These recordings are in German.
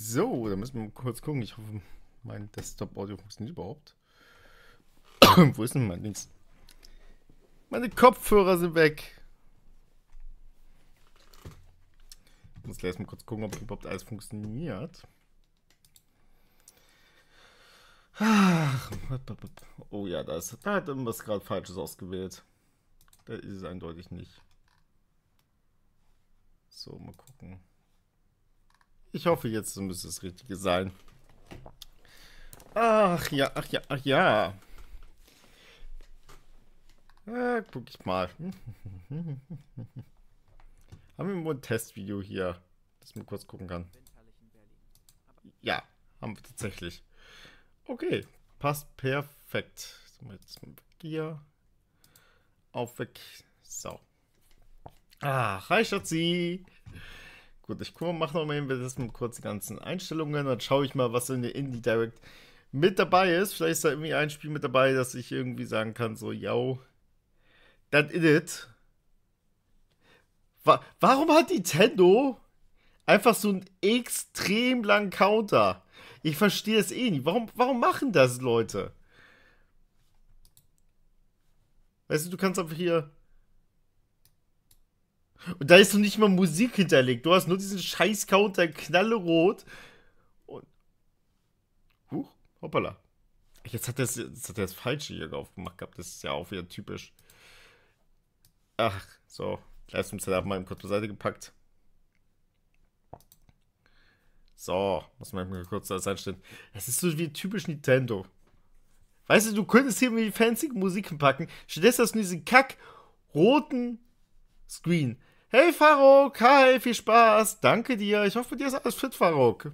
So, da müssen wir mal kurz gucken. Ich hoffe, mein Desktop-Audio funktioniert überhaupt. Wo ist denn mein Dings? Meine Kopfhörer sind weg. Ich muss gleich mal kurz gucken, ob überhaupt alles funktioniert. Oh ja, da hat irgendwas gerade Falsches ausgewählt. Da ist es eindeutig nicht. So, mal gucken. Ich hoffe, jetzt müsste es das Richtige sein. Ach ja, ach ja, ach ja. Guck ich mal. Haben wir mal ein Testvideo hier, dass man kurz gucken kann. Ja, haben wir tatsächlich. Okay, passt perfekt. Jetzt hier. Auf weg. So. Hi Schatzi. Gut, ich mache noch mal das mal kurz die ganzen Einstellungen. Dann schaue ich mal, was in der Indie Direct mit dabei ist. Vielleicht ist da irgendwie ein Spiel mit dabei, dass ich irgendwie sagen kann, so, yo, that is it. Warum hat Nintendo einfach so einen extrem langen Counter? Ich verstehe es eh nicht. Warum machen das Leute? Weißt du, du kannst einfach hier. Und da ist noch nicht mal Musik hinterlegt. Du hast nur diesen scheiß Counter knallerot. Und. Huch, hoppala. Jetzt hat er das Falsche hier aufgemacht gehabt. Das ist ja auch wieder typisch. Ach, so. Leistungssetup mal kurz zur Seite gepackt. So, muss man mal kurz zur Seite stellen. Es ist so wie typisch Nintendo. Weißt du, du könntest hier irgendwie fancy Musik packen. Stattdessen hast du diesen roten Screen. Hey Farok, hi, viel Spaß. Danke dir. Ich hoffe, dir ist alles fit, Farok.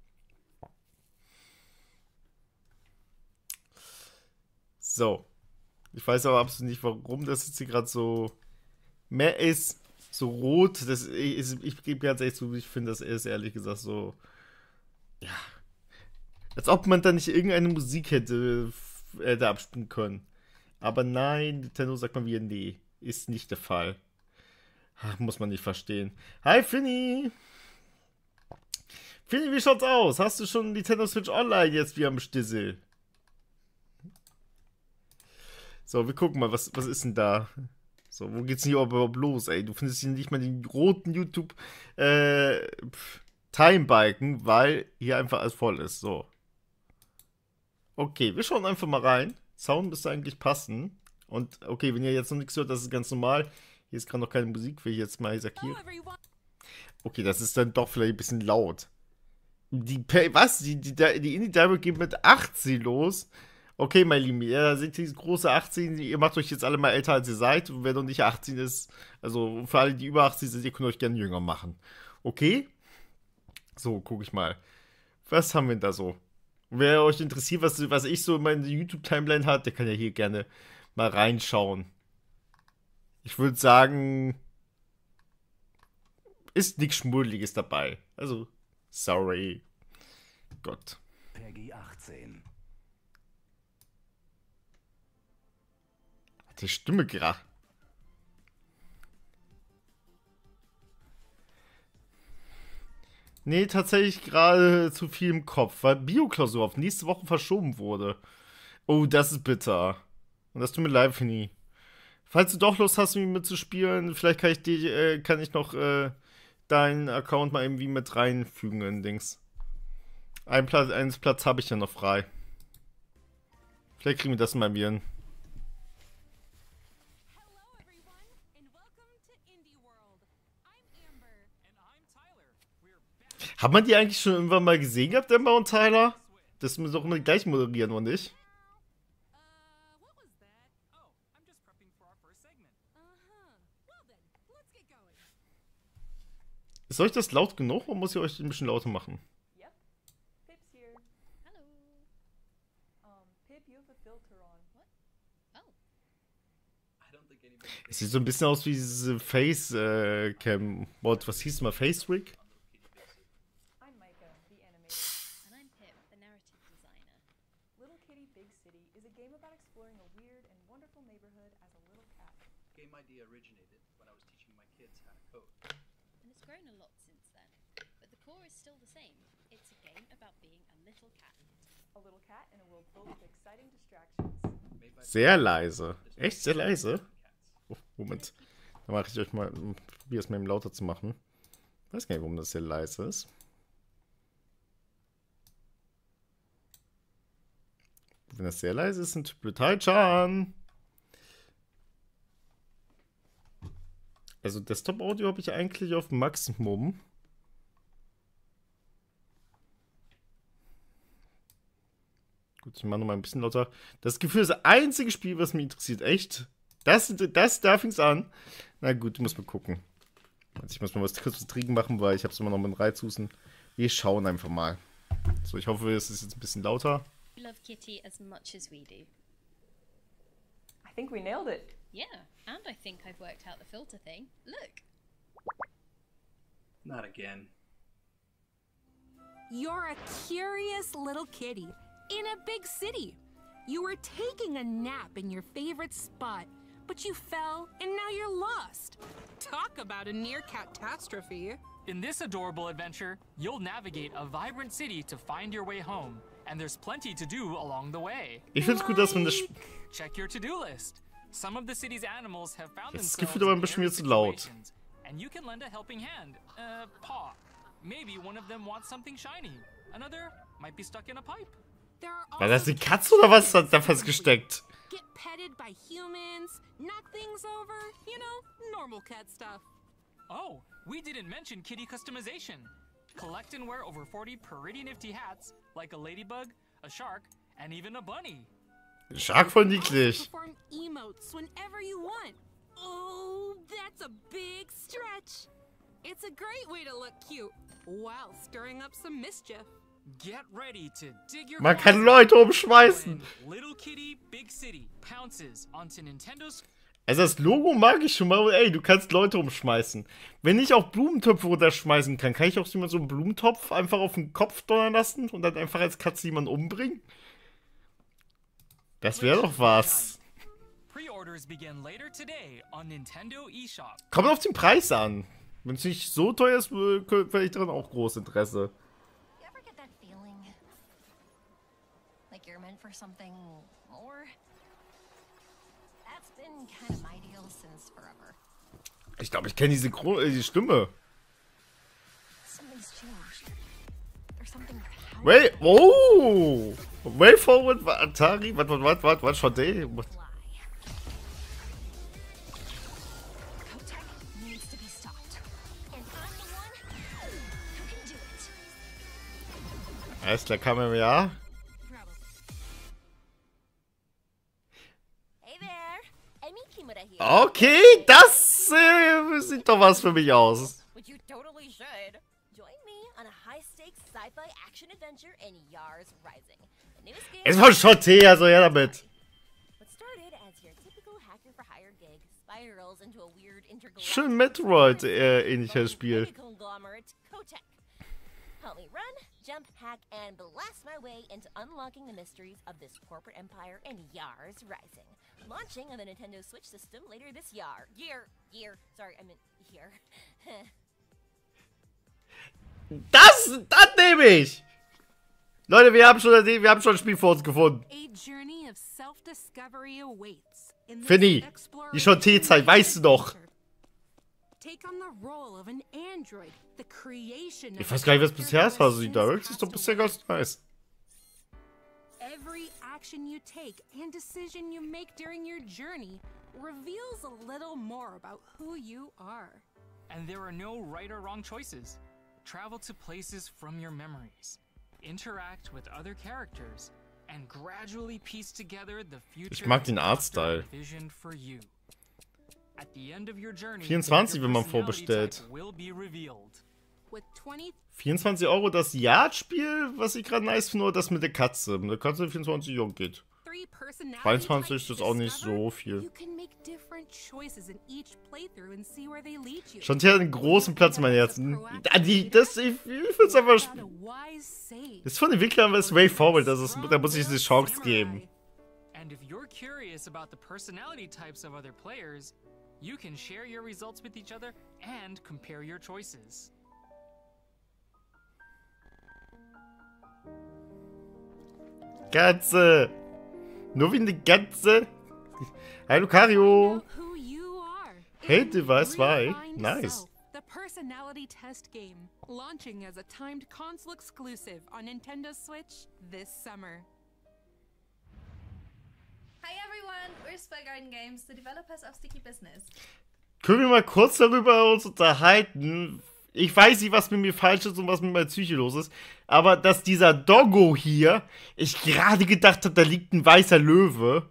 So. Ich weiß aber absolut nicht, warum das jetzt hier gerade so mehr ist. So rot. Ich gebe ganz ehrlich zu, ich finde das ist ehrlich gesagt so. Ja. Als ob man da nicht irgendeine Musik hätte da abspielen können. Aber nein, Nintendo sagt mal wieder, nee, ist nicht der Fall. Ach, muss man nicht verstehen. Hi, Finny! Finny, wie schaut's aus? Hast du schon Nintendo Switch Online jetzt wie am Stissel? So, wir gucken mal, was ist denn da? So, wo geht's denn hier überhaupt los, ey? Du findest hier nicht mal den roten YouTube Time-Balken, weil hier einfach alles voll ist. So. Okay, wir schauen einfach mal rein. Sound müsste eigentlich passen. Und okay, wenn ihr jetzt noch nichts hört, das ist ganz normal. Hier ist gerade noch keine Musik, will ich jetzt mal Isaac. Okay, das ist dann doch vielleicht ein bisschen laut. Die Indie Direct geht mit 18 los. Okay, mein Lieben, ihr seht diese große 18, ihr macht euch jetzt alle mal älter als ihr seid. Und wer noch nicht 18 ist, also für alle, die über 18 sind, ihr könnt euch gerne jünger machen. Okay? So, gucke ich mal. Was haben wir denn da so? Und wer euch interessiert, was ich so in meiner YouTube-Timeline hat, der kann ja hier gerne mal reinschauen. Ich würde sagen, ist nichts Schmuddeliges dabei. Also, sorry. Gott. Peggy 18. Hat die Stimme gerade. Nee, tatsächlich gerade zu viel im Kopf, weil Bioklausur auf nächste Woche verschoben wurde. Oh, das ist bitter. Und das tut mir leid, Fini. Falls du doch Lust hast, mit mir mitzuspielen, vielleicht kann ich noch deinen Account mal irgendwie mit reinfügen in Dings. Einen Platz habe ich ja noch frei. Vielleicht kriegen wir das mal hin. Hat man die eigentlich schon irgendwann mal gesehen gehabt, Emma und Tyler? Das müssen doch immer gleich moderieren, oder nicht? Ist euch das laut genug oder muss ich euch ein bisschen lauter machen? Es sieht so ein bisschen aus wie diese Face-Cam-Mod. Was hieß mal? Face-Rig? I'm Micah, the animator. And I'm Pip, the narrative designer. Little Kitty Big City is a game about exploring a weird and wonderful neighborhood as a little cat. Game idea originated when I was teaching my kids how to code. And it's grown a lot since then. But the core is still the same. It's a game about being a little cat. A little cat in a world filled with exciting distractions. Made by Sehr leise. Echt sehr leise? Oh, Moment. Dann mache ich euch mal, probiere es mal eben lauter zu machen. Ich weiß gar nicht, warum das sehr leise ist. Wenn das sehr leise ist, sind Blödheitschan. Also Desktop-Audio habe ich eigentlich auf Maximum. Gut, ich mache nochmal ein bisschen lauter. Das Gefühl ist das einzige Spiel, was mich interessiert. Echt? Da fing es an. Na gut, muss mal gucken. Also ich muss mal kurz was trinken machen, weil ich habe es immer noch mit dem Reizhusten. Wir schauen einfach mal. So, ich hoffe, es ist jetzt ein bisschen lauter. You love Kitty as much as we do. I think we nailed it. Yeah, and I think I've worked out the filter thing. Look. Not again. You're a curious little kitty in a big city. You were taking a nap in your favorite spot, but you fell and now you're lost. Talk about a near catastrophe. In this adorable adventure, you'll navigate a vibrant city to find your way home, and there's plenty to do along the way. Ich finde es gut, dass man das... Check your to-do list. Some of the city's animals have found Das themselves Gefühl aber ein in bisschen rare mir zu laut. situations, and you can lend a helping hand. Paw. Maybe one of them wants something shiny. Another might be stuck in a pipe. There are War das also die Katze oder was hat da festgesteckt? Get petted by humans, knock things over, you know, normal cat stuff. Oh, we didn't mention kitty customization. Collect and wear over 40 pretty nifty hats, like a ladybug, a shark, and even a bunny. Shark voll niedlich. Perform emotes whenever you want. Oh, that's a big stretch. It's a great way to look cute while stirring up some mischief. Get ready to dig your Man kann claws Leute in umschmeißen. when Little Kitty Big City pounces onto Nintendo's. Also das Logo mag ich schon mal. Ey, du kannst Leute umschmeißen. Wenn ich auch Blumentöpfe runterschmeißen kann ich auch so einen Blumentopf einfach auf den Kopf donnern lassen und dann einfach als Katze jemanden umbringen? Das wäre doch was. Pre-orders begin later today on Nintendo eShop. Kommt auf den Preis an. Wenn es nicht so teuer ist, hätte ich daran auch großes Interesse. You ever get that feeling? Like you're meant for something more? That's been kind of my deal since forever. Ich glaube, ich kenne die Stimme. Something's changed. There's something powerful. Wait, oh! Way forward, Atari, was, Shade? Lie. Kotek needs to be stopped. And I'm the one who can do it. Alles klar, Kamera, ja. Probably. Hey there! Emi Kimura here. Okay, das sieht doch was für mich aus. Which you totally should. Join me on a high-stakes sci-fi action adventure in Yars Rising. The newest game. Es war Shade, also her damit. What started as your typical hacker-for-hire gig spirals into a weird intergalactic Schön Metroid-ähnliches Spiel. conglomerate Kotek. Help me run, jump, hack, and blast my way into unlocking the mysteries of this corporate empire in Yars Rising. Launching on the Nintendo Switch system later this year. Sorry, I meant here. Das nehme ich! Leute, wir haben schon ein Spiel vor uns gefunden. A journey of self-discovery awaits. In this Finny, die exploration Shorty-Zeit, weißt du doch. Take on the role of an android, the creation Ich of weiß gar nicht, was a bisher character war. Also who die has Directs ist doch passed bisher away. ganz nice. Every action you take and decision you make during your journey reveals a little more about who you are. And there are no right or wrong choices. Travel to places from your memories. Interact with other characters. And gradually piece together the future mag den Dr. Artstyle. envisioned for you. At the end of your journey, 24, your wenn man personality vorbestellt. type will be revealed. With 20 24 € das Yard-Spiel, was ich gerade nice finde, oder das mit der Katze. Mit der Katze 24 € geht. personality 22 types ist auch nicht discovered, so viel. You can make different choices in each playthrough and see where they lead you. Schon hier einen großen Platz in meinem Herzen. Ich finde es einfach... Das ist von den Entwicklern was Way Forward, da muss ich eine Chance geben. And if you're curious about the personality types of other players, you can share your results with each other and compare your choices. Katze. Nur wie eine Katze. Hallo, Kario. Who you are. Hey, Device Y. Refined Nice. Self, the personality test game, launching as a timed console exclusive on Nintendo Switch this summer. Hi everyone, we're Spy Garden Games, the developers of Sticky Business. Können wir mal kurz darüber uns unterhalten? Ich weiß nicht, was mit mir falsch ist und was mit meiner Psyche los ist, aber dass dieser Doggo hier, ich gerade gedacht habe, da liegt ein weißer Löwe.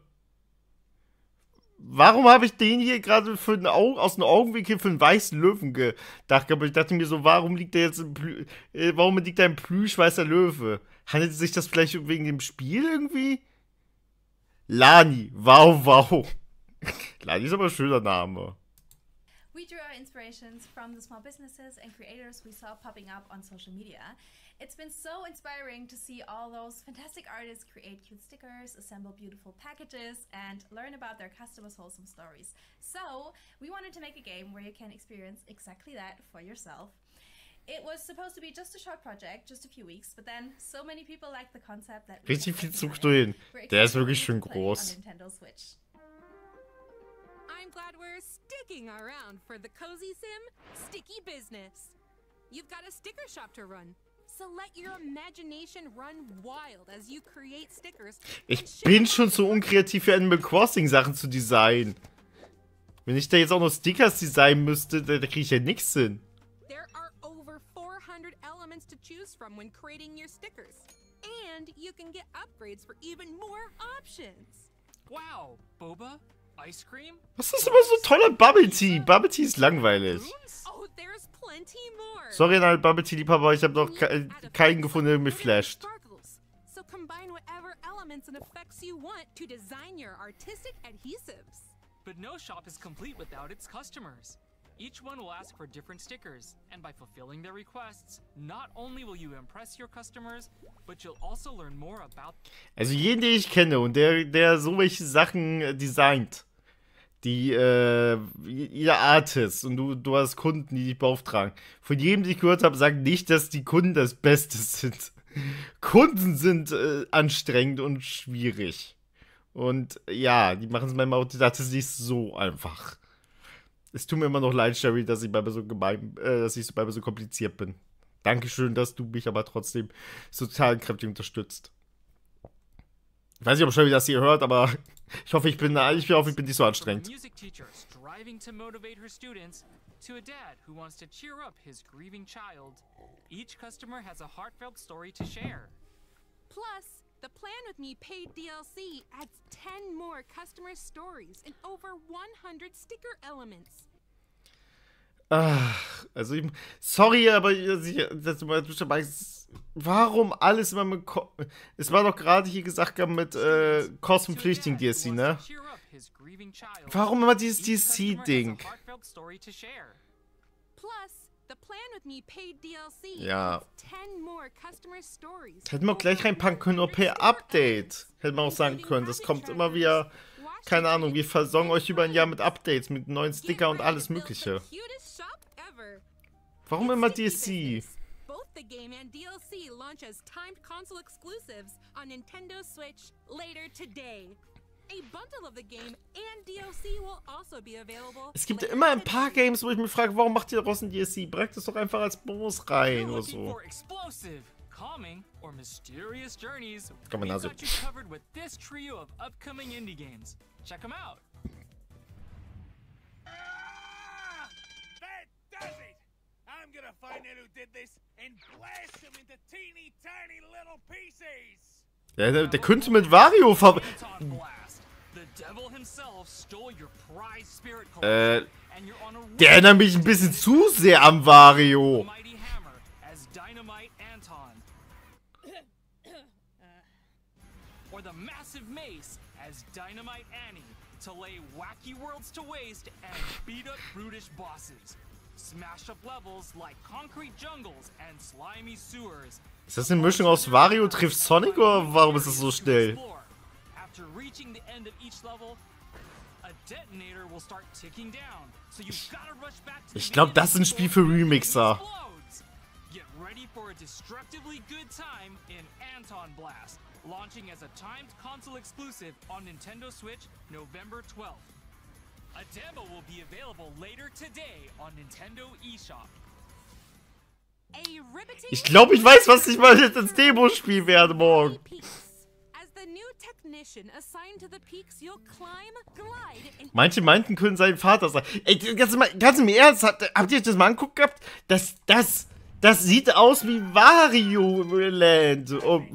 Warum habe ich den hier gerade aus dem Augenwinkel für einen weißen Löwen gedacht? Aber ich dachte mir so, warum liegt warum liegt da ein plüschweißer Löwe? Handelt sich das vielleicht wegen dem Spiel irgendwie? Lani, wow. Lani ist aber ein schöner Name. We drew our inspirations from the small businesses and creators we saw popping up on social media. It's been so inspiring to see all those fantastic artists create cute stickers, assemble beautiful packages, and learn about their customers' wholesome stories. So, we wanted to make a game where you can experience exactly that for yourself. It was supposed to be just a short project, just a few weeks, but then so many people liked the concept that Richtig viel Zuchtdrehen. Der ist wirklich schön groß. Nintendo Switch. I'm glad we're sticking around for the cozy sim, Sticky Business. You've got a sticker shop to run, so let your imagination run wild as you create stickers. Ich bin schon so unkreativ für Animal Crossing Sachen zu designen. Wenn ich da jetzt auch noch Stickers designen müsste, da kriege ich ja nichts hin. There are over 400 elements to choose from when creating your stickers. And you can get upgrades for even more options. Wow, boba? Ice cream? Was ist immer so toll an Bubble Tea? Bubble Tea ist langweilig. Oh, there's plenty more. Sorry an alle Bubble Tea Liebhaber, aber ich habe noch keinen gefunden, der mich flasht. So combine whatever elements and effects you want to design your artistic adhesives. But no shop is complete without its customers. Each one will ask for different stickers, and by fulfilling their requests, not only will you impress your customers, but you'll also learn more about. Also jeden, den ich kenne und der so welche Sachen designt, jeder Artist und du hast Kunden, die dich beauftragen. Von jedem, den ich gehört habe, sagt nicht, dass die Kunden das Beste sind. Kunden sind anstrengend und schwierig. Und ja, die machen es manchmal auch, das ist nicht so einfach. Es tut mir immer noch leid, Sherry, dass ich bei mir so kompliziert bin. Dankeschön, dass du mich aber trotzdem so zahlenkräftig unterstützt. Ich weiß nicht, ob Sherry das hier hört, aber ich hoffe, ich bin nicht so anstrengend. Music teacher striving to motivate her students to a dad who wants to cheer up his grieving child. Each customer has a heartfelt story to share. Plus, the Plan With Me paid DLC adds 10 more customer stories and over 100 sticker elements. Ach, also sorry, aber warum alles immer mit es war doch gerade hier gesagt mit kostenpflichtigen DLC, ne? Warum immer dieses DLC-Ding? Ja. Hätten wir auch gleich reinpacken können, nur per Update. Hätten wir auch sagen können, das kommt immer wieder, keine Ahnung, wir versorgen euch über ein Jahr mit Updates, mit neuen Sticker und alles mögliche. Warum immer DLC? Both the game and DLC launch as timed console exclusives on Nintendo Switch later today. A bundle of the game and DLC will also be available. Es gibt ja immer ein paar Games, wo ich mich frage, warum macht ihr daraus ein DLC? Bringt es doch einfach als Bonus rein oder so. Calming or mysterious journeys, Komm mal, we've Nase. got you covered with this trio of upcoming indie games. Check them out. That does it! I'm gonna find out who did this and blast him into teeny tiny little pieces! Ja, der könnte mit Wario Anton Blast. The devil himself stole your prize spirit collection, and you're on a der erinnert mich ein bisschen zu sehr an Wario. mighty hammer as Dynamite Anton. Or the massive mace as Dynamite Annie to lay wacky worlds to waste and beat up brutish bosses. Smash up levels like concrete jungles and slimy sewers. Ist das eine Mischung aus Wario trifft Sonic oder warum ist es so schnell? After reaching the end of each level, a detonator will start ticking down. So you've got to rush back to Ich glaube, das ist ein Spiel für Remixer. Get ready for a a destructively good time in Anton Blast, launching as a timed console exclusive on Nintendo Switch November 12th. A demo will be available later today on Nintendo eShop. Ich glaube, ich weiß, was ich mal jetzt ins Demo spielen werde morgen. Manche meinten, können sein Vater sein. Ey, ganz im Ernst, habt ihr euch das mal angeguckt gehabt? Das sieht aus wie Wario Land.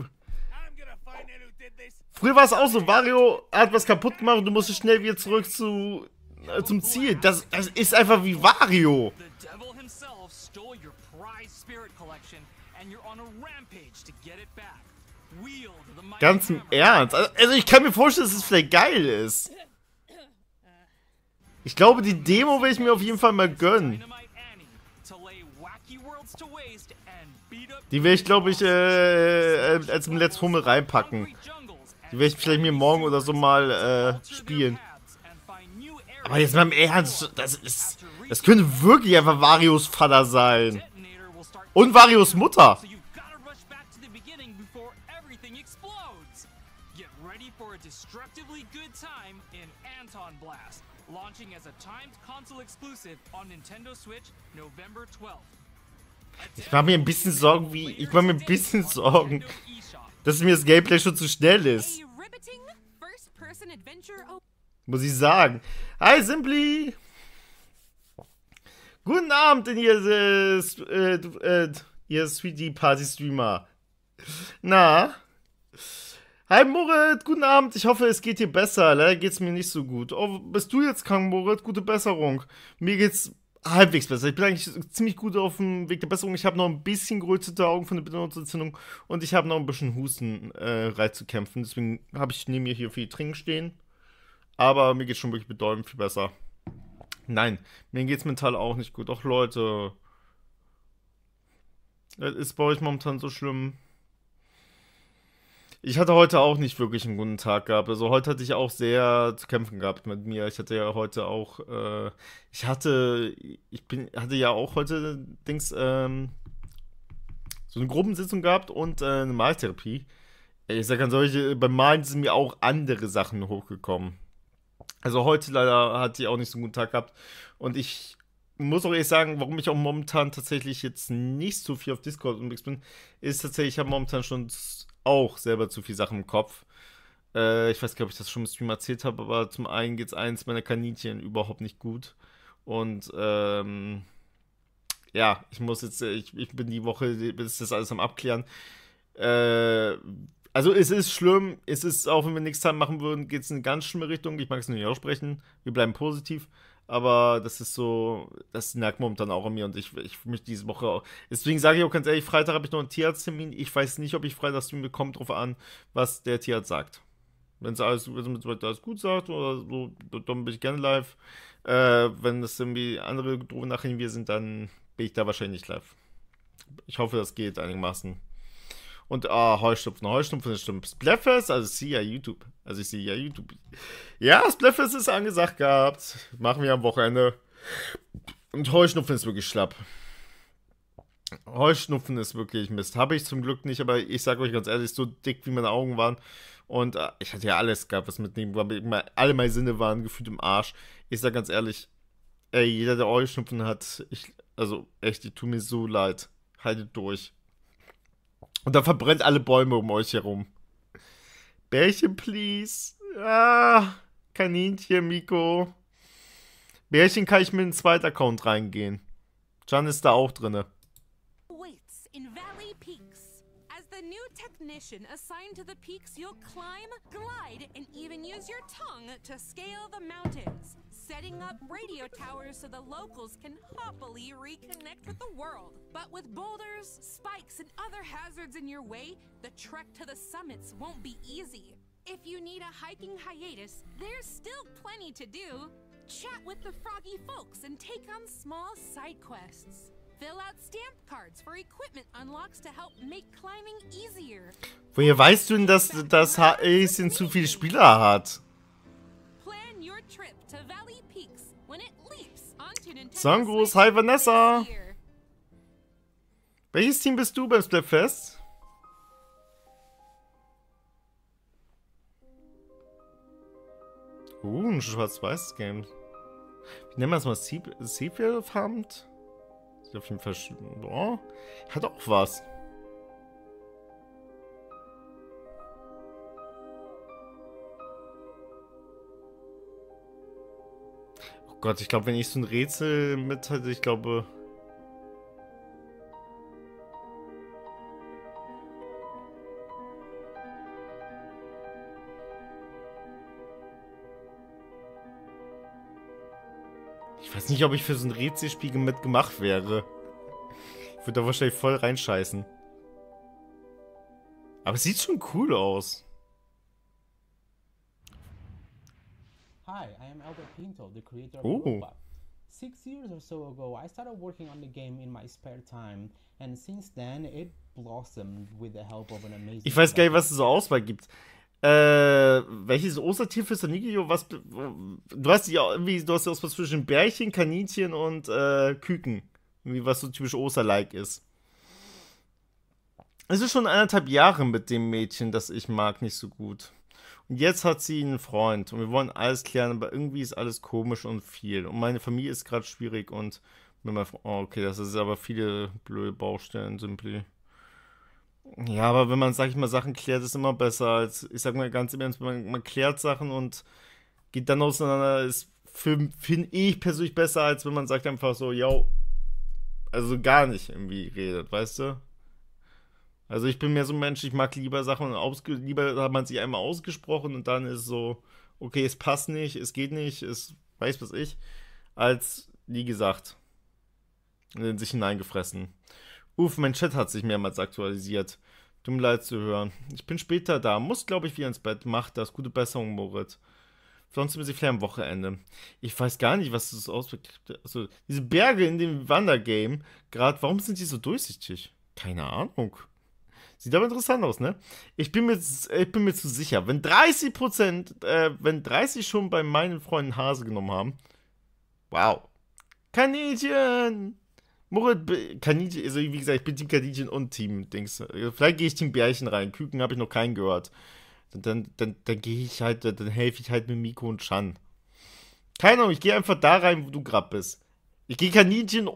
Früher war es auch so, Wario hat was kaputt gemacht und du musstest schnell wieder zurück zum Ziel. Das ist einfach wie Wario. Ganz im Ernst. Also ich kann mir vorstellen, dass es vielleicht geil ist. Ich glaube, die Demo will ich mir auf jeden Fall mal gönnen. Die werde ich, glaube ich, als im Let's Hummel reinpacken. Die werde ich vielleicht mir morgen oder so mal spielen. Aber jetzt mal im Ernst, das könnte wirklich einfach Varios Vater sein. Und Varios Mutter. Ich mache mir ein bisschen Sorgen, dass mir das Gameplay schon zu schnell ist. Muss ich sagen. Hi, Simply! Guten Abend, ihr Sweetie Party Streamer. Na? Hi, Moritz, guten Abend. Ich hoffe, es geht dir besser. Leider geht es mir nicht so gut. Oh, bist du jetzt krank, Moritz? Gute Besserung. Mir geht's halbwegs besser. Ich bin eigentlich ziemlich gut auf dem Weg der Besserung. Ich habe noch ein bisschen gerötete Augen von der Bindungsentzündung und ich habe noch ein bisschen Husten zu kämpfen. Deswegen habe ich neben mir hier viel Trinken stehen. Aber mir geht's schon wirklich bedeutend viel besser. Nein, mir geht's mental auch nicht gut. Ach, Leute. Das ist bei euch momentan so schlimm. Ich hatte heute auch nicht wirklich einen guten Tag gehabt. Also heute hatte ich auch sehr zu kämpfen gehabt mit mir. Ich hatte ja heute auch, hatte ja auch heute so eine Gruppensitzung gehabt und eine Maltherapie. Ich sag ganz ehrlich, beim Malen sind mir auch andere Sachen hochgekommen. Also heute leider hatte ich auch nicht so einen guten Tag gehabt. Und ich muss auch ehrlich sagen, warum ich auch momentan tatsächlich jetzt nicht so viel auf Discord unterwegs bin, ist tatsächlich, ich habe momentan schon auch selber zu viel Sachen im Kopf. Ich weiß gar nicht, ob ich das schon im Stream erzählt habe, aber zum einen geht es eins meiner Kaninchen überhaupt nicht gut. Und ja, ich muss jetzt, ich bin die Woche, ist das alles am Abklären. Also es ist schlimm, es ist, auch wenn wir nichts machen würden, geht es in eine ganz schlimme Richtung. Ich mag es nicht aussprechen, wir bleiben positiv. Aber das ist so, das merkt momentan auch an mir und ich fühle mich diese Woche auch. Deswegen sage ich auch ganz ehrlich, Freitag habe ich noch einen Tierarzttermin. Ich weiß nicht, ob ich Freitagstermin bekomme, drauf an, was der Tierarzt sagt. Wenn es alles gut sagt oder so, dann bin ich gerne live. Wenn es irgendwie andere doofe Nachrichten wir sind, dann bin ich da wahrscheinlich nicht live. Ich hoffe, das geht einigermaßen. Und Heuschnupfen ist stimmt. Splatfest, also ich sehe ja YouTube. Ja, Splatfest ist angesagt gehabt. Machen wir am Wochenende. Und Heuschnupfen ist wirklich schlapp. Heuschnupfen ist wirklich Mist. Habe ich zum Glück nicht, aber ich sage euch ganz ehrlich, so dick wie meine Augen waren. Und ich hatte ja alles gehabt, was mitnehmen war. Alle meine Sinne waren gefühlt im Arsch. Ich sage ganz ehrlich, ey, jeder, der Heuschnupfen hat, also echt, die tun mir so leid. Haltet durch. Und dann verbrennt alle Bäume um euch herum. Bärchen, please. Ah, Kaninchen, Miko. Bärchen kann ich mit einem zweiten Account reingehen. Can ist da auch drinne. In Valley Peaks. As the new technician assigned to the peaks, you'll climb, glide, and even use your tongue to scale the mountains, setting up radio towers so the locals can happily reconnect with the world. But with boulders, spikes, and other hazards in your way, the trek to the summits won't be easy. If you need a hiking hiatus, there's still plenty to do. Chat with the froggy folks and take on small side quests. Fill out stamp cards for equipment unlocks to help make climbing easier. Woher weißt du denn, dass das Häschen zu viele Spieler hat? Plan your trip to Valley Peaks when it leaps onto Nintendo Songos, Switch hi Vanessa. this year. Welches Team bist du beim Splatfest? Ein schwarz-weißes Game. Wie nennen wir das mal? Seafield-Farmt? Sieht auf jeden Fall... Boah, hat auch was. Oh Gott, ich glaube, wenn ich so ein Rätsel mit hatte, ich glaube... Ich weiß nicht, ob ich für so ein Rätselspiel mitgemacht wäre. Ich würde da wahrscheinlich voll reinscheißen. Aber es sieht schon cool aus. Hi, I am Albert Pinto, the creator of Oh. Europa. 6 years or so ago, I started working on the game in my spare time, and since then, it blossomed with the help of an amazing... Ich weiß gar nicht, was es so Auswahl gibt. Welches Ostertier für Sanigio? Was? Du hast ja irgendwie, du hast ja was zwischen Bärchen, Kaninchen und Küken. Irgendwie was so typisch Osterlike ist. Es ist schon 1,5 Jahre mit dem Mädchen, das ich mag, nicht so gut. Und jetzt hat sie einen Freund und wir wollen alles klären, aber irgendwie ist alles komisch und viel. Und meine Familie ist gerade schwierig und mit meiner oh, okay, das ist aber viele blöde Baustellen, simply. Ja, aber wenn man, sag ich mal, Sachen klärt, ist immer besser als, ich sag mal ganz im Ernst, man klärt Sachen und geht dann auseinander, ist, finde ich persönlich besser, als wenn man sagt einfach so, yo, also gar nicht irgendwie redet, weißt du? Also ich bin mehr so ein Mensch, ich mag lieber Sachen, lieber hat man sich einmal ausgesprochen und dann ist so, okay, es passt nicht, es geht nicht, es weiß was ich, als nie gesagt. In sich hineingefressen. Uff, mein Chat hat sich mehrmals aktualisiert. Tut mir leid zu hören. Ich bin später da, muss glaube ich wieder ins Bett. Macht das, gute Besserung, Moritz. Sonst sind wir vielleicht am Wochenende. Ich weiß gar nicht, was das auswirkt. Also, diese Berge in dem Wandergame, gerade, warum sind die so durchsichtig? Keine Ahnung. Sieht aber interessant aus, ne? Ich bin mir zu sicher, wenn 30%, wenn 30 schon bei meinen Freunden Hase genommen haben. Wow. Kaninchen! Moritz, Kaninchen, also wie gesagt, ich bin Team Kaninchen und Team Dings. Vielleicht gehe ich Team Bärchen rein. Küken habe ich noch keinen gehört. Dann gehe ich halt, dann helfe ich halt mit Miko und Chan. Keine Ahnung, ich gehe einfach da rein, wo du gerade bist. Ich glaube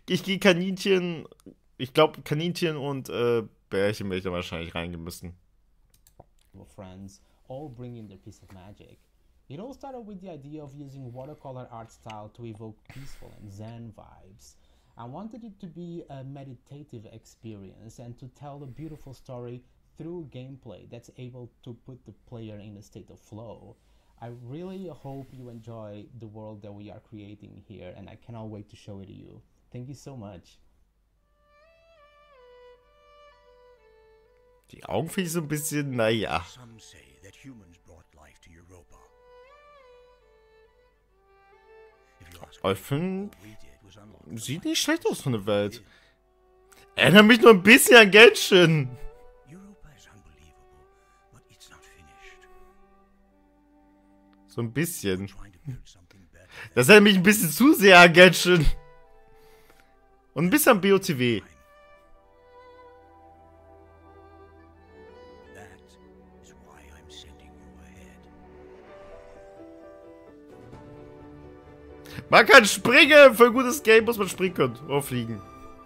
Kaninchen und Bärchen werde ich da wahrscheinlich reingehen müssen. Friends, all bringing their piece of magic. It all started with the idea of using watercolor art style to evoke peaceful and zen vibes. I wanted it to be a meditative experience and to tell a beautiful story through gameplay that's able to put the player in a state of flow. I really hope you enjoy the world that we are creating here, and I cannot wait to show it to you. Thank you so much. Die Augen finde ich so ein bisschen, naja. Some say that humans brought life to Europa. If you ask Ich finde, what we did was unlock sieht nicht schlecht aus von der Welt. Erinnert mich nur ein bisschen an Genshin. Europa is unbelievable, but it's not finished. So ein bisschen. Trying to build something better. Das erinnert mich ein bisschen zu sehr an Genshin. Und ein bisschen an BOTW. That is why I'm sending you ahead. Man kann springen! Für ein gutes Game muss man springen können. Oder fliegen.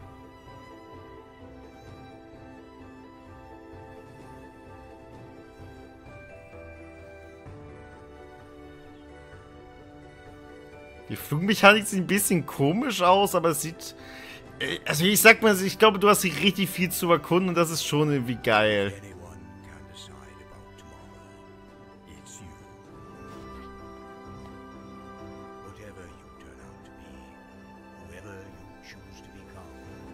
Die Flugmechanik sieht ein bisschen komisch aus, aber es sieht... Also ich sag mal, ich glaube, du hast hier richtig viel zu erkunden und das ist schon irgendwie geil. Anyone can decide about tomorrow. It's you. Whatever you turn out to be, whoever you choose to become.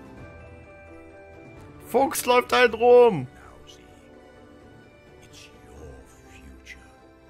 Fuchs läuft halt rum. Now see, it's your future.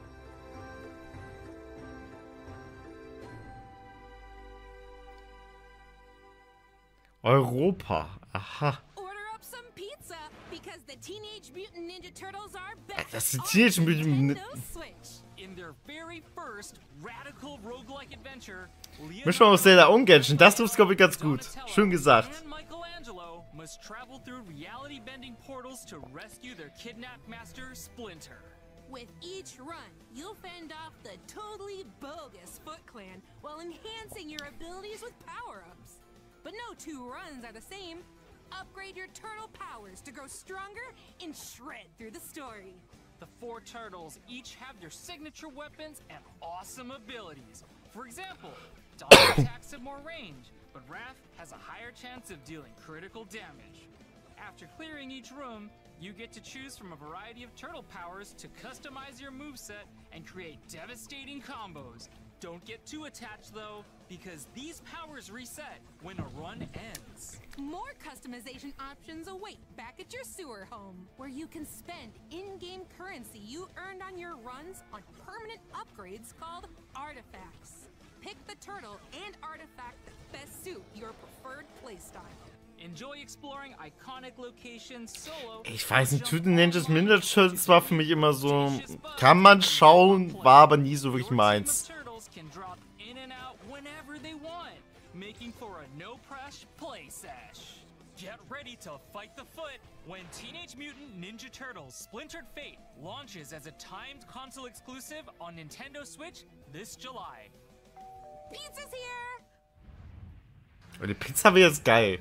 Europa. Aha. Order up some pizza because the Teenage Mutant Ninja Turtles are back. Das sind on Teenage Mutant Nintendo Switch. In their very first radical roguelike adventure, Mischung aus Zelda und Genshin, das trifft's, glaube ich, ganz gut. Schön gesagt. And Michelangelo must travel through reality-bending portals to rescue their kidnapped master, Splinter. With each run, you'll fend off the totally bogus Foot Clan while enhancing your abilities with power-ups. But no two runs are the same. Upgrade your turtle powers to grow stronger and shred through the story. The 4 turtles each have their signature weapons and awesome abilities. For example, Donald attacks at more range, but Raph has a higher chance of dealing critical damage. After clearing each room, you get to choose from a variety of turtle powers to customize your moveset and create devastating combos. Don't get too attached though, because these powers reset when a run ends. More customization options await back at your sewer home, where you can spend in-game currency you earned on your runs on permanent upgrades called artifacts. Pick the turtle and artifact that best suit your preferred playstyle. Enjoy exploring iconic locations solo. Ich weiß nicht, Tüten Ninjas Ninja Turtles war für mich immer so, kann man schauen, war aber nie so wirklich meins. Can drop in and out whenever they want, making for a no-pressure play sesh. Get ready to fight the foot when Teenage Mutant Ninja Turtles Splintered Fate launches as a timed console exclusive on Nintendo Switch this July. Pizza's here! Und die Pizza wäre jetzt geil.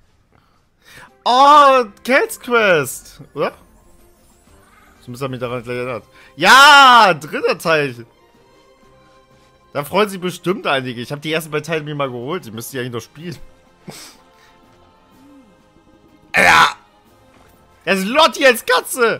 Oh, Cat's Quest, oder? Zumindest hat mich daran gleich erinnert. Ja, 3. Teil. Da freuen sich bestimmt einige. Ich habe die ersten 2 Teile mir mal geholt. Die müsste ich eigentlich noch spielen. Ja! Das ist Lotti als Katze!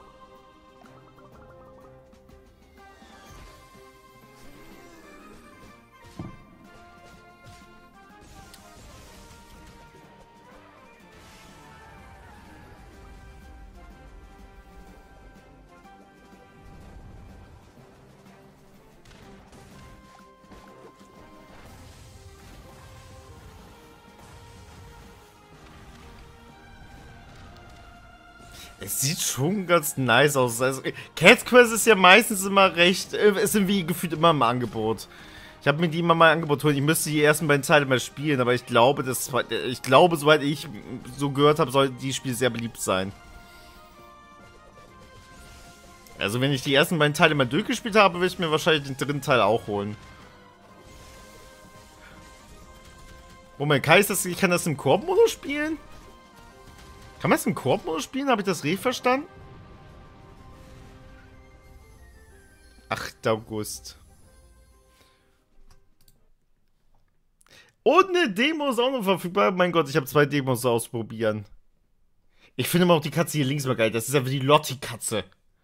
Es sieht schon ganz nice aus. Also, Cat's Quest ist ja meistens immer recht, ist irgendwie gefühlt immer im Angebot. Ich habe mir die immer mal im Angebot holen. Ich müsste die ersten 2 Teile mal spielen, aber ich glaube, soweit ich so gehört habe, soll die Spiel sehr beliebt sein. Also wenn ich die ersten 2 Teile mal durchgespielt habe, will ich mir wahrscheinlich den 3. Teil auch holen. Moment, ich kann das im Koop-Modus spielen? Kann man das im Koop-Modus spielen? Habe ich das richtig verstanden? 8. August. Und eine Demo ist auch noch verfügbar. Mein Gott, ich habe 2 Demos ausprobieren. Ich finde immer auch die Katze hier links mal geil. Das ist einfach die Lotti-Katze.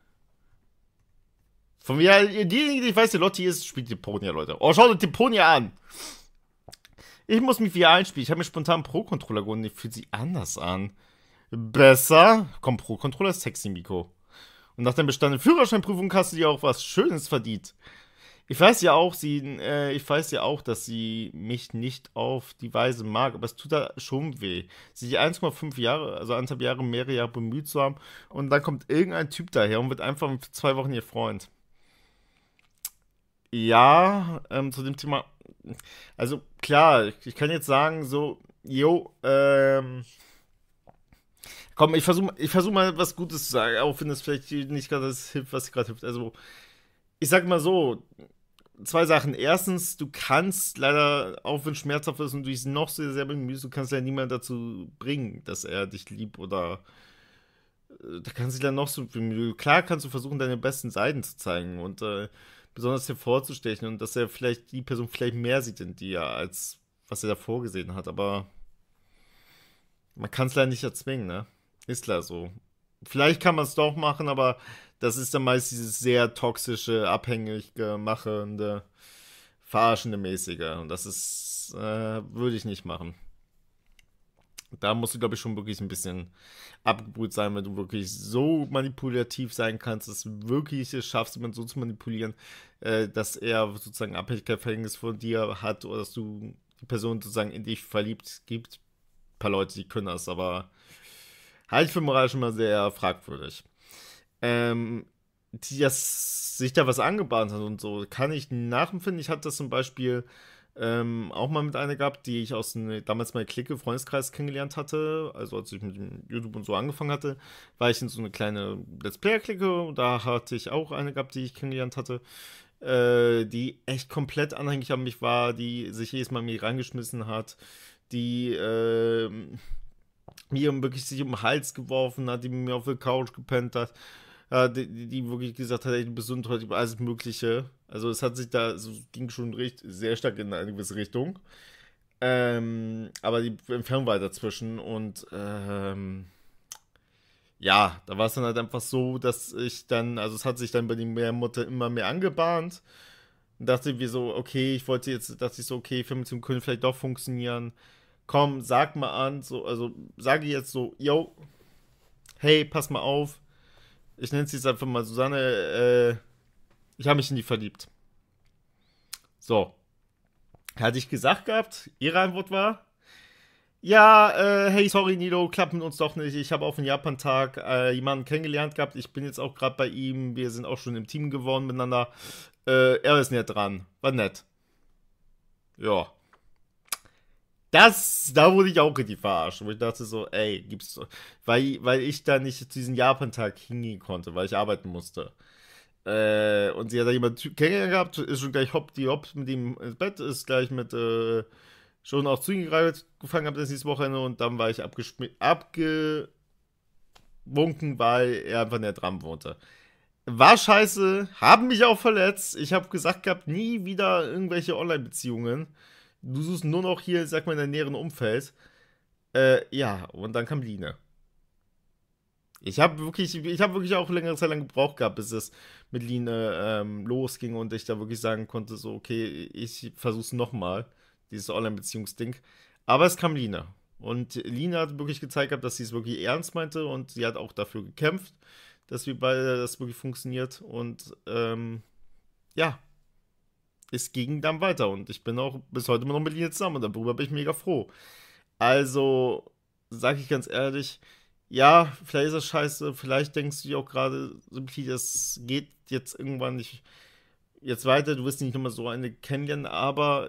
Von mir, diejenigen, die ich weiß, die Lotti ist, spielt Deponia, Leute. Oh, schaut euch Deponia an. Ich muss mich wieder einspielen. Ich habe mir spontan einen Pro-Controller geholt und ich fühlt sich anders an. Besser. Komm, Pro-Controller ist sexy, Miko. Und nach der bestandenen Führerscheinprüfung hast du dir auch was Schönes verdient. Ich weiß ja auch, dass sie mich nicht auf die Weise mag, aber es tut da schon weh. Sie 1,5 Jahre, also 1,5 Jahre, mehrere Jahre bemüht zu haben und dann kommt irgendein Typ daher und wird einfach für 2 Wochen ihr Freund. Ja, zu dem Thema, also klar, ich kann jetzt sagen, so, komm, ich versuch mal was Gutes zu sagen, auch wenn das vielleicht nicht gerade das hilft, was gerade hilft. Also, ich sag mal so, 2 Sachen. Erstens, du kannst leider, auch wenn es schmerzhaft ist und du dich noch sehr, sehr bemühst, du kannst ja niemanden dazu bringen, dass er dich liebt oder da kannst du dich dann noch so bemühen. Klar kannst du versuchen, deine besten Seiten zu zeigen und besonders hervorzustechen und dass er vielleicht die Person vielleicht mehr sieht in dir, als was er davor gesehen hat, aber man kann es leider nicht erzwingen, ne? Ist klar so. Vielleicht kann man es doch machen, aber das ist dann meist dieses sehr toxische, abhängig machende, verarschende mäßige. Und das ist, würde ich nicht machen. Da musst du, glaube ich, schon wirklich ein bisschen abgebrüht sein, wenn du wirklich so manipulativ sein kannst, dass du wirklich es schaffst, jemanden so zu manipulieren, dass er sozusagen Abhängigkeit von dir hat oder dass du die Person sozusagen in dich verliebt gibt. Ein paar Leute, die können das, aber halte ich für moralisch immer sehr fragwürdig. Dass sich da was angebahnt hat und so, kann ich nachempfinden. Ich hatte das zum Beispiel Auch mal mit einer gehabt, die ich damals meine Clique, Freundeskreis kennengelernt hatte. Also als ich mit dem YouTube und so angefangen hatte, war ich in so eine kleine Let's Player-Clique und da hatte ich auch eine gehabt, die ich kennengelernt hatte, die echt komplett anhängig an mich war, die sich jedes Mal in mich reingeschmissen hat, die mir wirklich sich um den Hals geworfen hat, die mir auf der Couch gepennt hat, die wirklich gesagt hat, ey, du bist so toll, alles Mögliche. Also es hat sich da, so ging schon sehr stark in eine gewisse Richtung. Aber die Entfernung war dazwischen und ja, da war es dann halt einfach so, dass ich dann, also es hat sich dann bei den Meermutter immer mehr angebahnt. Und dachte mir so, okay, dachte ich so, okay, Fernbeziehungen können vielleicht doch funktionieren. Komm, sag mal an, so, also sage jetzt so, yo, hey, pass mal auf. Ich nenne sie jetzt einfach mal Susanne, ich habe mich in die verliebt. So. Hatte ich gesagt gehabt, ihre Antwort war, ja, hey, sorry Nilo, klappt mit uns doch nicht. Ich habe auf dem Japan-Tag jemanden kennengelernt gehabt. Ich bin jetzt auch gerade bei ihm. Wir sind auch schon im Team geworden miteinander. Er ist nett dran. War nett. Ja. Da wurde ich auch richtig verarscht. Wo ich dachte so, ey, gibt's so. Weil ich da nicht zu diesem Japan-Tag hingehen konnte, weil ich arbeiten musste. Und sie hat da jemanden kennengelernt gehabt, ist schon gleich hopp mit ihm ins Bett, ist gleich mit, schon auch zu ihm gefangen habe das nächste Wochenende und dann war ich abgewunken, weil er einfach näher dran wohnte. War scheiße, haben mich auch verletzt. Ich habe gesagt gehabt, nie wieder irgendwelche Online-Beziehungen. Du suchst nur noch hier, sag mal, in deinem näheren Umfeld. Ja, und dann kam Line. Ich habe wirklich auch längere Zeit lang gebraucht gehabt, bis es mit Line losging und ich da wirklich sagen konnte, so, okay, ich versuch's nochmal, dieses Online-Beziehungsding. Aber es kam Line. Und Line hat wirklich gezeigt gehabt, dass sie es wirklich ernst meinte und sie hat auch dafür gekämpft, dass wir beide das wirklich funktioniert. Und ja, es ging dann weiter und ich bin auch bis heute immer noch mit Line zusammen und darüber bin ich mega froh. Also, sag ich ganz ehrlich, ja, vielleicht ist das scheiße, vielleicht denkst du dir auch gerade, das geht jetzt irgendwann nicht jetzt weiter, du wirst nicht nochmal so eine kennenlernen, aber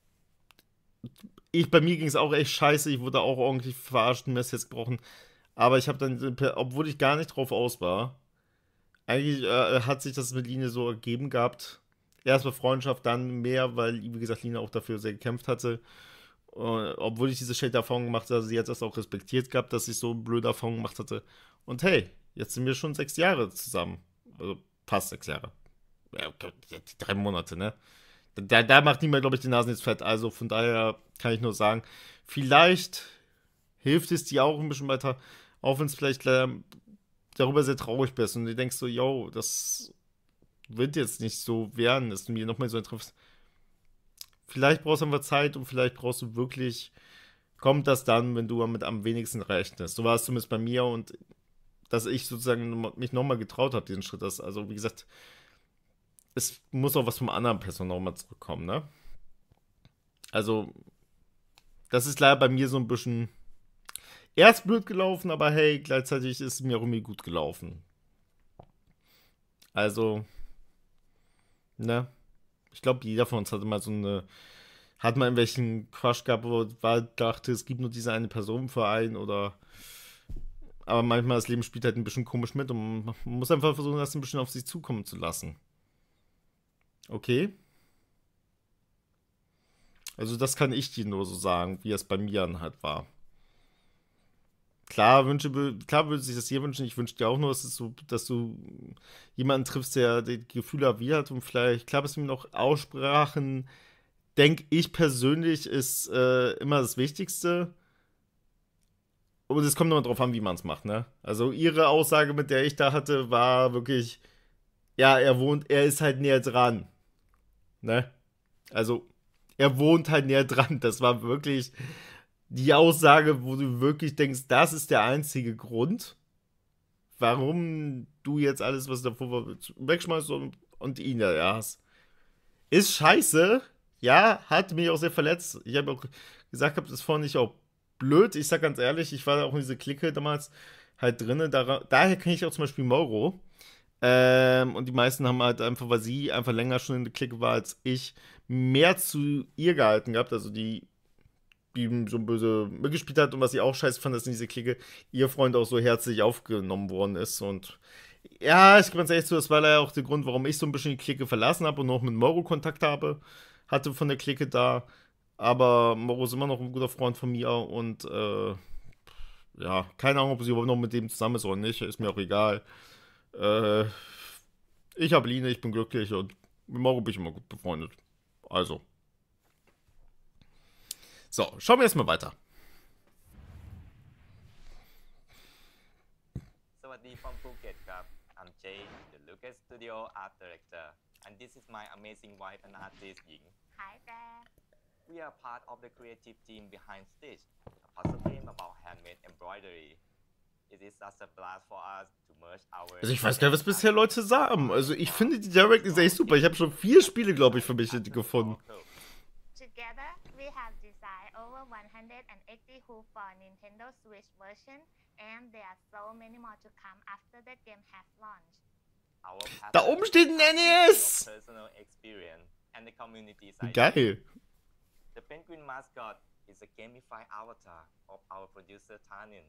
bei mir ging es auch echt scheiße, ich wurde auch ordentlich verarscht, mir ist jetzt gebrochen, aber ich habe dann, obwohl ich gar nicht drauf aus war, eigentlich hat sich das mit Line so ergeben gehabt, erst bei Freundschaft, dann mehr, weil, wie gesagt, Line auch dafür sehr gekämpft hatte. Obwohl ich diese schlechte Erfahrung gemacht hatte, sie hat das auch respektiert gehabt, dass ich so blöde Erfahrungen gemacht hatte. Und hey, jetzt sind wir schon 6 Jahre zusammen. Also fast 6 Jahre. Ja, 3 Monate, ne? Da macht niemand, glaube ich, die Nasen jetzt fett. Also von daher kann ich nur sagen, vielleicht hilft es dir auch ein bisschen weiter, auch wenn es vielleicht darüber sehr traurig bist und du denkst so, yo, das wird jetzt nicht so werden, dass du mir nochmal so triffst. Vielleicht brauchst du einfach Zeit und vielleicht brauchst du wirklich, kommt das dann, wenn du damit am wenigsten rechnest. So war es zumindest bei mir und dass ich sozusagen mich nochmal getraut habe, diesen Schritt. Also wie gesagt, es muss auch was vom anderen Person nochmal zurückkommen, ne? Also, das ist leider bei mir so ein bisschen erst blöd gelaufen, aber hey, gleichzeitig ist es mir auch irgendwie gut gelaufen. Also, ne? Ich glaube, jeder von uns hat mal irgendwelchen Crush gehabt, wo dachte, es gibt nur diese eine Person im Verein oder. Aber manchmal das Leben spielt halt ein bisschen komisch mit und man muss einfach versuchen, das ein bisschen auf sich zukommen zu lassen. Okay? Also, das kann ich dir nur so sagen, wie es bei mir dann halt war. Klar würde sich das hier wünschen. Ich wünsche dir auch nur, dass du jemanden triffst, der die Gefühle wie hat und vielleicht, klar, es mir noch Aussprachen, denke ich persönlich, ist immer das Wichtigste. Und es kommt nochmal drauf an, wie man es macht, ne? Also ihre Aussage, mit der ich da hatte, war wirklich, ja, er ist halt näher dran. Ne? Also, er wohnt halt näher dran. Das war wirklich die Aussage, wo du wirklich denkst, das ist der einzige Grund, warum du jetzt alles, was davor war, wegschmeißt und ihn da hast. Ist scheiße, ja, hat mich auch sehr verletzt. Ich habe auch gesagt, das fand ich auch blöd. Ich sag ganz ehrlich, ich war auch in diese Clique damals halt drin. Daher kenne ich auch zum Beispiel Mauro. Und die meisten haben halt einfach, weil sie einfach länger schon in der Clique war als ich, mehr zu ihr gehalten gehabt. Also die so böse mitgespielt hat und was ich auch scheiße fand, dass in diese Clique ihr Freund auch so herzlich aufgenommen worden ist. Und ja, ich gebe ganz ehrlich zu, das war leider auch der Grund, warum ich so ein bisschen die Clique verlassen habe und noch mit Moro Kontakt hatte von der Clique da. Aber Moro ist immer noch ein guter Freund von mir und ja, keine Ahnung, ob sie überhaupt noch mit dem zusammen ist oder nicht, ist mir auch egal. Ich habe Line, ich bin glücklich und mit Moro bin ich immer gut befreundet. Also. So, schauen wir erstmal weiter. สวัสดีfrom Phuket ครับ I'm Jay the Lucas Studio Art Director and this is my amazing wife and artist หญิง Hi there. We are part of the creative team behind Stitch a puzzle game about handmade embroidery. It is such a blast for us to merge our Also ich weiß gar nicht, was bisher Leute sagen. Also ich finde die Direct ist echt super. Ich habe schon 4 Spiele, glaube ich, für mich gefunden. Together, we have designed over 180 hoops for Nintendo Switch version, and there are so many more to come after the game has launched. Da oben steht ein NES! Personal experience and the community Geil. The penguin mascot is a gamified avatar of our producer Tanin.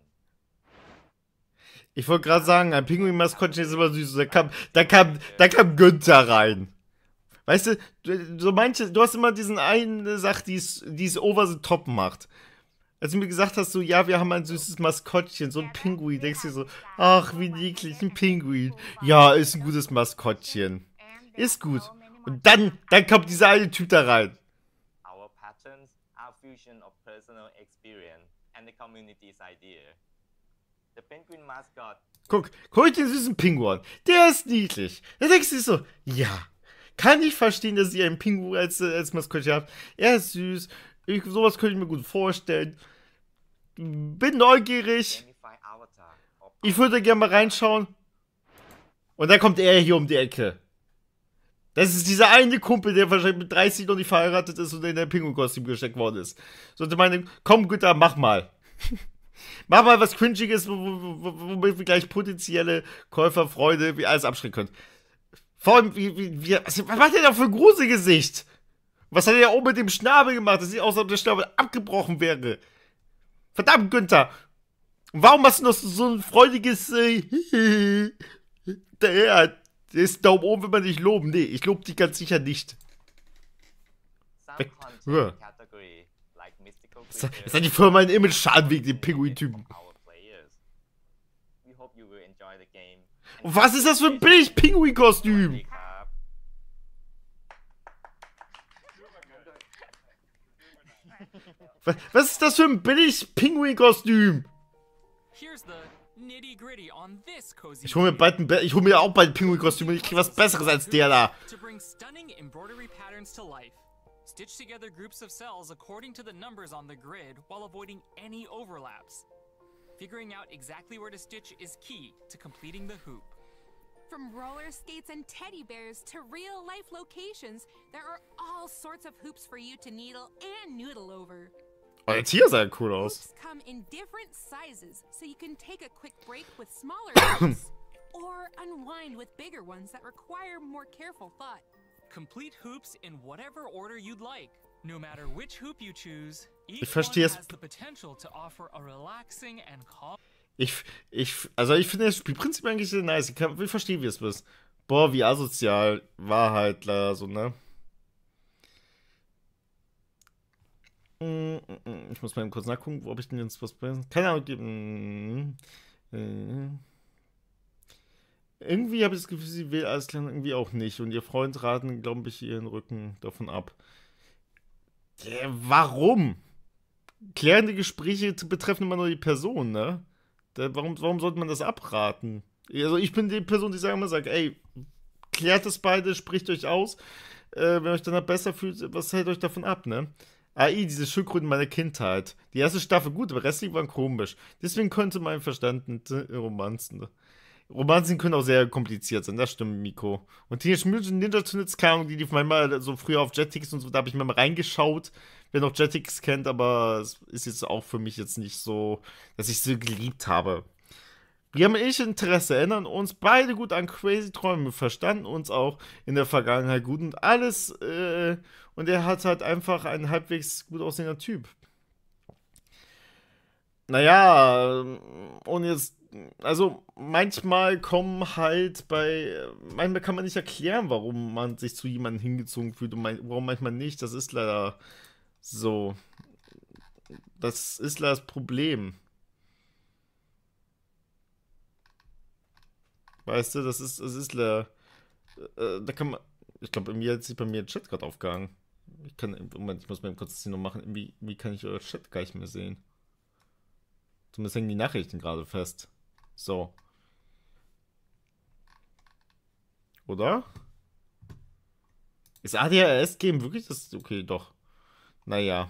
Ich wollte gerade sagen, ein Pinguin-Maskottchen ist immer süß. Da kam Günther rein. Weißt du, du hast immer diesen einen Sache, die es over the top macht. Als du mir gesagt hast, so, ja, wir haben ein süßes Maskottchen, so ein Pinguin, denkst du so, ach, wie niedlich, ein Pinguin. Ja, ist ein gutes Maskottchen. Ist gut. Und dann kommt dieser eine Typ da rein. Our patterns are fusion of personal experience and the community's idea. The penguin mascot. Guck euch den süßen Pinguin. Der ist niedlich. Da denkst du so, ja, kann ich verstehen, dass ihr einen Pinguin als Maskottchen habt. Er ist süß. Sowas könnte ich mir gut vorstellen. Bin neugierig. Ich würde gerne mal reinschauen. Und dann kommt er hier um die Ecke. Das ist dieser eine Kumpel, der wahrscheinlich mit 30 noch nicht verheiratet ist und in ein Pinguin-Kostüm gesteckt worden ist. Sollte meine, komm Günther, mach mal. Mach mal was Cringiges, womit wir gleich potenzielle Käuferfreude wie alles abschrecken können. Vor allem, was macht der da für ein Gruselgesicht? Was hat er da oben mit dem Schnabel gemacht? Das sieht aus, als ob der Schnabel abgebrochen wäre. Verdammt, Günther. Warum hast du noch so ein freudiges der ist Daumen oben, wenn man dich loben. Nee, ich lobe dich ganz sicher nicht. Jetzt hat die Firma ein Image-Schaden wegen dem Pinguin-Typen. Und was ist das für ein Billig-Pinguin-Kostüm? Was ist das für ein Billig-Pinguin-Kostüm? Ich hol mir auch bald ein Pinguin-Kostüm und ich krieg was Besseres als der da. Stitch together groups of cells according to the numbers on the grid while avoiding any overlaps. Figuring out exactly where to stitch is key to completing the hoop. From roller skates and teddy bears to real-life locations, there are all sorts of hoops for you to needle and noodle over. Oh, der Tier sah cool aus. Hoops come in different sizes, so you can take a quick break with smaller hoops, or unwind with bigger ones that require more careful thought. Complete hoops in whatever order you'd like. No matter which hoop you choose, each one has the potential to offer a relaxing and calm. Also ich finde das Spielprinzip eigentlich sehr nice. Ich verstehe, wie es ist. Boah, wie asozial. War halt leider so, ne? Ich muss mal kurz nachgucken, ob ich denn jetzt was bin. Keine Ahnung geben. Irgendwie habe ich das Gefühl, sie will alles klar, irgendwie auch nicht. Und ihr Freund raten, glaube ich, ihren Rücken davon ab. Warum? Klärende Gespräche betreffen immer nur die Person, ne? Warum sollte man das abraten? Also ich bin die Person, die immer sagt, ey, klärt es beide, spricht euch aus. Wenn euch danach besser fühlt, was hält euch davon ab, ne? AI, diese Schildkröten meiner Kindheit. Die erste Staffel gut, aber restlich waren komisch. Deswegen könnte mein Verstand Romanzen. Romanzen können auch sehr kompliziert sein, das stimmt, Miko. Und Teenage Mutant Ninja Turtles, keine Ahnung, die lief manchmal so früher auf Jetix und so, da habe ich mal reingeschaut, wer noch Jetix kennt, aber es ist jetzt auch für mich jetzt nicht so, dass ich sie geliebt habe. Wir haben ähnliches Interesse, erinnern uns beide gut an Crazy Träume, verstanden uns auch in der Vergangenheit gut und alles, und er hat halt einfach einen halbwegs gut aussehender Typ. Naja, und jetzt, also manchmal manchmal kann man nicht erklären, warum man sich zu jemandem hingezogen fühlt und warum manchmal nicht, das ist leider so. Das ist leider das Problem. Weißt du, das ist leider, da kann man, ich glaube, bei mir hat sich der Chat gerade aufgehangen. Moment, ich muss mal kurz das hier noch machen, wie kann ich euer Chat gar nicht mehr sehen? Zumindest hängen die Nachrichten gerade fest. So. Oder? Ist ADHS-Game wirklich das? Okay, doch. Naja.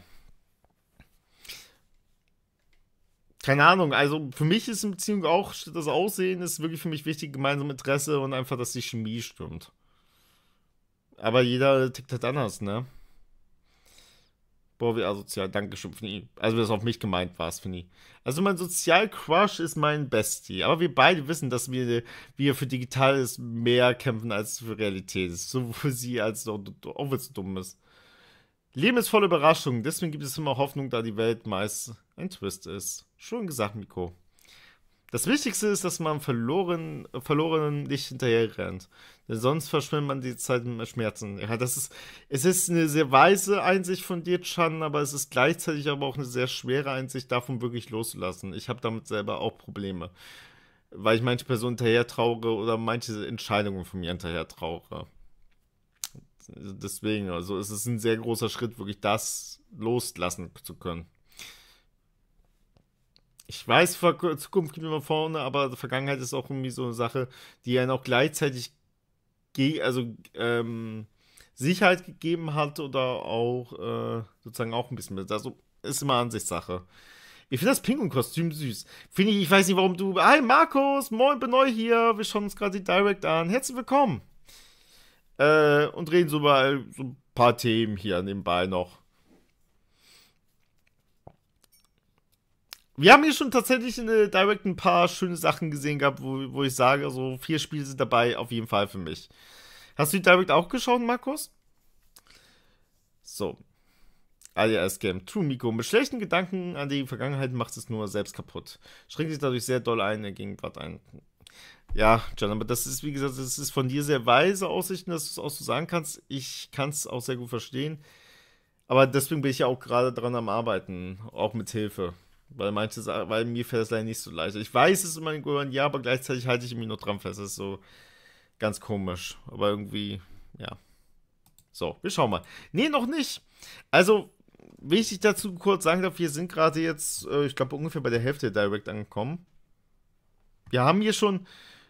Keine Ahnung, also für mich ist in Beziehung auch das Aussehen ist wirklich für mich wichtig, gemeinsame Interesse und einfach, dass die Chemie stimmt. Aber jeder tickt halt anders, ne? Boah, wie asozial, dankeschön, Fini. Also, das auf mich gemeint war, Fini. Also, mein Sozial-Crush ist mein Bestie. Aber wir beide wissen, dass wir für Digitales mehr kämpfen als für Realität. Sowohl für sie als auch wenn es dumm ist. Leben ist voller Überraschungen. Deswegen gibt es immer Hoffnung, da die Welt meist ein Twist ist. Schön gesagt, Miko. Das Wichtigste ist, dass man Verlorenen nicht hinterher rennt. Denn sonst verschwindet man die Zeit mit Schmerzen. Ja, es ist eine sehr weise Einsicht von dir, Chan, aber es ist gleichzeitig aber auch eine sehr schwere Einsicht, davon wirklich loszulassen. Ich habe damit selber auch Probleme. Weil ich manche Personen hinterher trauere oder manche Entscheidungen von mir hinterher trauere. Deswegen, also es ist ein sehr großer Schritt, wirklich das loslassen zu können. Ich weiß, Zukunft geht immer vorne, aber die Vergangenheit ist auch irgendwie so eine Sache, die einen auch gleichzeitig Sicherheit gegeben hat oder auch sozusagen auch ein bisschen mit. Also ist immer Ansichtssache. Ich finde das Pinguin-Kostüm süß. Ich weiß nicht, warum du... Hi Markus, moin, bin neu hier. Wir schauen uns gerade die Direct an. Herzlich willkommen. Und reden so über so ein paar Themen hier nebenbei noch. Wir haben hier schon tatsächlich in der Direct ein paar schöne Sachen gesehen gehabt, wo ich sage, so 4 Spiele sind dabei, auf jeden Fall für mich. Hast du die Direct auch geschaut, Markus? So. ADHS Game. True, Miko. Mit schlechten Gedanken an die Vergangenheit macht es nur selbst kaputt. Schränkt sich dadurch sehr doll in der Gegenwart ein. Ja, John, aber das ist, wie gesagt, das ist von dir sehr weise Aussichten, dass du es auch so sagen kannst. Ich kann es auch sehr gut verstehen. Aber deswegen bin ich ja auch gerade dran am Arbeiten, auch mit Hilfe. Weil mir fällt es leider nicht so leicht. Ich weiß, es ist immer ein Gehirn, ja, aber gleichzeitig halte ich irgendwie noch dran fest. Das ist so ganz komisch. Aber irgendwie, ja. So, wir schauen mal. Nee, noch nicht. Also, wie ich dazu kurz sagen darf, wir sind gerade jetzt, ich glaube, ungefähr bei der Hälfte der Direct angekommen. Wir haben hier schon,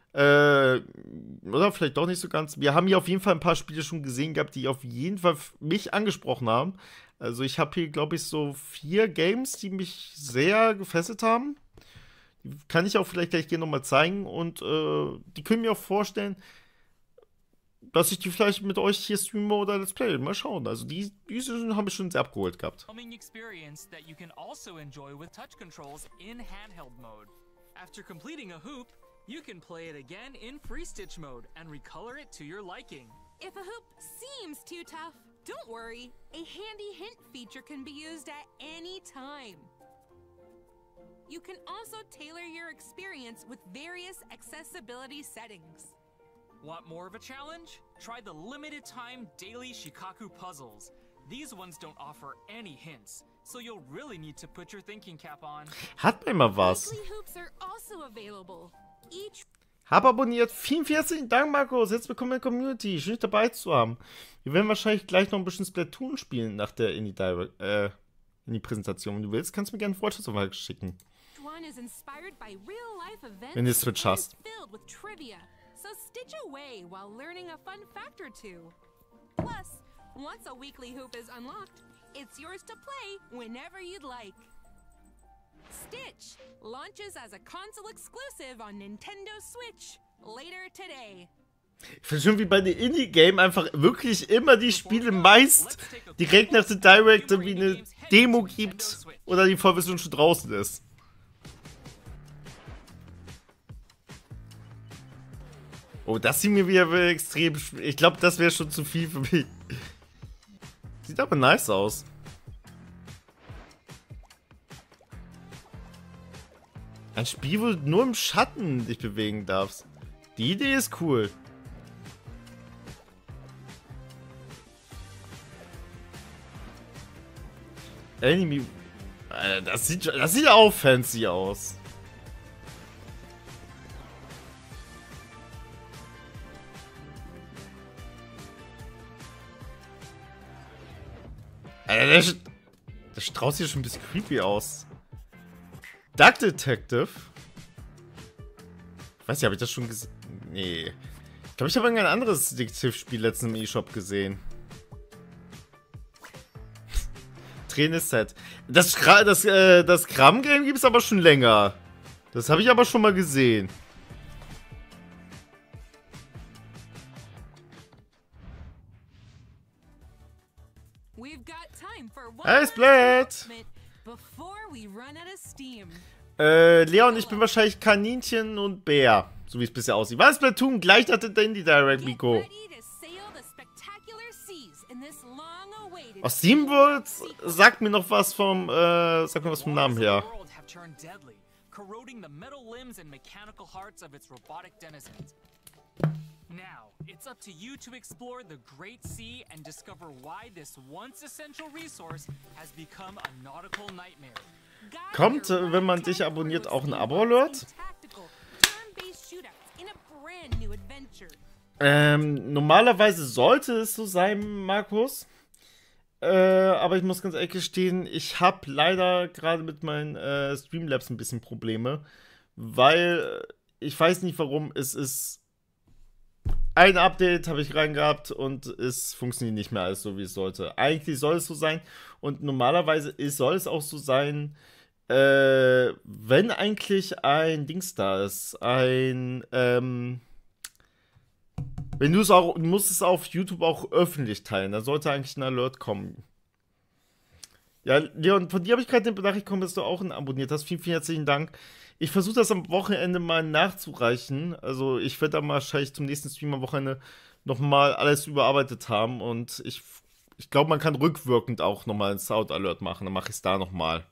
oder vielleicht doch nicht so ganz, wir haben hier auf jeden Fall ein paar Spiele schon gesehen gehabt, die auf jeden Fall mich angesprochen haben. Also ich habe hier, glaube ich, so 4 Games, die mich sehr gefesselt haben. Die kann ich auch vielleicht gleich hier nochmal zeigen. Und die können mir auch vorstellen, dass ich die vielleicht mit euch hier streame oder Let's Play. Mal schauen. Also diese haben mich schon sehr abgeholt gehabt. Experience that you can also enjoy with touch controls in handheld mode. After completing a hoop, you can play it again in free stitch mode and recolor it to your liking. If a hoop seems too tough, don't worry. A handy hint feature can be used at any time. You can also tailor your experience with various accessibility settings. Want more of a challenge? Try the limited time daily Shikaku puzzles. These ones don't offer any hints, so you'll really need to put your thinking cap on. Hat mir mal was. Weekly hoops are also available. Each Hab abonniert. Vielen herzlichen Dank, Markus. Jetzt willkommen in der Community. Schön, dich dabei zu haben. Wir werden wahrscheinlich gleich noch ein bisschen Splatoon spielen nach der Indie-Präsentation. Wenn du willst, kannst du mir gerne einen Vorschlag schicken. Wenn du Switch hast. So stitch away while learning a fun fact or two. Plus, once a weekly hoop is unlocked, it's yours to play whenever you'd like. Stitch launches as a console exclusive on Nintendo Switch later today. Ich finde schon, wie bei den Indie-Game einfach wirklich immer die Spiele meist direkt nach der Direct wie eine Demo gibt oder die Vollversion schon draußen ist. Oh, das sieht mir wieder extrem... Ich glaube, das wäre schon zu viel für mich. Sieht aber nice aus. Ein Spiel, wo du nur im Schatten dich bewegen darfst. Die Idee ist cool. Enemy... Das sieht auch fancy aus. Der Strauß sieht schon ein bisschen creepy aus. Duck Detective? Ich weiß nicht, habe ich das schon gesehen? Nee. Ich glaube, ich habe irgendein anderes Detektivspiel letztens im E-Shop gesehen. Traineset. Das Kram-Game gibt es aber schon länger. Das habe ich aber schon mal gesehen. Hey, Splat! Leon, ich bin wahrscheinlich Kaninchen und Bär. So wie es bisher aussieht. Was, Splatoon? Gleich nach der Indie Direct, Miko. Aus SteamWorld sagt mir noch was vom, sag mir was vom Namen her. Now, it's up to you to explore the Great Sea and discover why this once essential resource has become a nautical nightmare. Kommt, wenn man dich abonniert, auch ein Abo-Alert? Normalerweise sollte es so sein, Markus. Aber ich muss ganz ehrlich gestehen, ich habe leider gerade mit meinen Streamlabs ein bisschen Probleme. Weil, ich weiß nicht warum, es ist... Ein Update habe ich reingehabt und es funktioniert nicht mehr alles so, wie es sollte. Eigentlich soll es so sein und normalerweise soll es auch so sein, wenn eigentlich ein Dings da ist, wenn du es auch, du musst es auf YouTube auch öffentlich teilen, da sollte eigentlich ein Alert kommen. Ja, Leon, von dir habe ich gerade den Benachrichtigung bekommen, dass du auch einen abonniert hast. Vielen, vielen herzlichen Dank. Ich versuche das am Wochenende mal nachzureichen. Also ich werde dann wahrscheinlich zum nächsten Stream am Wochenende nochmal alles überarbeitet haben. Und ich glaube, man kann rückwirkend auch nochmal einen Sound Alert machen. Dann mache ich es da nochmal.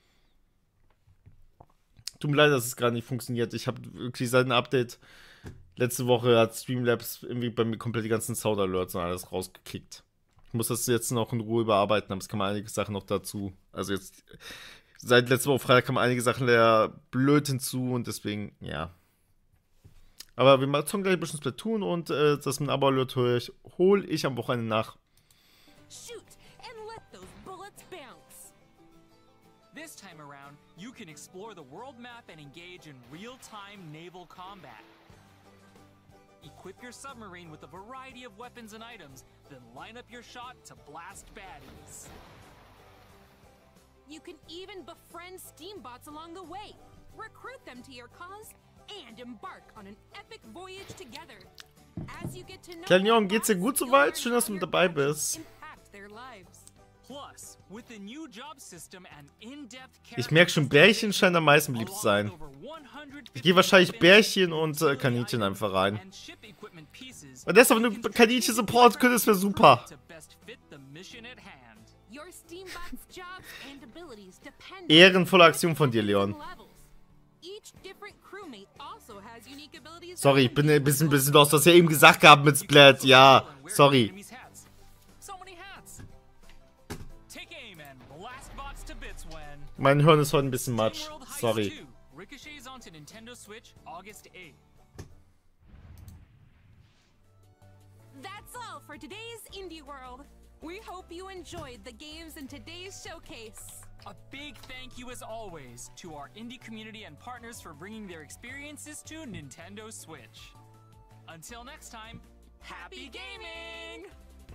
Tut mir leid, dass es gerade nicht funktioniert. Ich habe wirklich seit einem Update letzte Woche hat Streamlabs irgendwie bei mir komplett die ganzen Sound Alerts und alles rausgekickt. Ich muss das jetzt noch in Ruhe überarbeiten, aber es kamen einige Sachen noch dazu. Also jetzt... Seit letzter Woche Freitag kamen einige Sachen leer blöd hinzu und deswegen, ja. Aber wir machen gleich ein bisschen Splatoon und das mit dem Abo-Alert hole ich am Wochenende nach. This time around, you can explore the world map and engage in real-time naval combat. Equip your submarine with a variety of weapons and items, then line up your shot to blast baddies. You can even befriend Steambots along the way, recruit them to your cause, and embark on an epic voyage together. As you get to know Klein geht's dir gut soweit? Schön, dass du mit dabei bist. Ich merke schon, Bärchen scheint am meisten beliebt zu sein. Ich gehe wahrscheinlich Bärchen und Kaninchen einfach rein. Und deshalb, wenn du Kaninchen Support könntest, wäre super. Ehrenvolle Aktion von dir, Leon. Sorry, ich bin ein bisschen los. Du hast ja eben gesagt gehabt mit Splat. Ja, sorry. Mein Hirn ist heute ein bisschen matsch. Sorry. That's all for today's Indie World. We hope you enjoyed the games in today's showcase. A big thank you as always to our indie community and partners for bringing their experiences to Nintendo Switch. Until next time, happy gaming!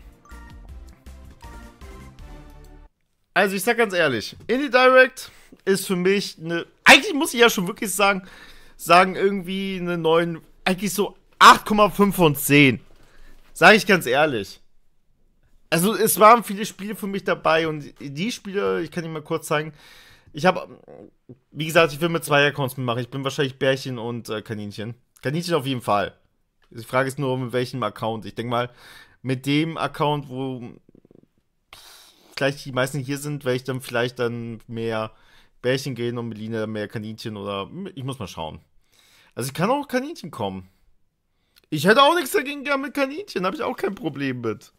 Also ich sag ganz ehrlich, Indie Direct ist für mich eine, eigentlich muss ich ja schon wirklich sagen irgendwie eine 9, eigentlich so 8,5 von 10. Sag ich ganz ehrlich. Also es waren viele Spiele für mich dabei und die Spiele, ich kann Ihnen mal kurz zeigen, ich habe, wie gesagt, ich will mit 2 Accounts mitmachen. Ich bin wahrscheinlich Bärchen und Kaninchen. Kaninchen auf jeden Fall. Die Frage ist nur, mit welchem Account. Ich denke mal, mit dem Account, wo vielleicht die meisten hier sind, werde ich dann vielleicht dann mehr Bärchen gehen und mit Lina mehr Kaninchen oder... Ich muss mal schauen. Also ich kann auch Kaninchen kommen. Ich hätte auch nichts dagegen gern mit Kaninchen. Habe ich auch kein Problem mit.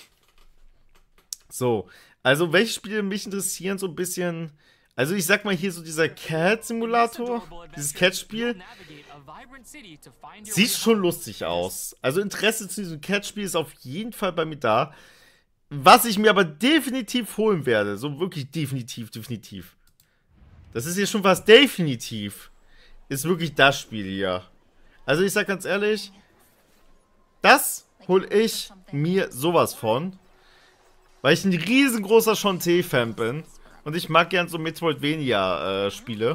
So. Also welche Spiele mich interessieren so ein bisschen... Also ich sag mal hier so dieser Cat-Simulator. Dieses Cat-Spiel. Sieht schon lustig aus. Also Interesse zu diesem Cat-Spiel ist auf jeden Fall bei mir da. Was ich mir aber definitiv holen werde. So wirklich definitiv. Das ist hier schon fast definitiv. Ist wirklich das Spiel hier. Also ich sag ganz ehrlich. Das hole ich mir sowas von. Weil ich ein riesengroßer Shantae-Fan bin. Und ich mag gern so Metroidvania Spiele.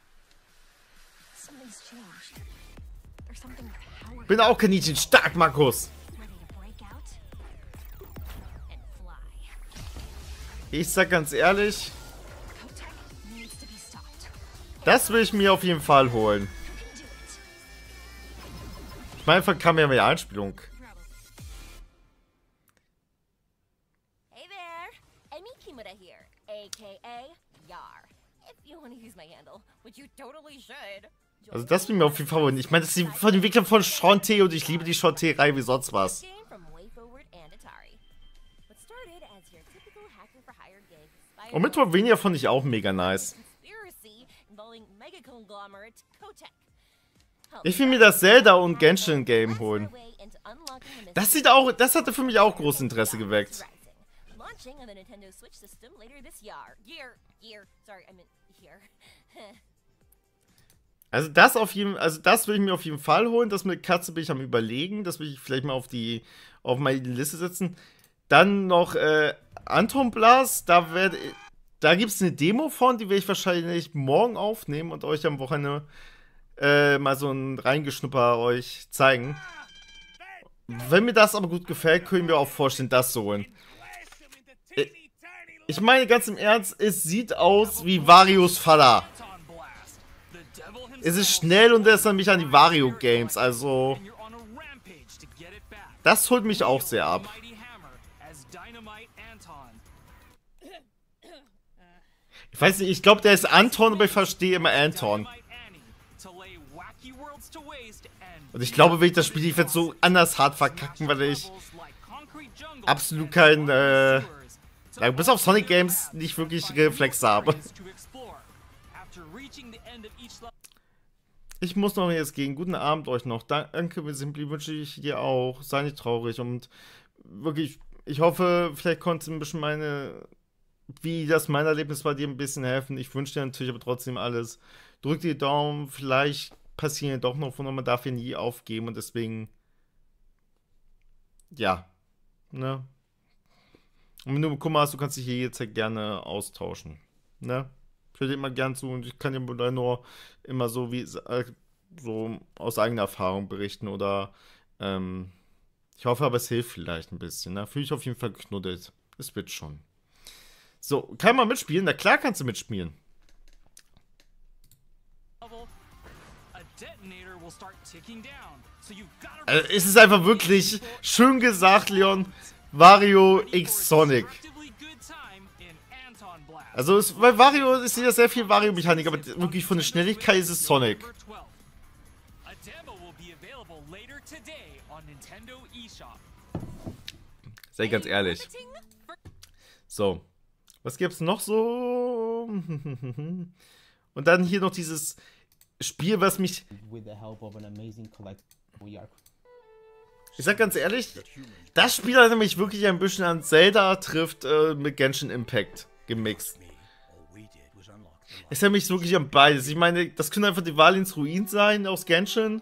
Bin auch Kaninchen stark, Markus. Ich sag ganz ehrlich, das will ich mir auf jeden Fall holen. Ich meine, kam ja mehr Einspielung. Hey there, Emi Kimura here, aka Yar. If you want to use my handle, which you totally should. Also das will mir auf jeden Fall holen. Ich meine, das ist von den Entwicklern von Shantae und ich liebe die Shantae-Reihe wie sonst was. Und Metroidvania fand ich auch mega nice. Ich will mir das Zelda und Genshin Game holen. Das sieht auch, das hatte für mich auch großes Interesse geweckt. Also das auf jeden, also das will ich mir auf jeden Fall holen. Das mit Katze bin ich am Überlegen. Das will ich vielleicht mal auf meine Liste setzen. Dann noch Anton Blast. Da gibt es eine Demo von, die werde ich wahrscheinlich morgen aufnehmen und euch am Wochenende mal so ein Reingeschnupper euch zeigen. Wenn mir das aber gut gefällt, können wir auch vorstellen, das zu holen. Ich meine ganz im Ernst, es sieht aus wie Varios Vater. Es ist schnell und erinnert mich an die Wario Games, also das holt mich auch sehr ab. Ich weiß nicht, ich glaube, der ist Anton, aber ich verstehe immer Anton. Und ich glaube, wenn ich das Spiel, ich werde so anders hart verkacken, weil ich absolut kein, bis auf Sonic Games nicht wirklich Reflexe habe. Ich muss noch jetzt gehen. Guten Abend euch noch. Danke, Simply wünsche ich dir auch. Sei nicht traurig und wirklich, ich hoffe, vielleicht konnte ein bisschen wie das mein Erlebnis bei dir ein bisschen helfen. Ich wünsche dir natürlich aber trotzdem alles. Drück die Daumen, vielleicht passieren doch noch Wunder, man darf hier nie aufgeben und deswegen, ja, ne? Und wenn du Kummer hast, du kannst dich hier jetzt gerne austauschen, ne? Ich höre dir immer gern zu und ich kann dir nur immer so wie so aus eigener Erfahrung berichten oder ich hoffe aber, es hilft vielleicht ein bisschen, ne? Fühle ich auf jeden Fall geknuddelt. Es wird schon. So, kann man mitspielen? Na klar kannst du mitspielen. Also, es ist einfach wirklich schön gesagt, Leon. Wario X Sonic. Also, bei Wario ist ja sehr viel Wario-Mechanik, aber wirklich von der Schnelligkeit ist es Sonic. Sei ganz ehrlich. So. Was gibt's noch so? Und dann hier noch dieses Spiel, was mich... Ich sag ganz ehrlich, das Spiel hat mich wirklich ein bisschen an Zelda trifft mit Genshin Impact gemixt. Es hat mich wirklich an beides. Ich meine, das könnte einfach die Valins Ruin sein aus Genshin.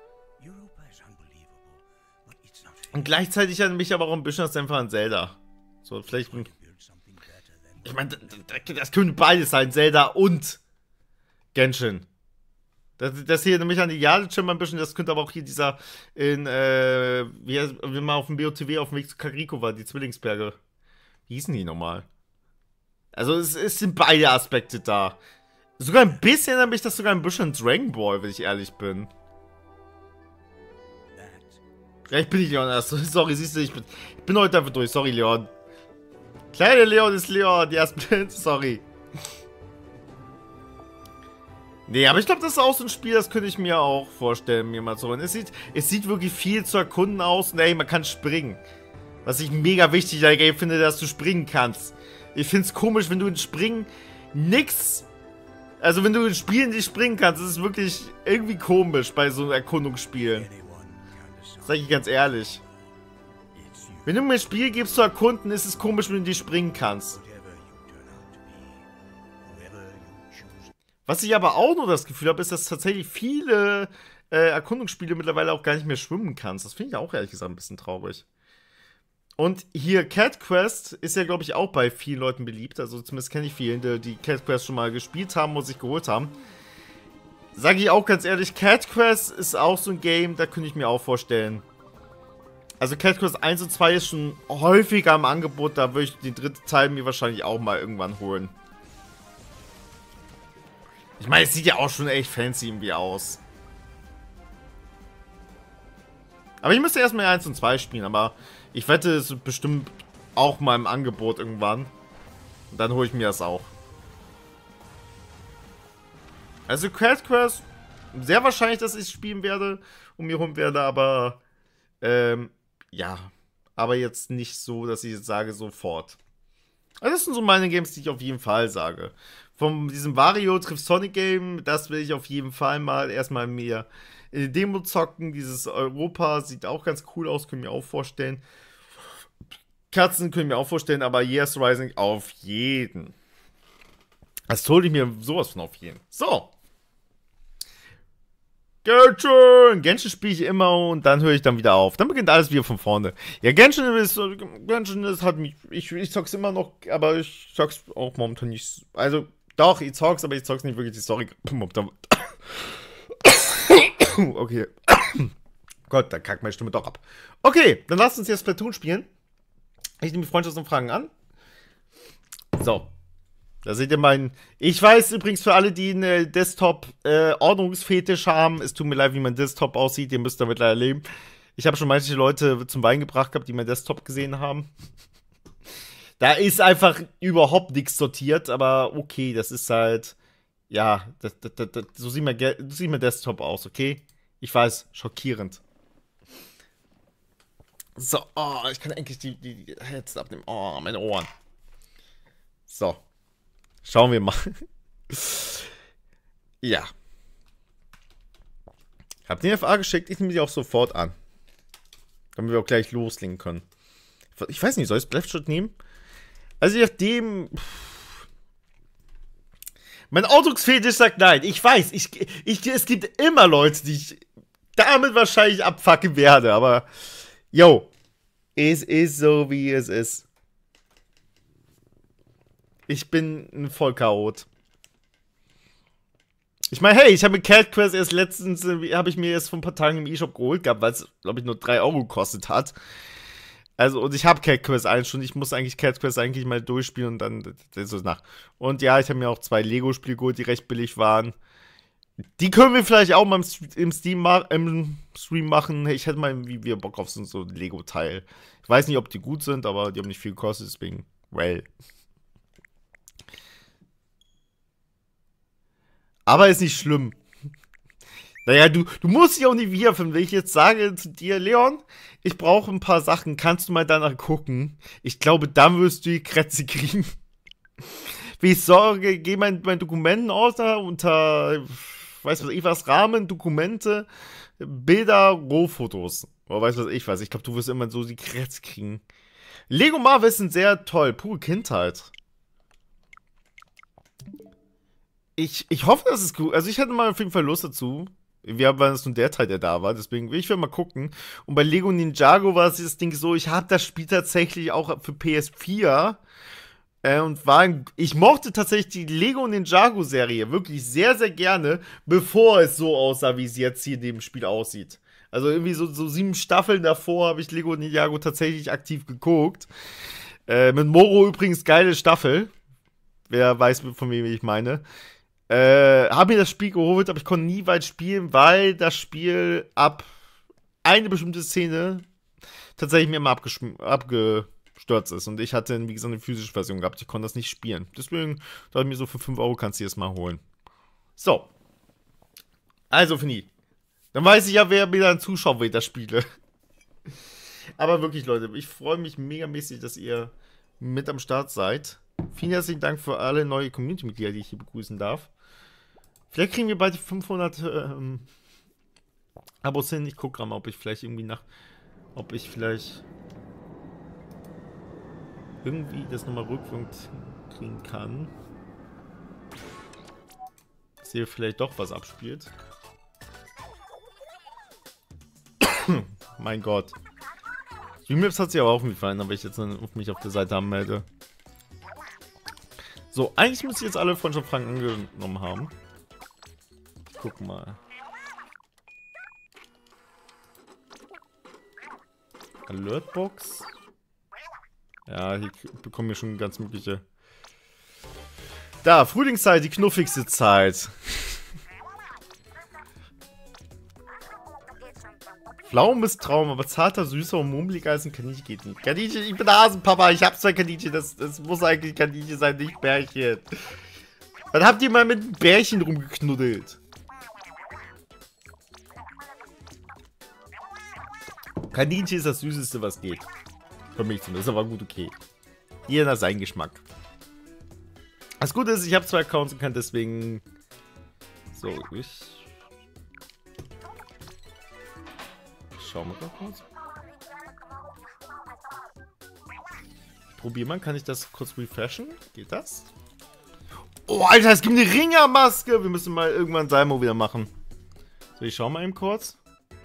Und gleichzeitig hat mich aber auch ein bisschen einfach an Zelda. So, vielleicht... Ich meine, das könnte beides sein, Zelda und Genshin. Das hier nämlich an die Jade-Chimmer ein bisschen, das könnte aber auch hier dieser wie man auf dem BOTW auf dem Weg zu Kariko war, die Zwillingsberge. Wie hießen die nochmal? Also es sind beide Aspekte da. Sogar ein bisschen erinnert mich das sogar ein bisschen an Dragon Ball, wenn ich ehrlich bin. Ja, ich bin nicht Leon. Sorry, siehst du, ich bin heute einfach durch. Sorry, Leon. Kleine Leon ist Leon. Die erst blind. Sorry. Nee, aber ich glaube, das ist auch so ein Spiel, das könnte ich mir auch vorstellen, mir mal zu holen. Es sieht wirklich viel zu erkunden aus und ey, man kann springen. Was ich mega wichtig an Game finde, dass du springen kannst. Ich finde es komisch, wenn du in Springen nix... Also wenn du in Spielen nicht springen kannst, das ist wirklich irgendwie komisch bei so Erkundungsspielen. Sag ich ganz ehrlich. Wenn du mir ein Spiel gibst zu erkunden, ist es komisch, wenn du nicht springen kannst. Was ich aber auch nur das Gefühl habe, ist, dass tatsächlich viele Erkundungsspiele mittlerweile auch gar nicht mehr schwimmen kannst. Das finde ich auch ehrlich gesagt ein bisschen traurig. Und hier Cat Quest ist ja, glaube ich, auch bei vielen Leuten beliebt. Also zumindest kenne ich viele, die Cat Quest schon mal gespielt haben und sich geholt haben. Sage ich auch ganz ehrlich, Cat Quest ist auch so ein Game, da könnte ich mir auch vorstellen. Also Cat Quest 1 und 2 ist schon häufiger im Angebot, da würde ich den dritten Teil mir wahrscheinlich auch mal irgendwann holen. Ich meine, es sieht ja auch schon echt fancy irgendwie aus. Aber ich müsste erstmal 1 und 2 spielen, aber ich wette, es ist bestimmt auch mal im Angebot irgendwann. Und dann hole ich mir das auch. Also Cat Quest, sehr wahrscheinlich, dass ich es spielen werde und mir holen werde, aber ja, aber jetzt nicht so, dass ich jetzt sage, sofort. Also das sind so meine Games, die ich auf jeden Fall sage. Von diesem Wario trifft Sonic Game, das will ich auf jeden Fall mal erstmal mir in die Demo zocken. Dieses Europa sieht auch ganz cool aus, können mir auch vorstellen. Katzen können mir auch vorstellen, aber Yes Rising auf jeden. Das hole ich mir sowas von auf jeden. So. Genshin spiele ich immer und dann höre ich dann wieder auf. Dann beginnt alles wieder von vorne. Ja, Genshin ist halt mich. Ich zock's immer noch, aber ich zock's auch momentan nicht. Also, doch, ich zock's, aber ich zock's nicht wirklich die Story. Okay. Gott, da kackt meine Stimme doch ab. Okay, dann lasst uns jetzt Splatoon spielen. Ich nehme die Freundschaftsanfragen an. So. Da seht ihr meinen. Ich weiß übrigens für alle, die einen Desktop-Ordnungsfetisch haben, es tut mir leid, wie mein Desktop aussieht. Ihr müsst damit leider leben. Ich habe schon manche Leute zum Wein gebracht gehabt, die meinen Desktop gesehen haben. Da ist einfach überhaupt nichts sortiert, aber okay, das ist halt. Ja, so sieht mein Desktop aus, okay? Ich weiß, schockierend. So, oh, ich kann endlich die Heads abnehmen. Oh, meine Ohren. So. Schauen wir mal. Ja. Hab den FA geschickt, ich nehme die auch sofort an. Damit wir auch gleich loslegen können. Ich weiß nicht, soll ich Splashshot nehmen? Also je nachdem. Mein Ausdrucksfetisch sagt nein. Ich weiß, es gibt immer Leute, die ich damit wahrscheinlich abfacken werde, aber yo, es ist so, wie es ist. Ich bin ein Vollchaot. Ich meine, hey, ich habe mir Cat Quest erst letztens, habe ich mir erst vor ein paar Tagen im E-Shop geholt gehabt, weil es, glaube ich, nur 3 Euro gekostet hat. Also, und ich habe Cat Quest 1 schon. Ich muss eigentlich Cat Quest eigentlich mal durchspielen und dann so nach. Und ja, ich habe mir auch 2 Lego-Spiele geholt, die recht billig waren. Die können wir vielleicht auch mal im Stream machen. Ich hätte mal wieder Bock auf so ein Lego-Teil. Ich weiß nicht, ob die gut sind, aber die haben nicht viel gekostet, deswegen, well. Aber ist nicht schlimm. Naja, du musst dich auch nicht wiederfinden. Wenn ich jetzt sage zu dir, Leon, ich brauche ein paar Sachen, kannst du mal danach gucken? Ich glaube, dann wirst du die Krätze kriegen. Wie ich sorge, geh mein Dokumentenordner unter, weiß was ich was, Rahmen, Dokumente, Bilder, Rohfotos. Oder weiß was ich was. Ich glaube, du wirst immer so die Krätze kriegen. Lego Marvel sind sehr toll. Pure Kindheit. Ich hoffe, das ist gut. Also ich hatte mal auf jeden Fall Lust dazu. Wir waren es nur der Teil, der da war. Deswegen will ich mal gucken. Und bei Lego Ninjago war das Ding so, ich habe das Spiel tatsächlich auch für PS4. Ich mochte tatsächlich die Lego Ninjago-Serie wirklich sehr, sehr gerne, bevor es so aussah, wie es jetzt hier in dem Spiel aussieht. Also irgendwie so 7 Staffeln davor habe ich Lego Ninjago tatsächlich aktiv geguckt. Mit Moro übrigens geile Staffel. Wer weiß, von wem ich meine. Habe mir das Spiel geholt, aber ich konnte nie weit spielen, weil das Spiel ab eine bestimmte Szene tatsächlich mir immer abgestürzt ist. Und ich hatte, wie gesagt, eine physische Version gehabt. Ich konnte das nicht spielen. Deswegen dachte ich mir so, für 5 Euro kannst du das mal holen. So. Also, Fini. Dann weiß ich ja, wer mir dann zuschaut, wenn ich das spiele. Aber wirklich, Leute, ich freue mich megamäßig, dass ihr mit am Start seid. Vielen herzlichen Dank für alle neue Community-Mitglieder, die ich hier begrüßen darf. Vielleicht kriegen wir bald die 500 Abos hin. Ich gucke gerade mal, ob ich vielleicht irgendwie das nochmal rückwirkend kriegen kann. Dass hier vielleicht doch was abspielt. Mein Gott. Streamlabs hat sich aber auch gefallen, aber ich jetzt mich auf der Seite anmelde. So, eigentlich müsste ich jetzt alle Freundschaftsfragen angenommen haben. Guck mal. Alertbox. Ja, hier bekommen wir schon ganz mögliche. Da, Frühlingszeit, die knuffigste Zeit. Pflaumen ist Traum, aber zarter, süßer und mummeliger als ein Kaninchen geht nicht. Kaninchen, ich bin Hasenpapa, ich hab zwei Kaninchen, das muss eigentlich Kaninchen sein, nicht Bärchen. Wann habt ihr mal mit einem Bärchen rumgeknuddelt? Kaninchen ist das Süßeste, was geht. Für mich zumindest, aber gut, okay. Jeder nach seinem Geschmack. Das Gute ist, ich habe 2 Accounts und kann deswegen... So, ich schau mal kurz. Ich probiere mal, kann ich das kurz refreshen? Geht das? Oh, Alter, es gibt eine Ringermaske! Wir müssen mal irgendwann Salmo wieder machen. So, ich schau mal eben kurz.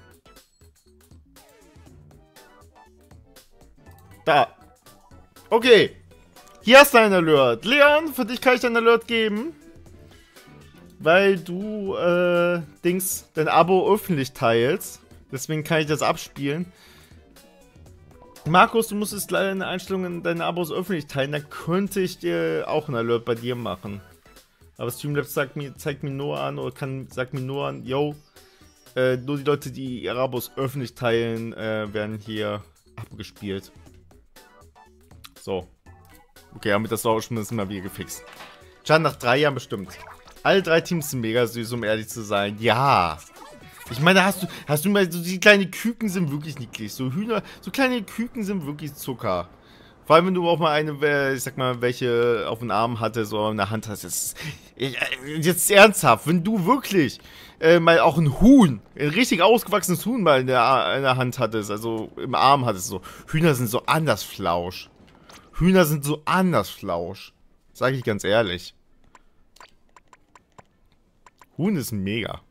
Da. Okay. Hier hast du einen Alert. Leon, für dich kann ich einen Alert geben. Weil du, dein Abo öffentlich teilst. Deswegen kann ich das abspielen. Markus, du musstest leider in den Einstellungen deine Abos öffentlich teilen. Dann könnte ich dir auch einen Alert bei dir machen. Aber Streamlabs zeigt mir nur an, oder sagt mir nur an, yo, nur die Leute, die ihre Abos öffentlich teilen, werden hier abgespielt. So. Okay, damit das auch schon mal wieder gefixt. Can, nach 3 Jahren bestimmt. Alle 3 Teams sind mega süß, um ehrlich zu sein. Ja. Ich meine, hast du mal, so die kleinen Küken sind wirklich niedlich. So kleine Küken sind wirklich Zucker. Vor allem, wenn du auch mal ich sag mal, welche auf dem Arm hattest oder in der Hand hast. Jetzt ernsthaft, wenn du wirklich mal auch ein richtig ausgewachsenes Huhn mal in der Hand hattest, also im Arm hattest, so. Hühner sind so anders flausch. Hühner sind so anders flausch. Sag ich ganz ehrlich. Huhn ist mega.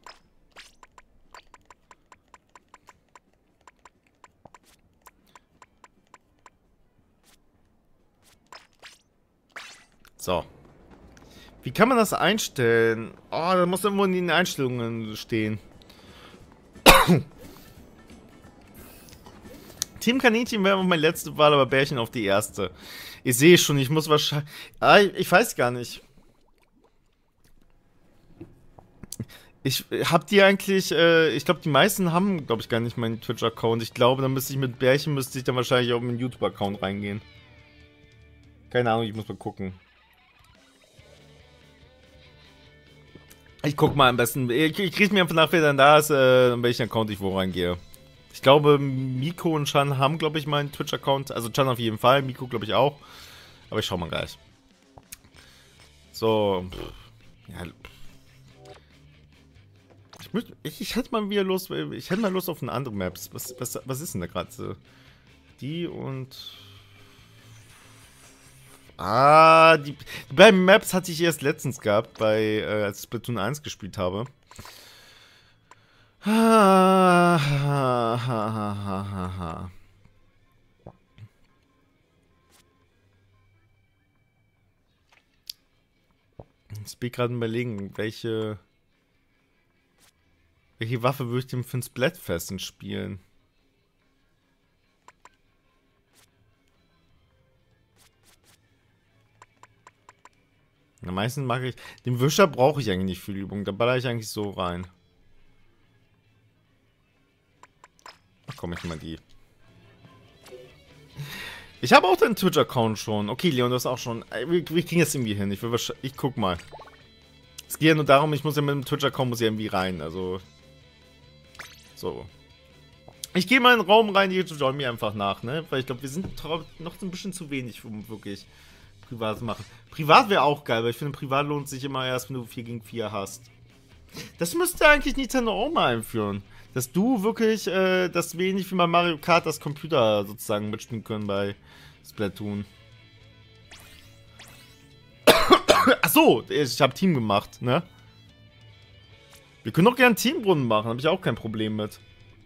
So. Wie kann man das einstellen? Oh, da muss irgendwo in den Einstellungen stehen. Team Kaninchen wäre meine letzte Wahl, aber Bärchen auf die erste. Ich sehe schon, ich muss wahrscheinlich... ich weiß gar nicht. Habt ihr eigentlich... ich glaube, die meisten haben, glaube ich, gar nicht meinen Twitch-Account. Ich glaube, dann müsste ich mit Bärchen dann wahrscheinlich auch in meinen YouTube-Account reingehen. Keine Ahnung, ich muss mal gucken. Ich guck mal am besten. Ich kriege mir einfach nach, wer dann da ist, in welchen Account ich wo reingehe. Ich glaube, Miko und Chan haben, glaube ich, meinen Twitch-Account. Also Chan auf jeden Fall, Miko, glaube ich, auch. Aber ich schau mal gleich. So. Ja. Ich hätte mal wieder Lust. Ich hätte mal Lust auf eine andere Maps. Was ist denn da gerade? Die und... die beiden Maps hatte ich erst letztens gehabt, als ich Splatoon 1 gespielt habe. Ich bin gerade überlegen, welche Waffe würde ich denn für ein Splatfest spielen? Am meisten mag ich... Den Wischer brauche ich eigentlich nicht viel Übung. Da baller ich eigentlich so rein. Ach komm, ich nehme mal die. Ich habe auch deinen Twitch-Account schon. Okay, Leon, du hast auch schon. Wir kriegen das irgendwie hin. Ich guck mal. Es geht ja nur darum, ich muss ja mit dem Twitch-Account irgendwie rein. Also. So. Ich gehe mal in den Raum rein, die join mir einfach nach, ne? Weil ich glaube, wir sind noch ein bisschen zu wenig, um wirklich privat zu machen. Privat wäre auch geil, weil ich finde, privat lohnt sich immer erst, wenn du 4 gegen 4 hast. Das müsste eigentlich Nintendo auch mal einführen. Dass du wirklich, das wenig wie bei Mario Kart das Computer sozusagen mitspielen können bei Splatoon. Achso, ich habe Team gemacht, ne? Wir können auch gerne Teamrunden machen, habe ich auch kein Problem mit.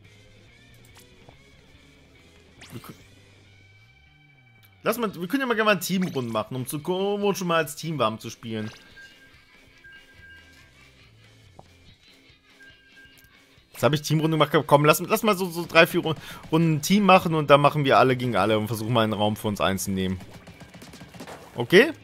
Wir können ja mal gerne mal Teamrunden machen, um schon mal als Team warm zu spielen. Jetzt habe ich Teamrunde gemacht. Komm, lass mal so 3-4 Runden Team machen und dann machen wir alle gegen alle und versuchen mal einen Raum für uns einzunehmen. Okay?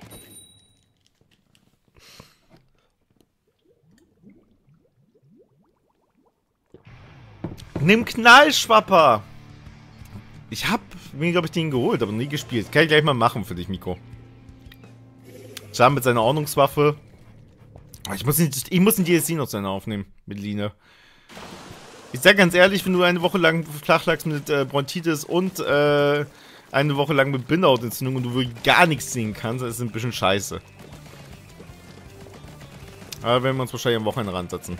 Nimm Knallschwapper! Ich hab mir, glaube ich, den geholt, aber nie gespielt. Kann ich gleich mal machen für dich, Miko. Jan mit seiner Ordnungswaffe. Ich muss den DLC noch zu Ende aufnehmen. Mit Line. Ich sag ganz ehrlich, wenn du eine Woche lang flach lagst mit Bronchitis und eine Woche lang mit Bindehautentzündung und du wirklich gar nichts sehen kannst, das ist ein bisschen scheiße. Aber werden wir uns wahrscheinlich am Wochenende ransetzen.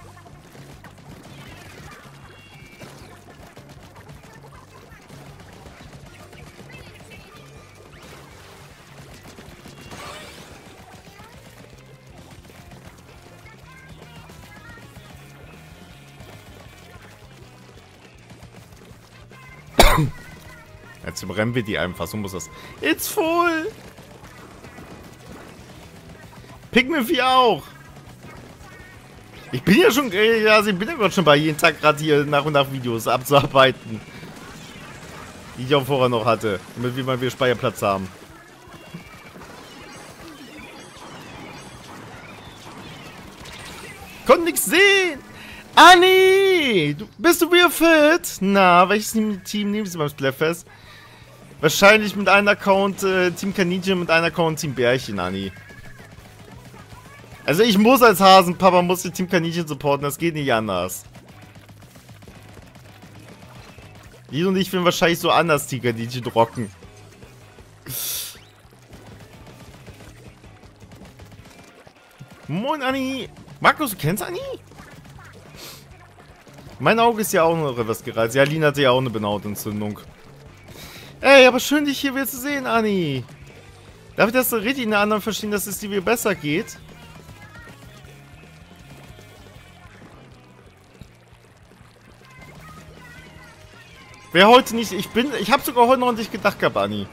Jetzt überrennen wir die einfach, so muss das. It's full! Pikmin 4 auch! Ich bin ja schon, also ich bin ja gerade schon bei jeden Tag gerade hier nach und nach Videos abzuarbeiten. Die ich auch vorher noch hatte, damit wir mal wieder Speicherplatz haben. Konnte nichts sehen! Anni! Bist du wieder fit? Na, welches Team nimmst du beim Splatfest? Wahrscheinlich mit einem Account Team Kaninchen, mit einem Account Team Bärchen, Anni. Also ich muss als Hasenpapa, muss die Team Kaninchen supporten, das geht nicht anders. Lino und ich will wahrscheinlich so anders Team Kaninchen rocken. Moin, Anni. Markus, du kennst Anni? Mein Auge ist ja auch noch etwas gereizt. Ja, Lina hatte ja auch eine Bindehautentzündung. Ey, aber schön, dich hier wieder zu sehen, Anni. Darf ich das so richtig in der anderen verstehen, dass es dir wieder besser geht? Wer heute nicht... Ich habe sogar heute noch an dich gedacht gehabt, Anni.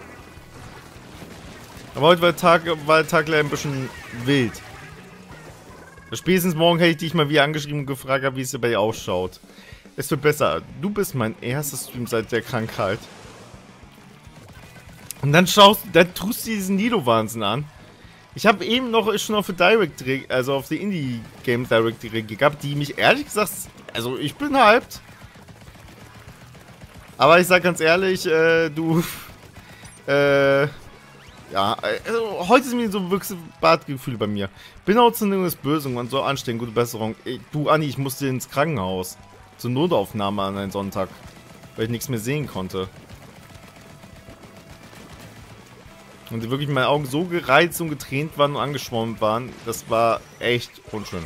Aber heute war der Tag leider ein bisschen wild. Spätestens morgen hätte ich dich mal wieder angeschrieben und gefragt, wie es dir bei dir ausschaut. Es wird besser. Du bist mein erstes Stream seit der Krankheit. Und dann tust du diesen Nilo-Wahnsinn an. Ich habe eben noch schon auf die also auf die Indie Game Direct gehabt, die mich ehrlich gesagt, also ich bin hyped. Aber ich sag ganz ehrlich, ja, also heute sind mir so wirklich Badgefühle bei mir. Bindehautentzündung ist böse und so anstrengend, gute Besserung. Du, Anni, ich musste ins Krankenhaus. Zur Notaufnahme an einem Sonntag. Weil ich nichts mehr sehen konnte. Und wirklich meine Augen so gereizt und getränt waren und angeschwommen waren. Das war echt unschön.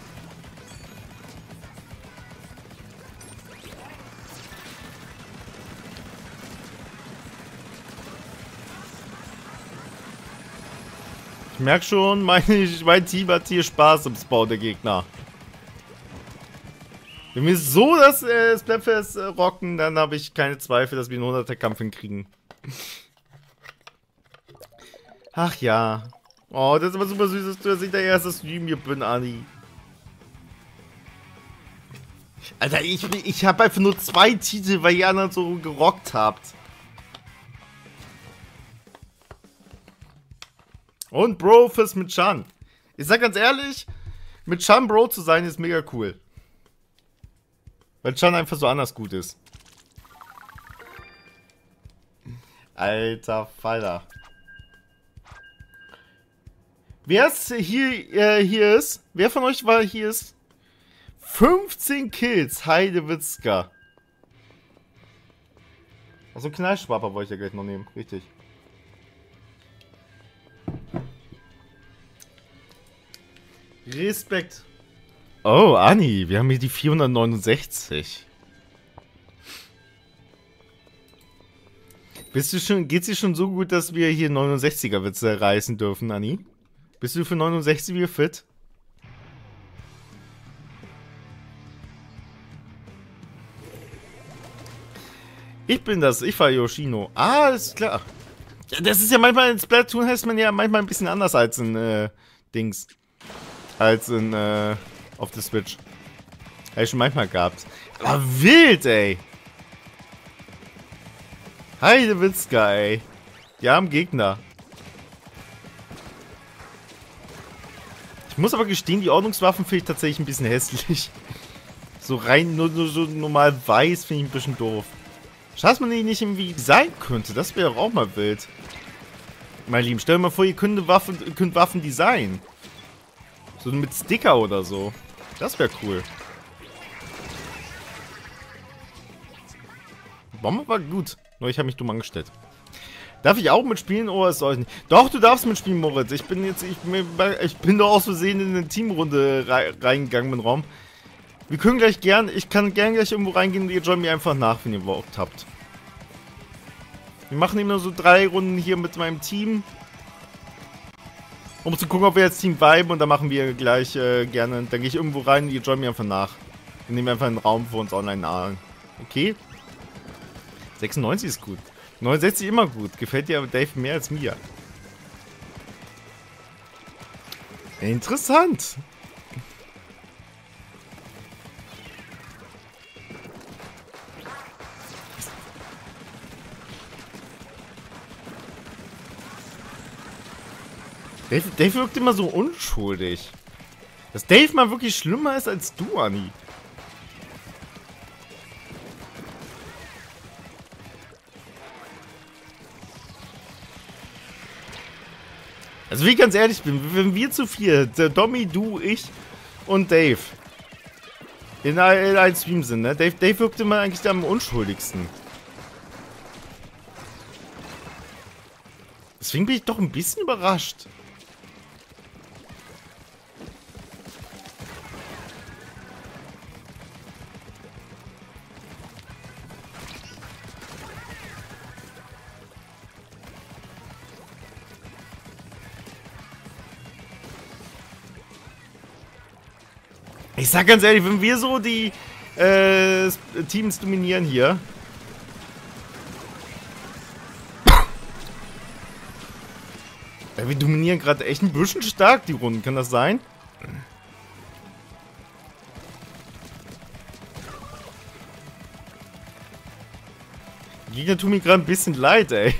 Ich merke schon, mein Team hat hier Spaß im Spawn der Gegner. Wenn wir so das Splatfest rocken, dann habe ich keine Zweifel, dass wir einen 100er-Kampf hinkriegen. Ach ja. Oh, das ist aber super süß, dass ich der erste Stream hier bin, Anni. Alter, ich habe einfach nur 2 Titel, weil ihr anderen so gerockt habt. Und Bro-Fist mit Chan. Ich sag ganz ehrlich, mit Chan Bro zu sein ist mega cool. Weil Chan einfach so anders gut ist. Alter Falter. Wer ist hier ist? Wer von euch war hier ist? 15 Kills, Heidewitzka. Also Knallschwapper wollte ich ja gleich noch nehmen, richtig. Respekt. Oh, Anni, wir haben hier die 469. Geht's dir schon so gut, dass wir hier 69er Witze reißen dürfen, Anni? Bist du für 69 wieder fit? Ich bin das, ich war Yoshino. Ah, ist klar. Ja, das ist ja manchmal, in Splatoon heißt man ja manchmal ein bisschen anders als in, Dings. Als in, auf der Switch. Hätte ich schon manchmal gehabt. Aber wild, ey. Heidewitzka, ey. Die armen Gegner. Ich muss aber gestehen, die Ordnungswaffen finde ich tatsächlich ein bisschen hässlich. So rein, nur so normal weiß finde ich ein bisschen doof. Schade, dass man die nicht irgendwie sein könnte. Das wäre auch mal wild. Mein Lieben, stell dir mal vor, ihr könnt Waffen designen. So mit Sticker oder so. Das wäre cool. Bombe war gut. Nur ich habe mich dumm angestellt. Darf ich auch mitspielen? Oh, es soll nicht. Doch, du darfst mitspielen, Moritz. Ich bin doch aus Versehen in eine Teamrunde reingegangen mit dem Raum. Wir können gleich ich kann gern gleich irgendwo reingehen und ihr joint mir einfach nach, wenn ihr Bock habt. Wir machen immer so 3 Runden hier mit meinem Team. Um zu gucken, ob wir jetzt Team viben und dann machen wir gleich gerne. Dann gehe ich irgendwo rein und ihr joint mir einfach nach. Wir nehmen einfach einen Raum für uns online an. Okay? 96 ist gut. 69 immer gut. Gefällt dir aber Dave mehr als mir. Interessant. Dave wirkt immer so unschuldig. Dass Dave mal wirklich schlimmer ist als du, Anni. Also wie ich ganz ehrlich bin, wenn wir zu viert, der Dommy, du, ich und Dave in einem Stream sind, ne? Dave wirkt immer eigentlich am unschuldigsten. Deswegen bin ich doch ein bisschen überrascht. Ich sag ganz ehrlich, wenn wir so die Teams dominieren hier. Ja, wir dominieren gerade echt ein bisschen stark die Runden, kann das sein? Die Gegner tun mir gerade ein bisschen leid, ey.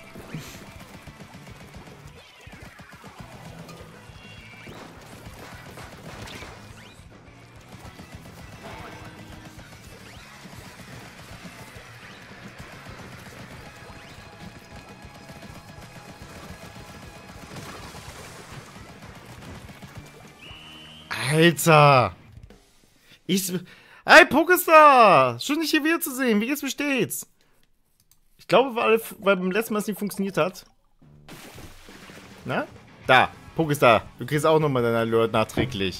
Alter! Hey, Pokestar! Schön, dich hier wieder zu sehen. Wie geht's, wie steht's? Ich glaube, weil beim letzten Mal es nicht funktioniert hat. Na? Da, Pokestar. Du kriegst auch nochmal deinen Alert nachträglich.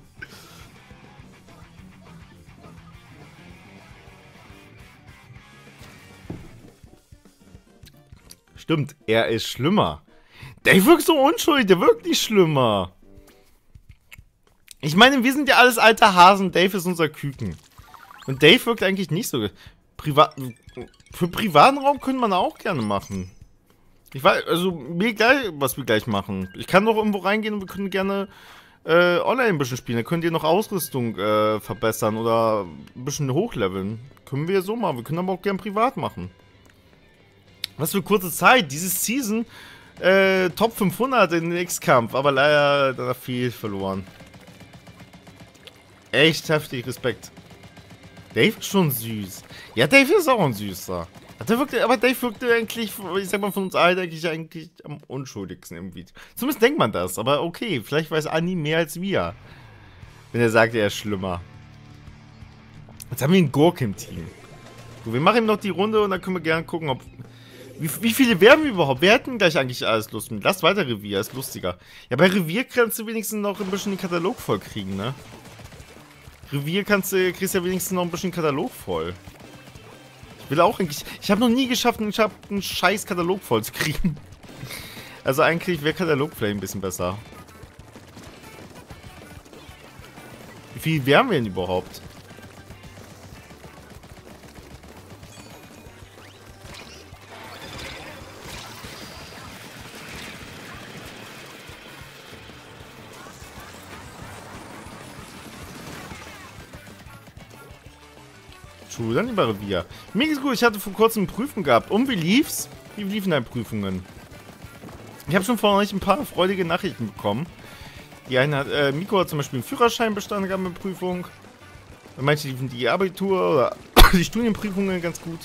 Stimmt, er ist schlimmer. Der wirkt so unschuldig, der wirkt nicht schlimmer. Ich meine, wir sind ja alles alte Hasen. Dave ist unser Küken. Und Dave wirkt eigentlich nicht so. Für privaten Raum könnte man auch gerne machen. Ich weiß, also mir gleich, was wir gleich machen. Ich kann doch irgendwo reingehen und wir können gerne online ein bisschen spielen. Dann könnt ihr noch Ausrüstung verbessern oder ein bisschen hochleveln. Können wir so machen. Wir können aber auch gerne privat machen. Was für kurze Zeit. Dieses Season Top 500 in den X-Kampf. Aber leider da viel verloren. Echt heftig, Respekt. Dave ist schon süß. Ja, Dave ist auch ein Süßer. Aber Dave wirkte eigentlich, ich sag mal, von uns allen eigentlich am unschuldigsten im Video. Zumindest denkt man das, aber okay, vielleicht weiß Anni mehr als wir. Wenn er sagt, er ist schlimmer. Jetzt haben wir einen Gurk im Team. Gut, wir machen ihm noch die Runde und dann können wir gerne gucken, ob... Wie viele werden wir überhaupt? Wir hätten gleich eigentlich alles Lust mit. Lasst weiter Revier, ist lustiger. Ja, bei Revier kannst du wenigstens noch ein bisschen den Katalog voll kriegen, ne? Revier kriegst ja wenigstens noch ein bisschen Katalog voll. Ich will auch eigentlich... Ich habe noch nie geschafft, einen scheiß Katalog voll zu kriegen. Also eigentlich wäre Katalog vielleicht ein bisschen besser. Wie viel wären wir denn überhaupt? Dann lieber Revier. Mir geht's gut, ich hatte vor kurzem Prüfung gehabt. Und wie lief's? Wie liefen deine Prüfungen? Ich habe schon vorhin ein paar freudige Nachrichten bekommen. Die eine hat, Miko hat zum Beispiel einen Führerschein bestanden gehabt mit Prüfung. Manche liefen die Abitur oder die Studienprüfungen ganz gut.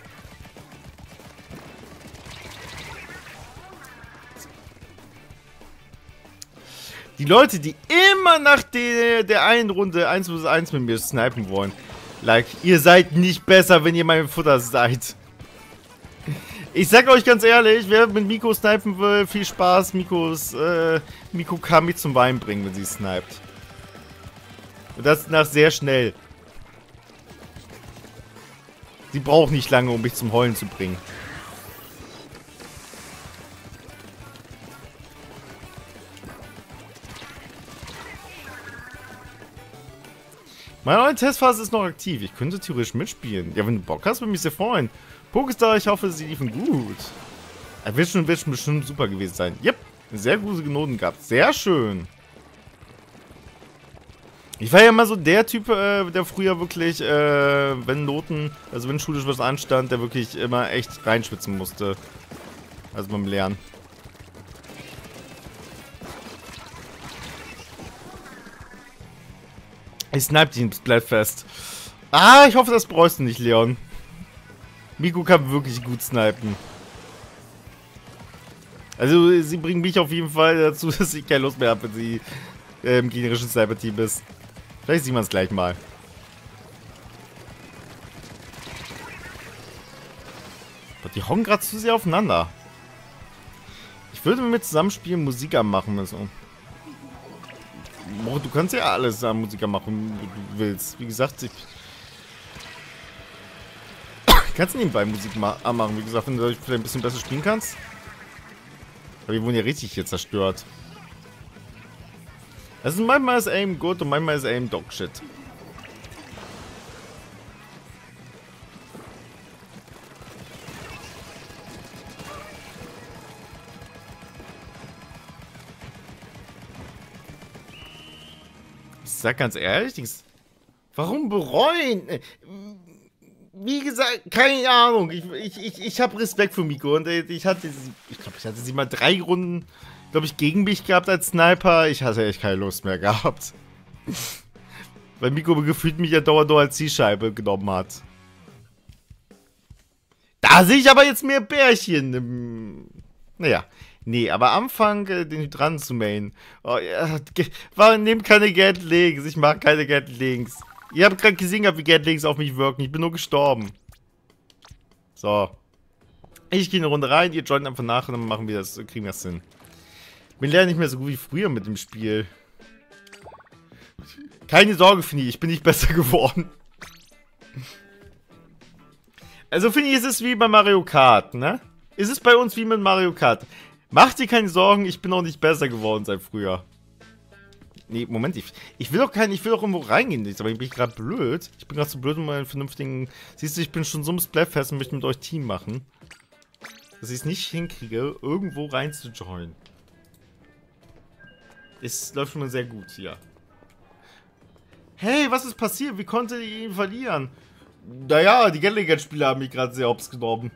Die Leute, die immer nach der einen Runde 1 vs 1 mit mir snipen wollen. Like, ihr seid nicht besser, wenn ihr mein Futter seid. Ich sag euch ganz ehrlich, wer mit Miko snipen will, viel Spaß. Miko kann mich zum Wein bringen, wenn sie sniped. Und das nach sehr schnell. Sie braucht nicht lange, um mich zum Heulen zu bringen. Meine neue Testphase ist noch aktiv. Ich könnte theoretisch mitspielen. Ja, wenn du Bock hast, würde mich sehr freuen. Pokestar, ich hoffe, sie liefen gut. Er wird schon bestimmt super gewesen sein. Yep, sehr gute Noten gehabt. Sehr schön. Ich war ja immer so der Typ, der früher wirklich, wenn schulisch was anstand, der wirklich immer echt reinschwitzen musste. Also beim Lernen. Ich snipe ihn, bleibt fest. Ah, ich hoffe, das bereust du nicht, Leon. Miko kann wirklich gut snipen. Also, sie bringen mich auf jeden Fall dazu, dass ich keine Lust mehr habe, wenn sie im gegnerischen Sniper-Team ist. Vielleicht sieht man es gleich mal. Aber die hocken gerade zu sehr aufeinander. Ich würde mit Zusammenspielen Musik anmachen müssen. Du kannst ja alles an Musiker machen, wie du willst. Wie gesagt, ich kannst nebenbei Musik anmachen. Wie gesagt, wenn du vielleicht ein bisschen besser spielen kannst. Aber wir wurden ja richtig hier zerstört. Also manchmal ist Aim gut und manchmal ist Aim Dog Shit. Ich sag ganz ehrlich, warum bereuen? Wie gesagt, keine Ahnung. Ich habe Respekt für Miko und ich hatte sie mal 3 Runden, glaube ich, gegen mich gehabt als Sniper. Ich hatte echt keine Lust mehr gehabt. Weil Miko gefühlt mich ja dauernd als Zielscheibe genommen hat. Da sehe ich aber jetzt mehr Bärchen. Naja. Nee, aber anfangen, den Hydranten zu mainen. Oh, ja, nehmt keine Gatlings. Ich mag keine Gatlings. Ihr habt gerade gesehen, wie Gatlings auf mich wirken. Ich bin nur gestorben. So. Ich gehe eine Runde rein, ihr joint einfach nach und dann machen wir das, kriegen wir das hin. Ich bin leider nicht mehr so gut wie früher mit dem Spiel. Keine Sorge, Fini, ich bin nicht besser geworden. Also, Fini, ist es wie bei Mario Kart, ne? Ist es bei uns wie mit Mario Kart? Macht dir keine Sorgen, ich bin auch nicht besser geworden seit früher. Nee, Moment, ich will doch irgendwo reingehen, aber ich bin gerade blöd. Ich bin gerade so blöd, um einen vernünftigen... Siehst du, ich bin schon so im Splatfest und möchte mit euch Team machen. Dass ich es nicht hinkriege, irgendwo rein zu joinen. Es läuft schon mal sehr gut hier. Hey, was ist passiert? Wie konnte ihr ihn verlieren? Naja, die Gatling-Spieler haben mich gerade sehr hops genommen.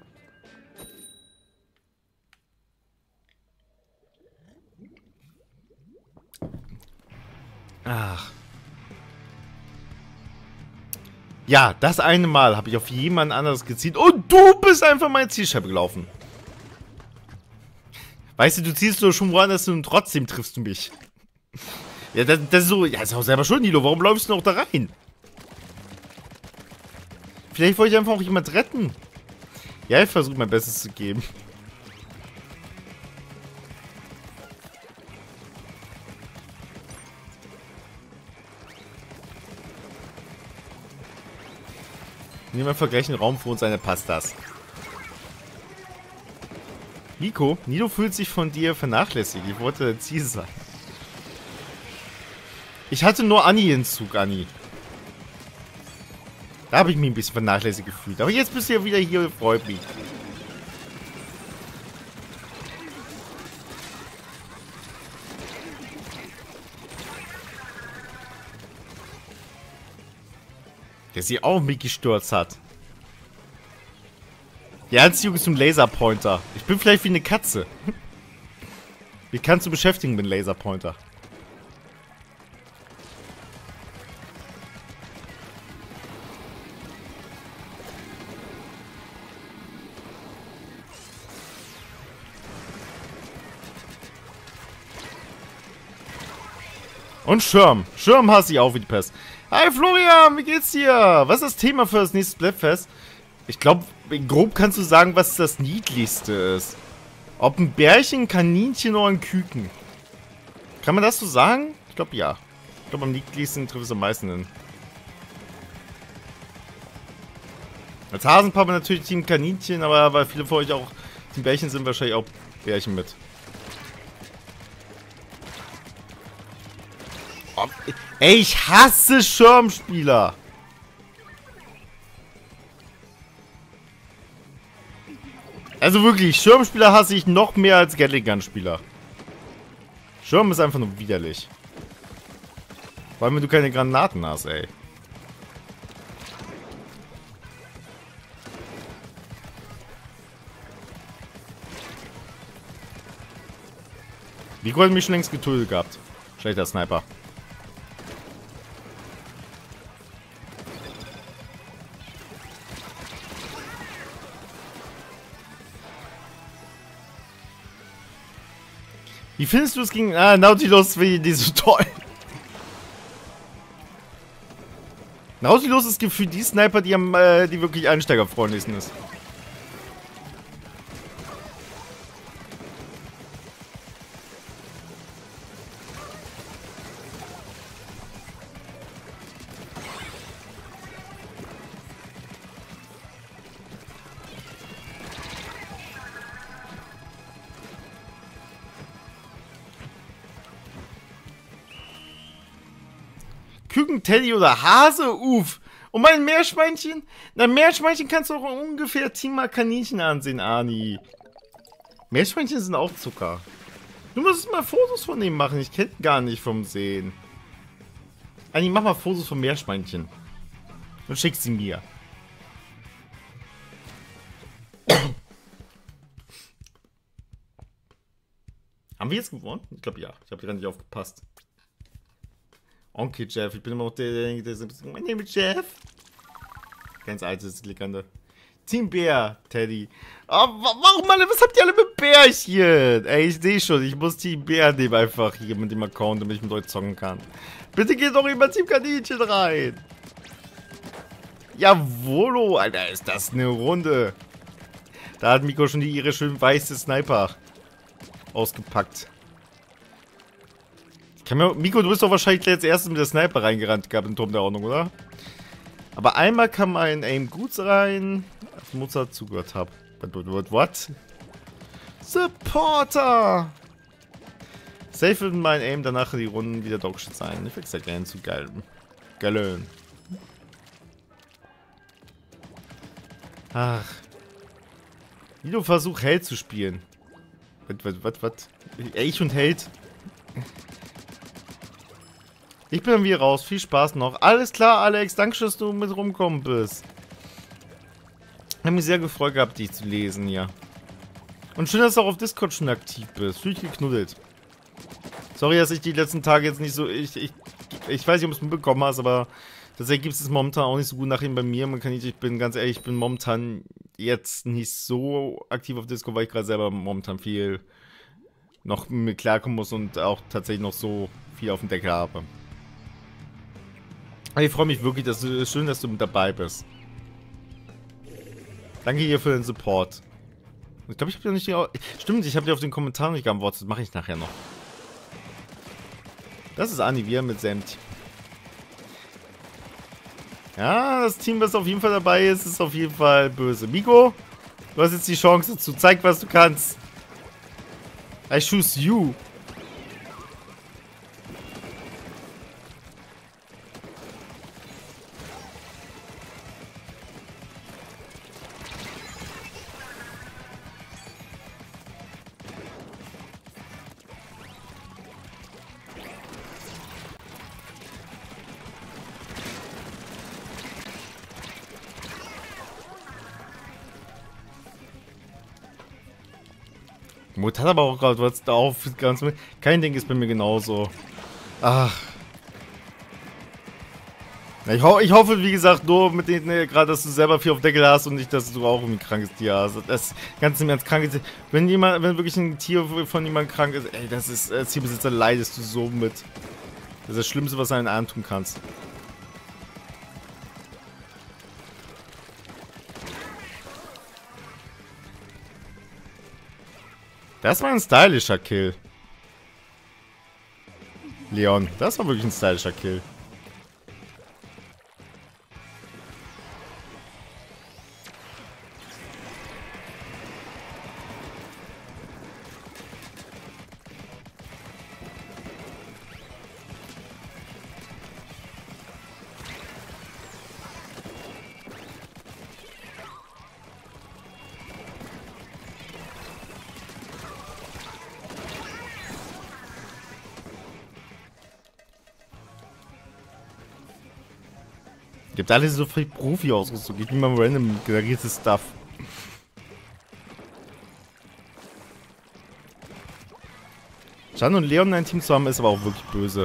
Ach. Ja, das eine Mal habe ich auf jemand anderes gezielt und du bist einfach meine Zielscheibe gelaufen. Weißt du, du zielst doch schon woanders und trotzdem triffst du mich. Ja, das ist so... Ja, ist auch selber schuld, Nilo. Warum läufst du noch da rein? Vielleicht wollte ich einfach auch jemand retten. Ja, ich versuche mein Bestes zu geben. Niemand vergleichen Raum für uns eine Pastas. Nico, Nilo fühlt sich von dir vernachlässigt. Ich wollte dein Ziel sein. Ich hatte nur Anni in Zug, Anni. Da habe ich mich ein bisschen vernachlässigt gefühlt. Aber jetzt bist du ja wieder hier, freut mich. Der sie auch mitgestürzt hat. Die Anziehung zum Laserpointer. Ich bin vielleicht wie eine Katze. Wie kannst du beschäftigen mit Laserpointer? Und Schirm. Schirm hasse ich auch wie die Pest. Hi Florian, wie geht's dir? Was ist das Thema für das nächste Splatfest? Ich glaube, grob kannst du sagen, was das Niedlichste ist. Ob ein Bärchen, ein Kaninchen oder ein Küken. Kann man das so sagen? Ich glaube, ja. Ich glaube, am niedlichsten trifft es am meisten hin. Als Hasenpapa natürlich Team Kaninchen, aber weil viele von euch auch Team Bärchen sind, wahrscheinlich auch Bärchen mit. Oh, ey, ich hasse Schirmspieler. Also wirklich, Schirmspieler hasse ich noch mehr als Gatling Gun Spieler. Schirm ist einfach nur widerlich. Vor allem, wenn du keine Granaten hast, ey. Nico hat mich schon längst getötet gehabt. Schlechter Sniper. Wie findest du es gegen... Ah, Nautilus finde ich nicht so toll. Nautilus ist gefühlt die Sniper, die wirklich einsteigerfreundlichsten ist. Küken, Teddy oder Hase? Uff. Und mein Meerschweinchen? Na, Meerschweinchen kannst du auch ungefähr Team mal Kaninchen ansehen, Ani. Meerschweinchen sind auch Zucker. Du musst mal Fotos von dem machen. Ich kenne gar nicht vom Sehen. Ani, mach mal Fotos von Meerschweinchen. Und schick sie mir. Haben wir jetzt gewonnen? Ich glaube ja. Ich habe gerade nicht aufgepasst. Onkel Jeff, ich bin immer noch der mein Name ist Jeff. Ganz altes Legende. Team Bär, Teddy. Oh, warum alle, was habt ihr alle mit Bärchen? Ey, ich sehe schon, ich muss Team Bär nehmen einfach hier mit dem Account, damit ich mit euch zocken kann. Bitte geht doch immer Team Kaninchen rein. Jawollo, Alter, ist das eine Runde. Da hat Miko schon ihre schön weiße Sniper ausgepackt. Miko, du bist doch wahrscheinlich als erstes mit der Sniper reingerannt gehabt im Turm der Ordnung, oder? Aber einmal kam mein Aim gut rein, als Mozart zugehört habe. What? Supporter! Safe wird mein Aim danach die Runden wieder Dogshit sein. Ich wechsle gerne zu Gallön. Ach. Nilo versucht Held zu spielen. Was? Ich und Held? Ich bin dann wieder raus. Viel Spaß noch. Alles klar, Alex. Danke, dass du mit rumkommen bist. Ich habe mich sehr gefreut gehabt, dich zu lesen hier. Und schön, dass du auch auf Discord schon aktiv bist. Fühl dich geknuddelt. Sorry, dass ich die letzten Tage jetzt nicht so... Ich weiß nicht, ob du es mitbekommen hast, aber Das Ergebnis ist momentan auch nicht so gut nach ihm bei mir. Ich bin ganz ehrlich, ich bin momentan jetzt nicht so aktiv auf Discord, weil ich gerade selber momentan viel noch mit klarkommen muss und auch tatsächlich noch so viel auf dem Deckel habe. Aber ich freue mich wirklich, schön, dass du mit dabei bist. Danke dir für den Support. Ich glaube, ich habe ja nicht... Stimmt, ich habe dir auf den Kommentar nicht geantwortet. Das mache ich nachher noch. Das ist Anivia mit Semt. Ja, das Team, was auf jeden Fall dabei ist, ist auf jeden Fall böse. Miko, du hast jetzt die Chance dazu. Zeig, was du kannst. I choose you. Mut hat aber auch gerade was auf. Kein Ding ist bei mir genauso. Ach. Ich hoffe, wie gesagt, nur mit denen, gerade, dass du selber viel auf Deckel hast und nicht, dass du auch irgendwie ein krankes Tier hast. Das ganz im Ernst, krankes Tier. Wenn wirklich ein Tier von jemandem krank ist, ey, das ist, als Tierbesitzer leidest du so mit. Das ist das Schlimmste, was du einem antun kannst. Das war ein stylischer Kill. Leon, das war wirklich ein stylischer Kill. Gibt alles so viel Profi-Ausrüstung. Gibt immer random generiertes Stuff. Jan und Leon in ein Team zu haben, ist aber auch wirklich böse.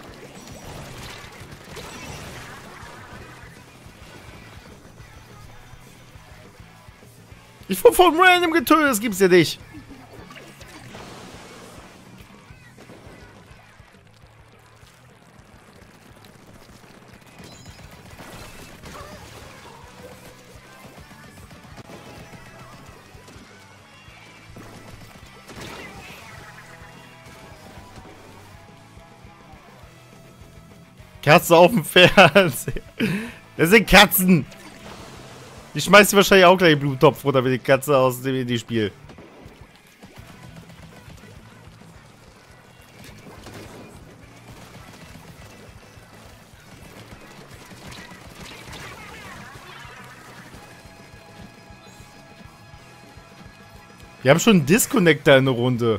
Ich wurde von random getötet, das gibt's ja nicht. Katze auf dem Fernseher. Das sind Katzen. Die schmeißt wahrscheinlich auch gleich den Bluttopf runter mit der Katze aus dem Indie-Spiel. Wir haben schon einen Disconnector in der Runde.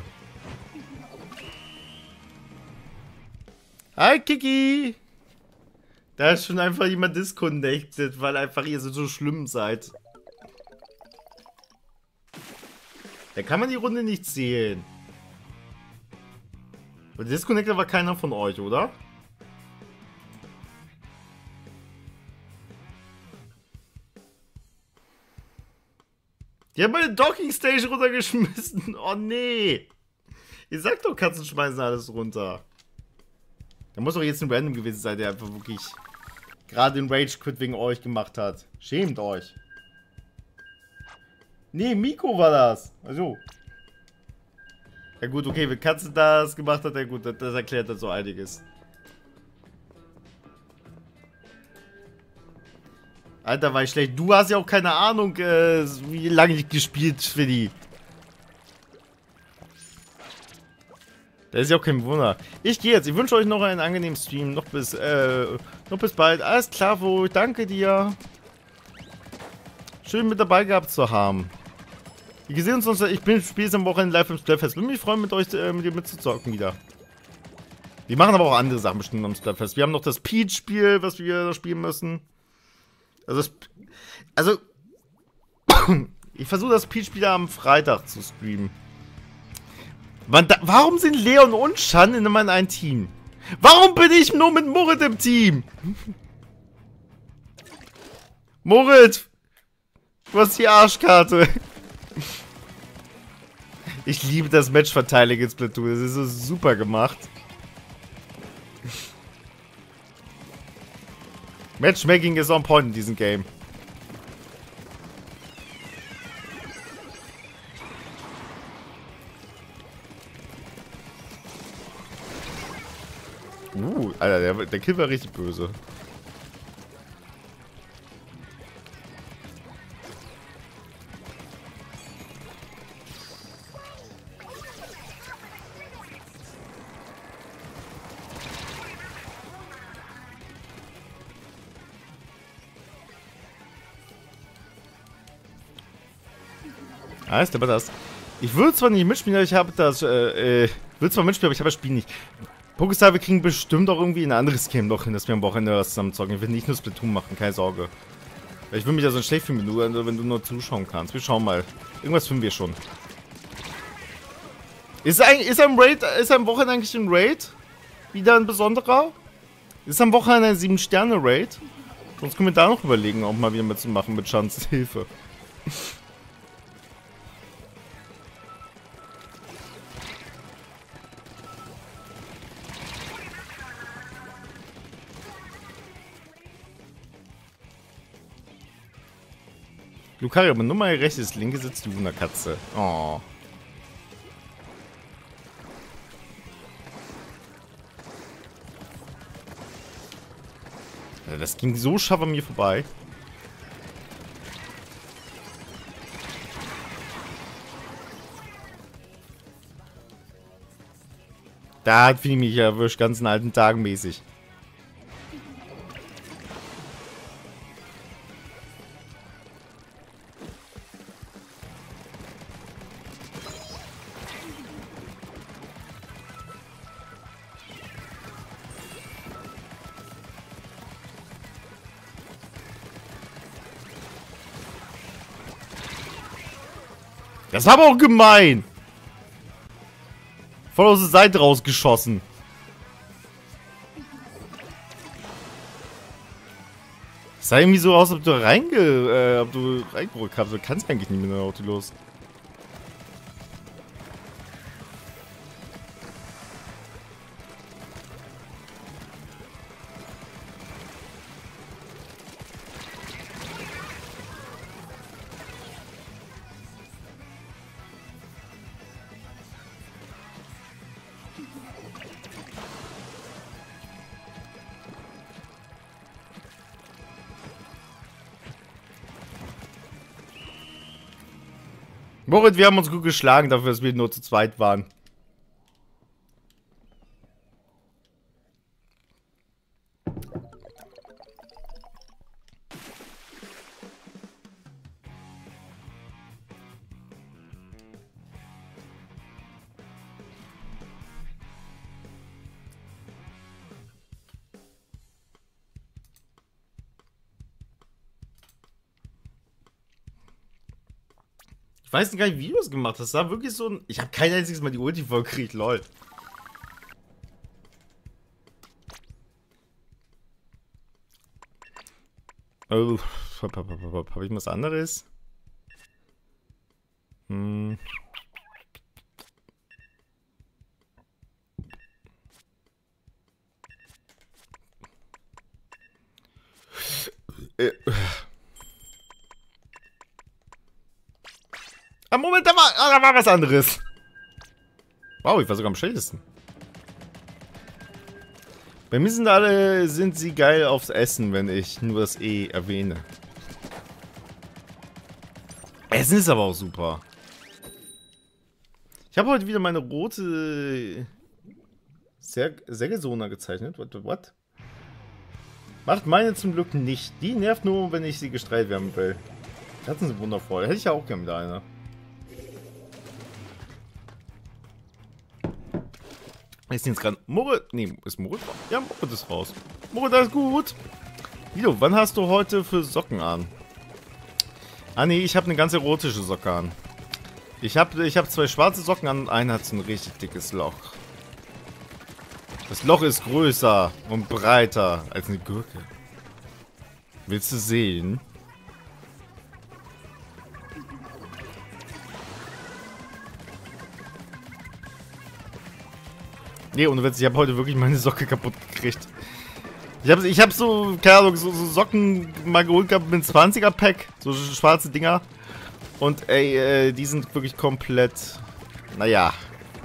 Hi, Kiki. Da ist schon einfach jemand disconnected, weil einfach ihr so schlimm seid. Da kann man die Runde nicht zählen. Aber Disconnected war keiner von euch, oder? Die haben meine Docking Station runtergeschmissen. Oh nee. Ihr sagt doch, Katzen schmeißen alles runter. Da muss doch jetzt ein Random gewesen sein, der einfach wirklich gerade den Rage Quit wegen euch gemacht hat. Schämt euch. Nee, Miko war das. Also. Ja gut, okay, wenn Katze das gemacht hat, ja gut, das erklärt dann so einiges. Alter, war ich schlecht. Du hast ja auch keine Ahnung, wie lange ich gespielt, Schwiddi. Das ist ja auch kein Wunder. Ich gehe jetzt. Ich wünsche euch noch einen angenehmen Stream. Noch bis bald. Alles klar, wo. Danke dir. Schön mit dabei gehabt zu haben. Wir sehen uns. Ich spiele es am Wochenende live im Splatfest. Würde mich freuen, mit euch mit dir mitzuzocken wieder. Wir machen aber auch andere Sachen bestimmt am Splatfest. Wir haben noch das Peach-Spiel, was wir da spielen müssen. Also ich versuche das Peach-Spiel am Freitag zu streamen. Warum sind Leon und Shan in einem Team? Warum bin ich nur mit Murid im Team? Moritz! Du hast die Arschkarte. Ich liebe das Matchverteilen in Splatoon. Das ist so super gemacht. Matchmaking ist on point in diesem Game. Alter, der Kill war richtig böse. Ist aber das. Ich würde zwar nicht mitspielen, aber ich habe das, würde zwar mitspielen, aber ich habe das Spiel nicht. Pokestar, wir kriegen bestimmt auch irgendwie ein anderes Game noch hin, dass wir am Wochenende was zusammen zocken. Ich will nicht nur Splatoon machen, keine Sorge. Ich will mich ja so schlecht fühlen, wenn du nur zuschauen kannst. Wir schauen mal. Irgendwas finden wir schon. Ist am Wochenende eigentlich ein Raid? Wieder ein besonderer? Ist am Wochenende ein 7-Sterne-Raid? Sonst können wir da noch überlegen, auch mal wieder mitzumachen mit Chans Hilfe. Lucario, aber nur mal rechtes, linke sitzt die Wunderkatze. Oh. Ja, das ging so scharf an mir vorbei. Da hat Fini mich erwischt, ganzen alten Tagen mäßig. Das war aber auch gemein. Voll aus der Seite rausgeschossen. Es sah irgendwie so aus, ob du reingerückt hast. Du kannst eigentlich nicht mit dem Auto los. Moritz, wir haben uns gut geschlagen dafür, dass wir nur zu zweit waren. Ich weiß gar nicht, wie du es gemacht hast. Das war wirklich so ein... Ich habe kein einziges Mal die Ulti vollgekriegt, lol. Oh, habe ich was anderes? Hm. Moment, da war was anderes. Wow, ich war sogar am schlechtesten. Bei mir sind sie geil aufs Essen, wenn ich nur das E erwähne. Essen ist aber auch super. Ich habe heute wieder meine rote Sägesona gezeichnet. What? Macht meine zum Glück nicht. Die nervt nur, wenn ich sie gestrahlt werden will. Katzen sind wundervoll. Hätte ich ja auch gerne wieder eine. Ist jetzt gerade Moritz? Nee, ist Moritz raus? Ja, Moritz ist raus. Moritz, alles gut. Guido, wann hast du heute für Socken an? Ah nee, ich habe eine ganz erotische Socke an. Ich hab 2 schwarze Socken an und eine hat so ein richtig dickes Loch. Das Loch ist größer und breiter als eine Gurke. Willst du sehen? Nee, ohne Witz, ich habe heute wirklich meine Socke kaputt gekriegt. Ich hab so, keine Ahnung, so Socken mal geholt gehabt mit 20er-Pack. So schwarze Dinger. Und ey, die sind wirklich komplett... Naja.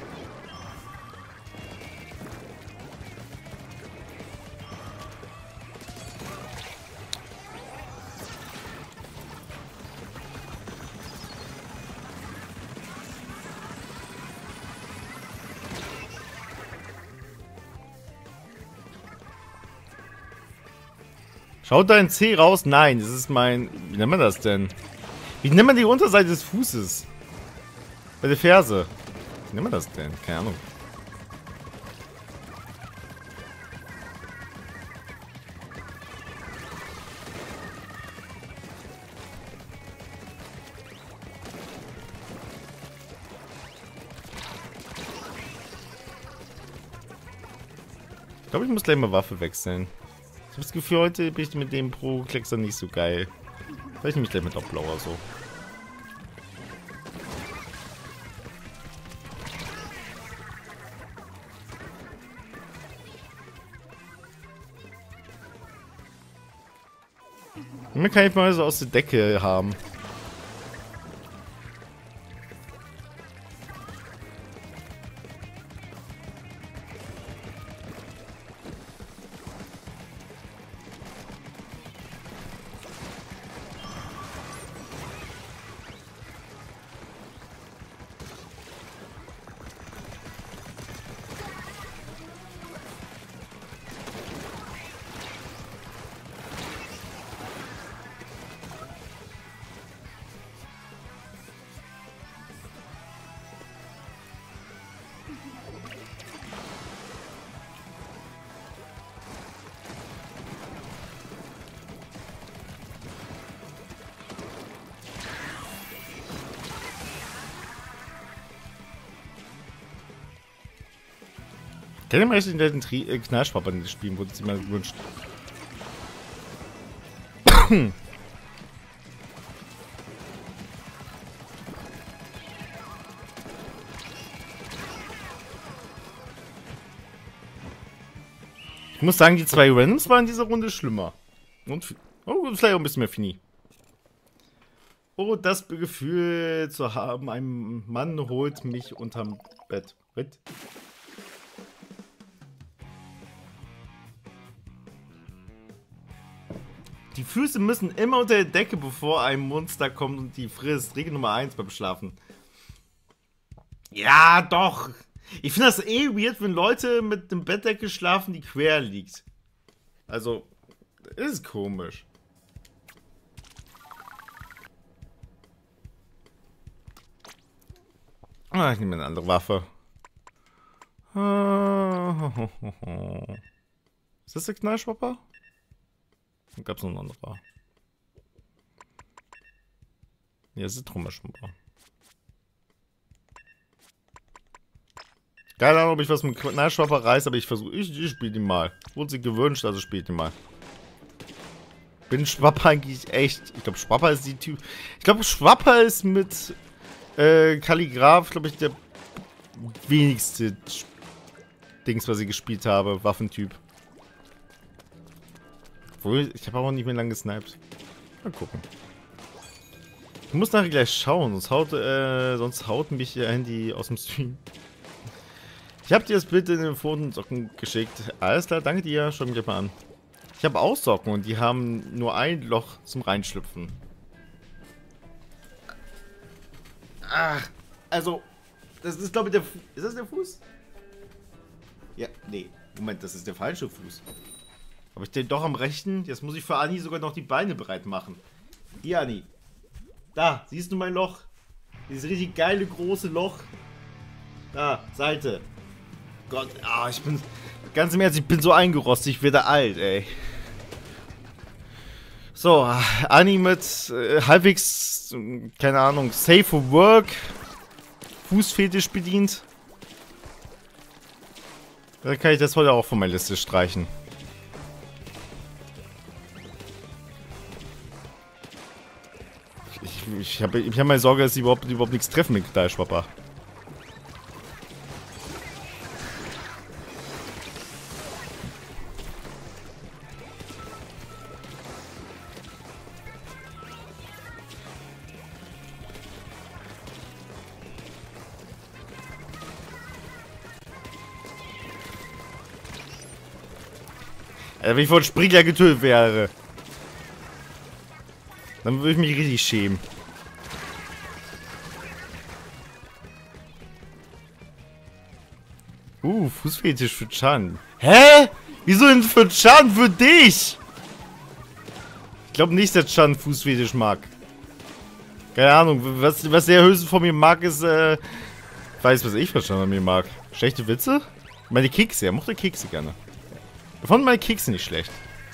Schaut dein C raus? Nein, das ist mein... Wie nennt man das denn? Wie nennt man die Unterseite des Fußes? Bei der Ferse. Wie nennt man das denn? Keine Ahnung. Ich glaube, ich muss gleich mal Waffe wechseln. Ich habe das Gefühl, heute bin ich mit dem Pro-Kleckser nicht so geil. Vielleicht nehme ich gleich mit Doppler so. Immer kann ich mal so aus der Decke haben. Ich hätte mir echt den Knallschwapper in das Spiel, wurde es immer gewünscht. Ich muss sagen, die zwei Randoms waren in dieser Runde schlimmer. Und oh, vielleicht auch ein bisschen mehr Fini. Oh, das Gefühl zu haben, ein Mann holt mich unterm Bett. Mit. Die Füße müssen immer unter der Decke, bevor ein Monster kommt und die frisst. Regel Nummer 1 beim Schlafen. Ja, doch. Ich finde das eh weird, wenn Leute mit einem Bettdecke schlafen, die quer liegt. Also, das ist komisch. Ah, ich nehme eine andere Waffe. Ist das der Knallschwapper? Gab es noch einen anderen? Ja, es ist Trommelschwapper. Keine Ahnung, ob ich was mit Knallschwapper reiß, aber ich versuche. Ich spiele den mal. Wurde sich gewünscht, also spiele den mal. Bin Schwapper eigentlich echt. Ich glaube, Schwapper ist die Typ. Ich glaube, Schwapper ist mit Kalligraph, glaube ich, der wenigste Dings, was ich gespielt habe. Waffentyp. Obwohl, ich habe auch nicht mehr lange gesniped. Mal gucken. Ich muss nachher gleich schauen, sonst haut mich ihr Handy aus dem Stream. Ich habe dir das Bild in den Pfotensocken geschickt. Alles klar, danke dir. Schau mich gleich mal an. Ich habe auch Socken und die haben nur ein Loch zum Reinschlüpfen. Ach, also, das ist glaube ich der Fuß. Ist das der Fuß? Ja, nee. Moment, das ist der falsche Fuß. Habe ich den doch am rechten? Jetzt muss ich für Anni sogar noch die Beine bereit machen. Hier, Anni. Da, siehst du mein Loch? Dieses richtig geile große Loch. Da, Seite. Gott, ich bin... Ganz im Ernst, ich bin so eingerostet, ich werde alt, ey. So, Anni mit halbwegs, keine Ahnung, Safe for Work. Fußfetisch bedient. Dann kann ich das heute auch von meiner Liste streichen. Ich hab meine Sorge, dass sie überhaupt nichts treffen mit Knallschwapper. Wenn ich von Springer getötet wäre. Dann würde ich mich richtig schämen. Fußfetisch für Chan. Hä? Wieso denn für Chan? Für dich? Ich glaube nicht, dass Chan Fußfetisch mag. Keine Ahnung. Was er höchstens von mir mag, ist, weiß, was ich von Chan an mir mag. Schlechte Witze? Meine Kekse. Er mochte Kekse gerne. Ich fand meine Kekse nicht schlecht.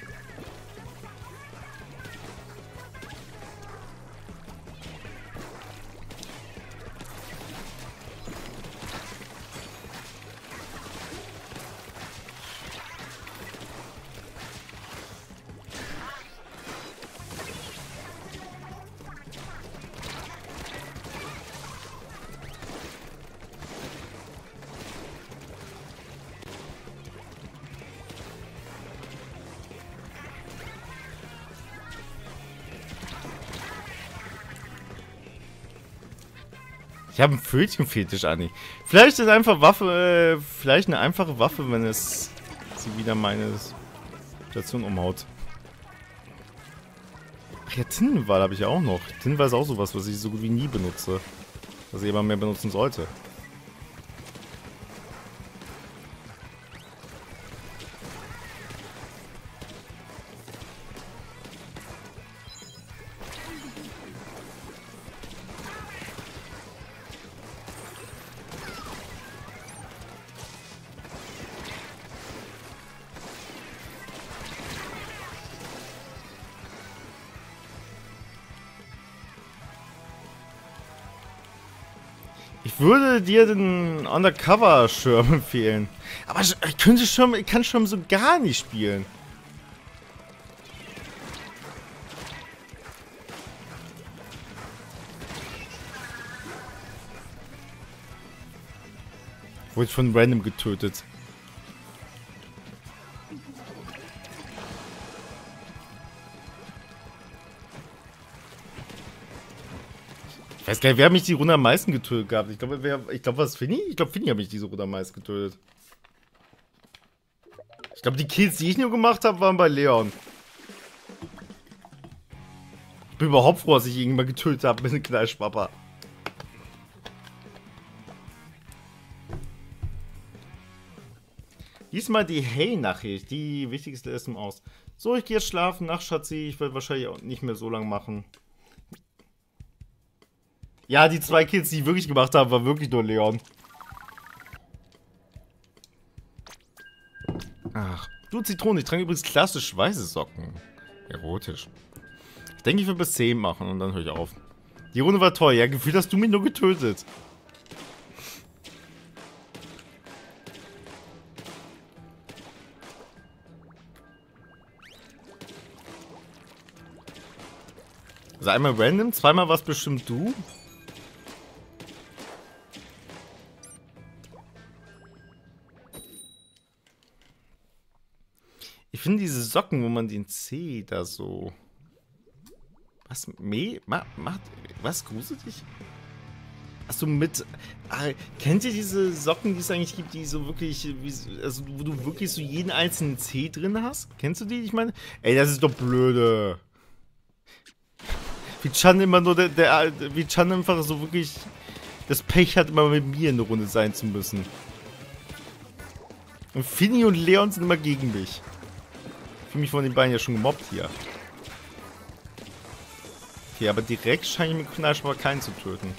Ich habe einen Pfötchenfetisch, Anni. Vielleicht ist einfach Waffe, vielleicht eine einfache Waffe, wenn es sie wieder meine Station umhaut. Ach ja, Tintenwahl habe ich auch noch. Tintenwahl ist auch sowas, was ich so gut wie nie benutze. Was ich immer mehr benutzen sollte. Ich würde dir den Undercover-Schirm empfehlen. Aber ich kann Schirm so gar nicht spielen. Wurde ich von random getötet. Ich weiß gar nicht, wer hat mich die Runde am meisten getötet gehabt? Ich glaube, was Finny? Ich glaube, Finny hat mich diese Runde am meisten getötet. Ich glaube, die Kills, die ich nur gemacht habe, waren bei Leon. Ich bin überhaupt froh, dass ich irgendwann getötet habe mit dem Knallschwapper. Diesmal die Hey-Nachricht, die wichtigste ist im Aus. So, ich gehe jetzt schlafen, Nacht, Schatzi. Ich werde wahrscheinlich auch nicht mehr so lange machen. Ja, die 2 Kills, die ich wirklich gemacht habe, war wirklich nur Leon. Ach, du Zitrone, ich trage übrigens klassisch weiße Socken. Erotisch. Ich denke, ich will bis 10 machen und dann höre ich auf. Die Runde war toll. Ja, gefühlt hast du mich nur getötet. Also einmal random, zweimal was bestimmt du. Ich finde diese Socken, wo man den C da so... Was? Was? Gruselig? Achso, mit... kennt ihr diese Socken, die es eigentlich gibt, die so wirklich... Also, wo du wirklich so jeden einzelnen C drin hast? Kennst du die? Ich meine... Ey, das ist doch blöde. Wie Chan immer nur wie Chan einfach so wirklich... Das Pech hat, immer mit mir in der Runde sein zu müssen. Und Finny und Leon sind immer gegen mich. Ich fühle mich von den beiden ja schon gemobbt hier. Okay, aber direkt scheine ich mit Knallschwapper keinen zu töten.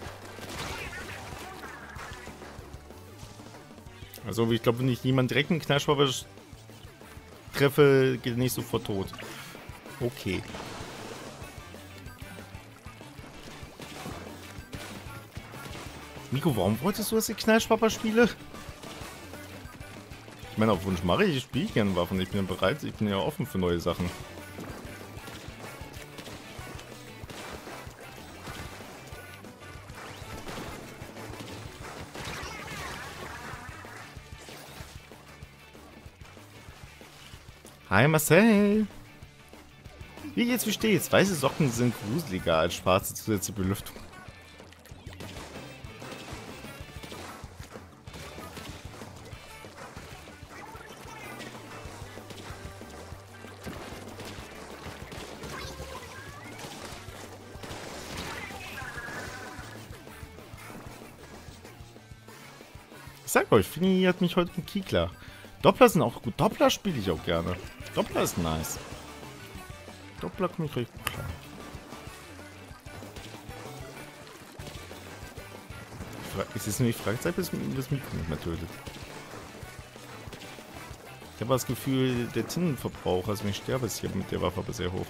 Also ich glaube, wenn ich jemanden direkt mit Knallschwapper treffe, geht er nicht sofort tot. Okay. Miko, warum wolltest du, dass ich Knallschwapper spiele? Ich meine, auf Wunsch mache ich spiele gerne Waffen. Ich bin ja bereit, ich bin ja offen für neue Sachen. Hi Marcel! Wie geht's, wie steht's? Weiße Socken sind gruseliger als schwarze zusätzliche Belüftung. Ich sag euch, Fini hat mich heute mit Kikler. Doppler sind auch gut. Doppler spiele ich auch gerne. Doppler ist nice. Doppler komme ich recht gut klar. Es ist nur die Fragezeit, bis das Mikro nicht mehr tötet. Ich habe das Gefühl, der Tintenverbrauch, also wenn ich sterbe, ist hier mit der Waffe aber sehr hoch.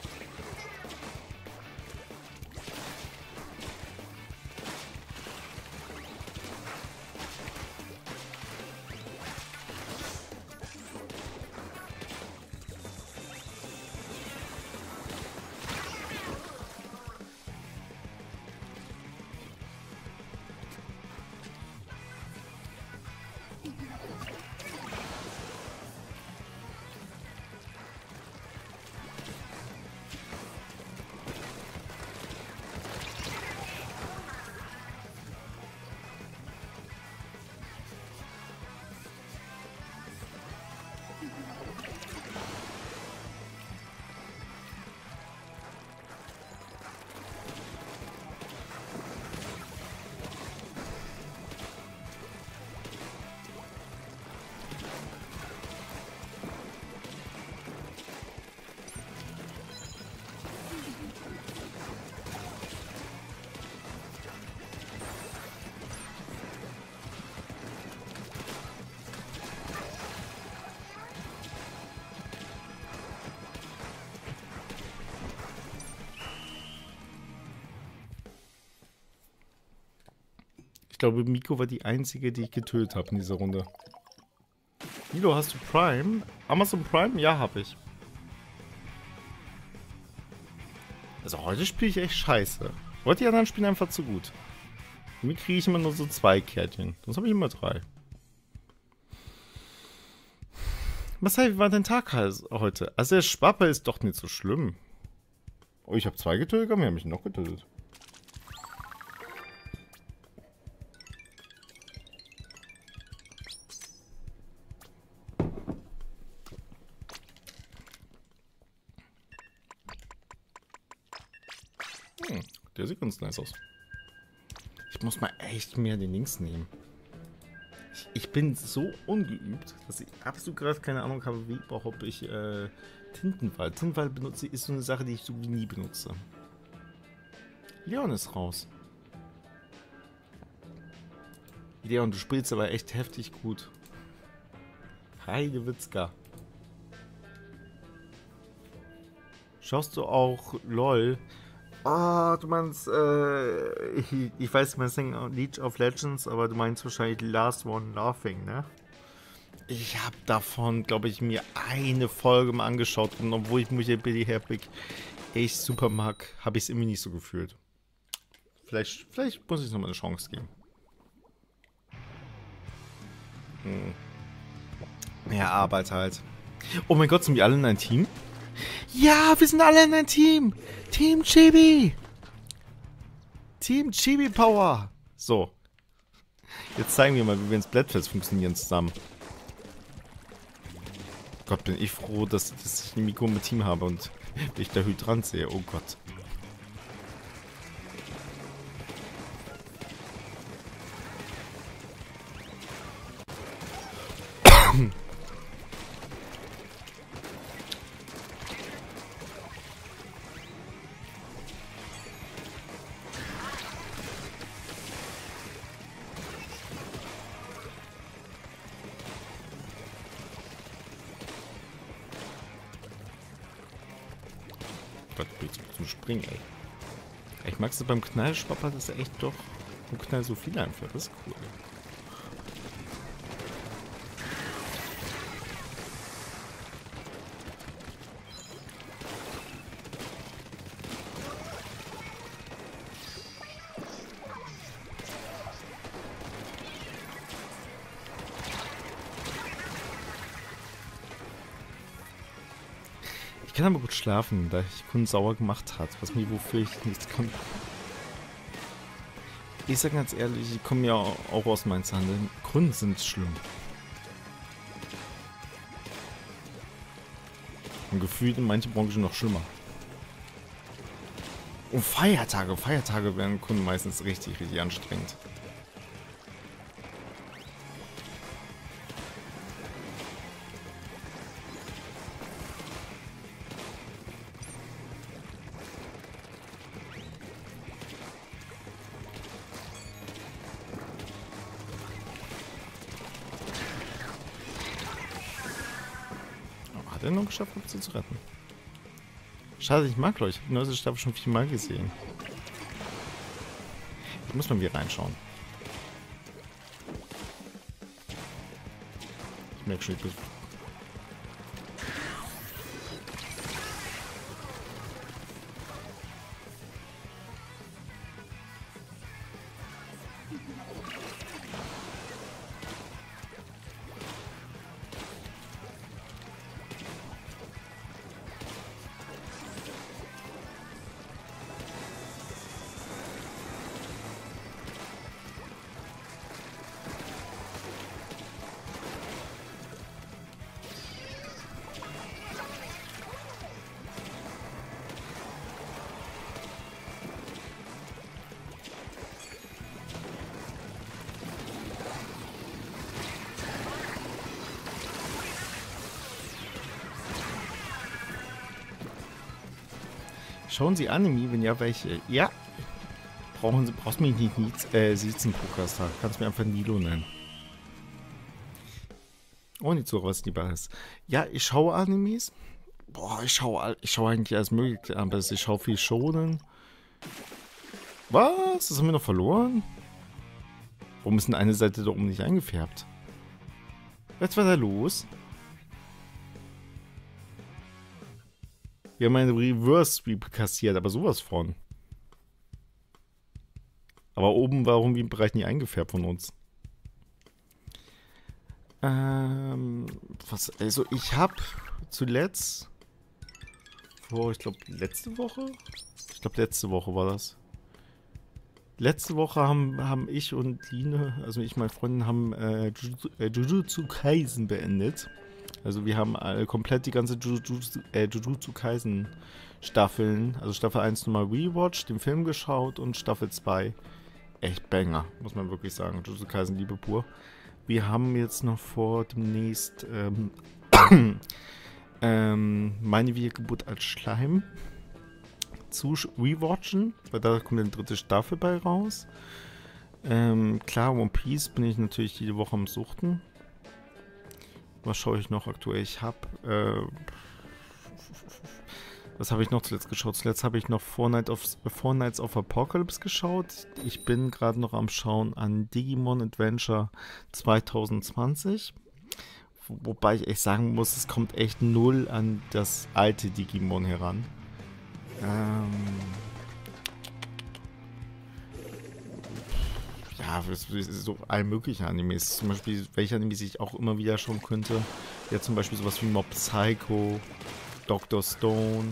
Ich glaube, Miko war die einzige, die ich getötet habe in dieser Runde. Milo, hast du Prime? Amazon Prime? Ja, habe ich. Also heute spiele ich echt scheiße. Heute die anderen spielen einfach zu gut. Mir kriege ich immer nur so 2 Kärtchen. Sonst habe ich immer 3. Marcel, wie war dein Tag heute? Also der Schwapper ist doch nicht so schlimm. Oh, ich habe 2 getötet, aber wir haben mich noch getötet. Der sieht ganz nice aus. Ich muss mal echt mehr den Links nehmen. Ich bin so ungeübt, dass ich absolut gerade keine Ahnung habe, wie überhaupt ich Tintenwald. Tintenwald benutze ist so eine Sache, die ich so nie benutze. Leon ist raus. Leon, du spielst aber echt heftig gut. Heidewitzka. Schaust du auch LOL? Ah, du meinst, ich weiß, du meinst League of Legends, aber du meinst wahrscheinlich Last One Laughing, ne? Ich habe davon, glaube ich, mir eine Folge mal angeschaut und obwohl ich mich Billy Herbig echt super mag, habe ich es irgendwie nicht so gefühlt. Vielleicht muss ich es nochmal eine Chance geben. Ja, Arbeit halt. Oh mein Gott, sind wir alle in einem Team? Ja, wir sind alle in einem Team. Team Chibi. Team Chibi Power. So. Jetzt zeigen wir mal, wie wir ins Splatfest funktionieren zusammen. Gott, bin ich froh, dass ich ein Mikro mit Team habe und ich da Hydrant sehe. Oh Gott. Zum Springen, ey. Ich mag es beim Knallschwapper, dass er echt doch im Knall so viel einfach. Das ist cool. Ich kann aber gut schlafen, da ich Kunden sauer gemacht hat, was mir wofür ich nichts kann. Ich sag ganz ehrlich, ich komme ja auch aus Mainz-Handel. Kunden sind schlimm. Und gefühlt in manchen Branchen noch schlimmer. Und Feiertage werden Kunden meistens richtig anstrengend. noch geschafft habe, sie zu retten. Schade, ich mag euch. Ich habe die neueste Staffel schon 4-mal gesehen. Da muss man wieder reinschauen. Ich merke schon, ich bin... Schauen Sie Anime, wenn ja, welche? Ja. Brauchst mich nicht siezen, Pokerstar. Kannst mir einfach Nilo nennen. Ohne zu was lieber ist. Ja, ich schaue Animes. Boah, ich schaue eigentlich alles mögliche, aber ich schaue viel Shonen. Was? Das haben wir noch verloren? Warum ist denn eine Seite da oben nicht eingefärbt? Was war da los? Wir haben einen Reverse-Sweep kassiert, aber sowas von. Aber oben war irgendwie im Bereich nicht eingefärbt von uns. Also ich habe zuletzt ich glaube letzte Woche? Ich glaube letzte Woche war das. Letzte Woche haben ich und Line, also ich und meine Freundin, haben Jujutsu Kaisen beendet. Also wir haben komplett die ganze Jujutsu Kaisen Staffeln, also Staffel 1 nochmal rewatcht, den Film geschaut und Staffel 2 echt Banger, muss man wirklich sagen. Jujutsu Kaisen Liebe pur. Wir haben jetzt noch vor demnächst meine Wiedergeburt als Schleim zu rewatchen, weil da kommt eine 3. Staffel bei raus. Klar, One Piece bin ich natürlich jede Woche am Suchten. Was schaue ich noch aktuell? Ich habe, was habe ich noch zuletzt geschaut? Zuletzt habe ich noch Four Nights of Apocalypse geschaut. Ich bin gerade noch am Schauen an Digimon Adventure 2020. Wobei ich echt sagen muss, es kommt echt null an das alte Digimon heran. Ja, so all mögliche Animes. Zum Beispiel, welche Animes ich auch immer wieder schauen könnte. Ja, zum Beispiel sowas wie Mob Psycho, Dr. Stone.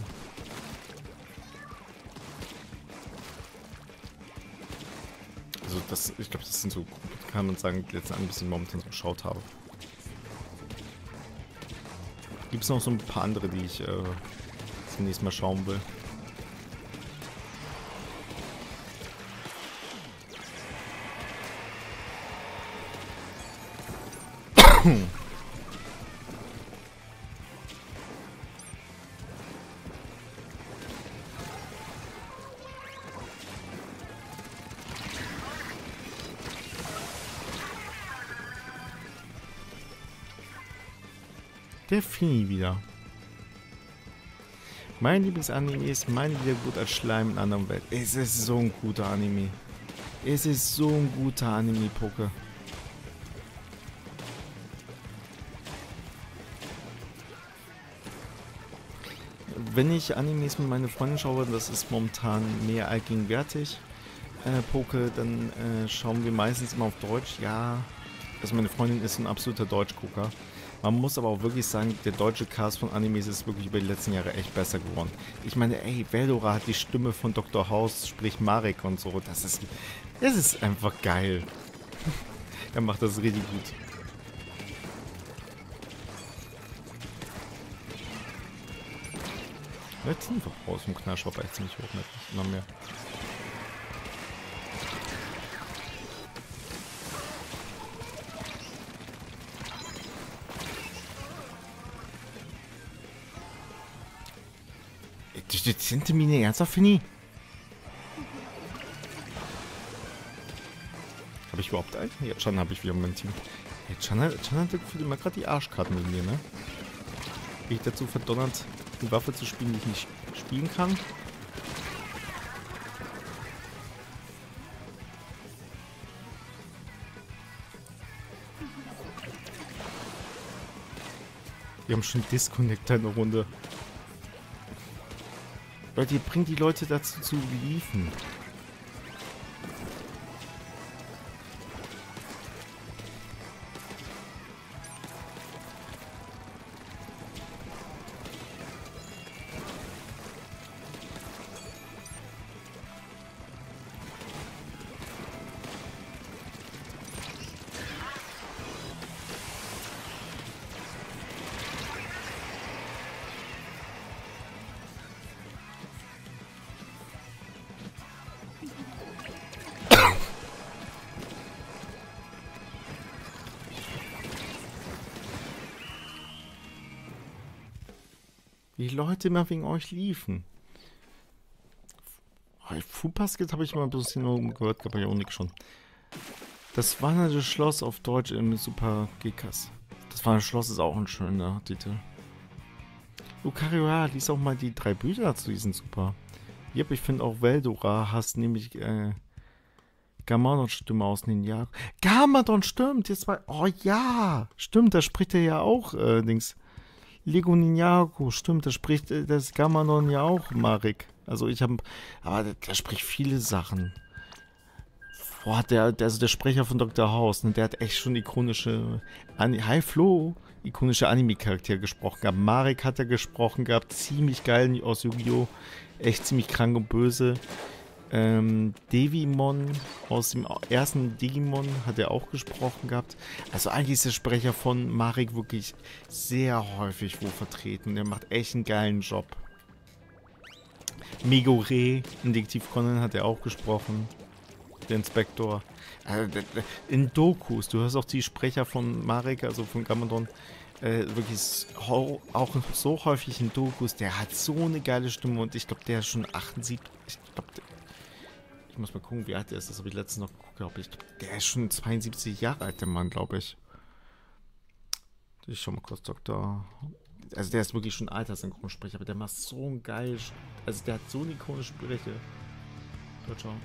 Also ich glaube, das sind so, kann man sagen, die letzten Animes, die ich momentan so geschaut habe. Gibt es noch so ein paar andere, die ich zunächst mal schauen will. Der Fini wieder. Mein Lieblingsanime ist meine Wiedergeburt als Schleim in einer anderen Welt. Es ist so ein guter Anime. Es ist so ein guter Anime-Poke. Wenn ich Animes mit meiner Freundin schaue, das ist momentan mehr allgegenwärtig, Poke, dann schauen wir meistens immer auf Deutsch. Ja, also meine Freundin ist ein absoluter Deutschgucker. Man muss aber auch wirklich sagen, der deutsche Cast von Animes ist wirklich über die letzten Jahre echt besser geworden. Ich meine, ey, Veldora hat die Stimme von Dr. House, sprich Marek und so. Das ist einfach geil. Er macht das richtig gut. Der Tiefenverbrauch vom Knallshop echt ziemlich hoch, nicht immer mehr. Sind die Mine ernsthaft, Fini? Habe ich überhaupt einen? Ja, Chan habe ich wieder mein Team. Hey, Chan hat immer gerade die Arschkarten mit mir, ne? Bin ich dazu verdonnert, eine Waffe zu spielen, die ich nicht spielen kann? Wir haben schon Disconnector in der Runde. Leute, ihr bringt die Leute dazu zu liefen. Die Leute immer wegen euch liefen. Food Basket habe ich mal ein bisschen gehört, aber ja auch nicht schon. Das wandernde Schloss auf Deutsch im Super Gekas. Das wandernde Schloss ist auch ein schöner Titel. Lucario, ja, lies auch mal die 3 Bücher dazu, die sind super. Yep, ich finde auch Veldora hast nämlich Gamadon-Stimme aus Ninjago. Gamadon, stimmt, jetzt mal. Oh ja, stimmt, da spricht er ja auch, Lego Ninjago, stimmt, da spricht das Gamadon ja auch, Marek. Also aber der spricht viele Sachen. Boah, also der Sprecher von Dr. House, ne, der hat echt schon ikonische, Hi Flo, ikonische Anime-Charaktere gesprochen gehabt. Marek hat er gesprochen gehabt, ziemlich geil aus Yu-Gi-Oh! Echt ziemlich krank und böse. Devimon aus dem ersten Digimon hat er auch gesprochen gehabt. Also eigentlich ist der Sprecher von Marek wirklich sehr häufig wo vertreten. Der macht echt einen geilen Job. Megure in Detektiv Conan hat er auch gesprochen. Der Inspektor. In Dokus, du hörst auch die Sprecher von Marek, also von Gamadon, wirklich auch so häufig in Dokus. Der hat so eine geile Stimme und ich glaube, der ist schon 78. Ich muss mal gucken, wie alt der ist. Das habe ich letztens noch geguckt, glaube ich. Der ist schon 72 Jahre alt, der Mann, glaube ich. Ich schau mal kurz, Doktor. Also der ist wirklich schon alter Synchronsprecher, aber der macht so ein geil. Also der hat so eine ikonische Spreche. Schau.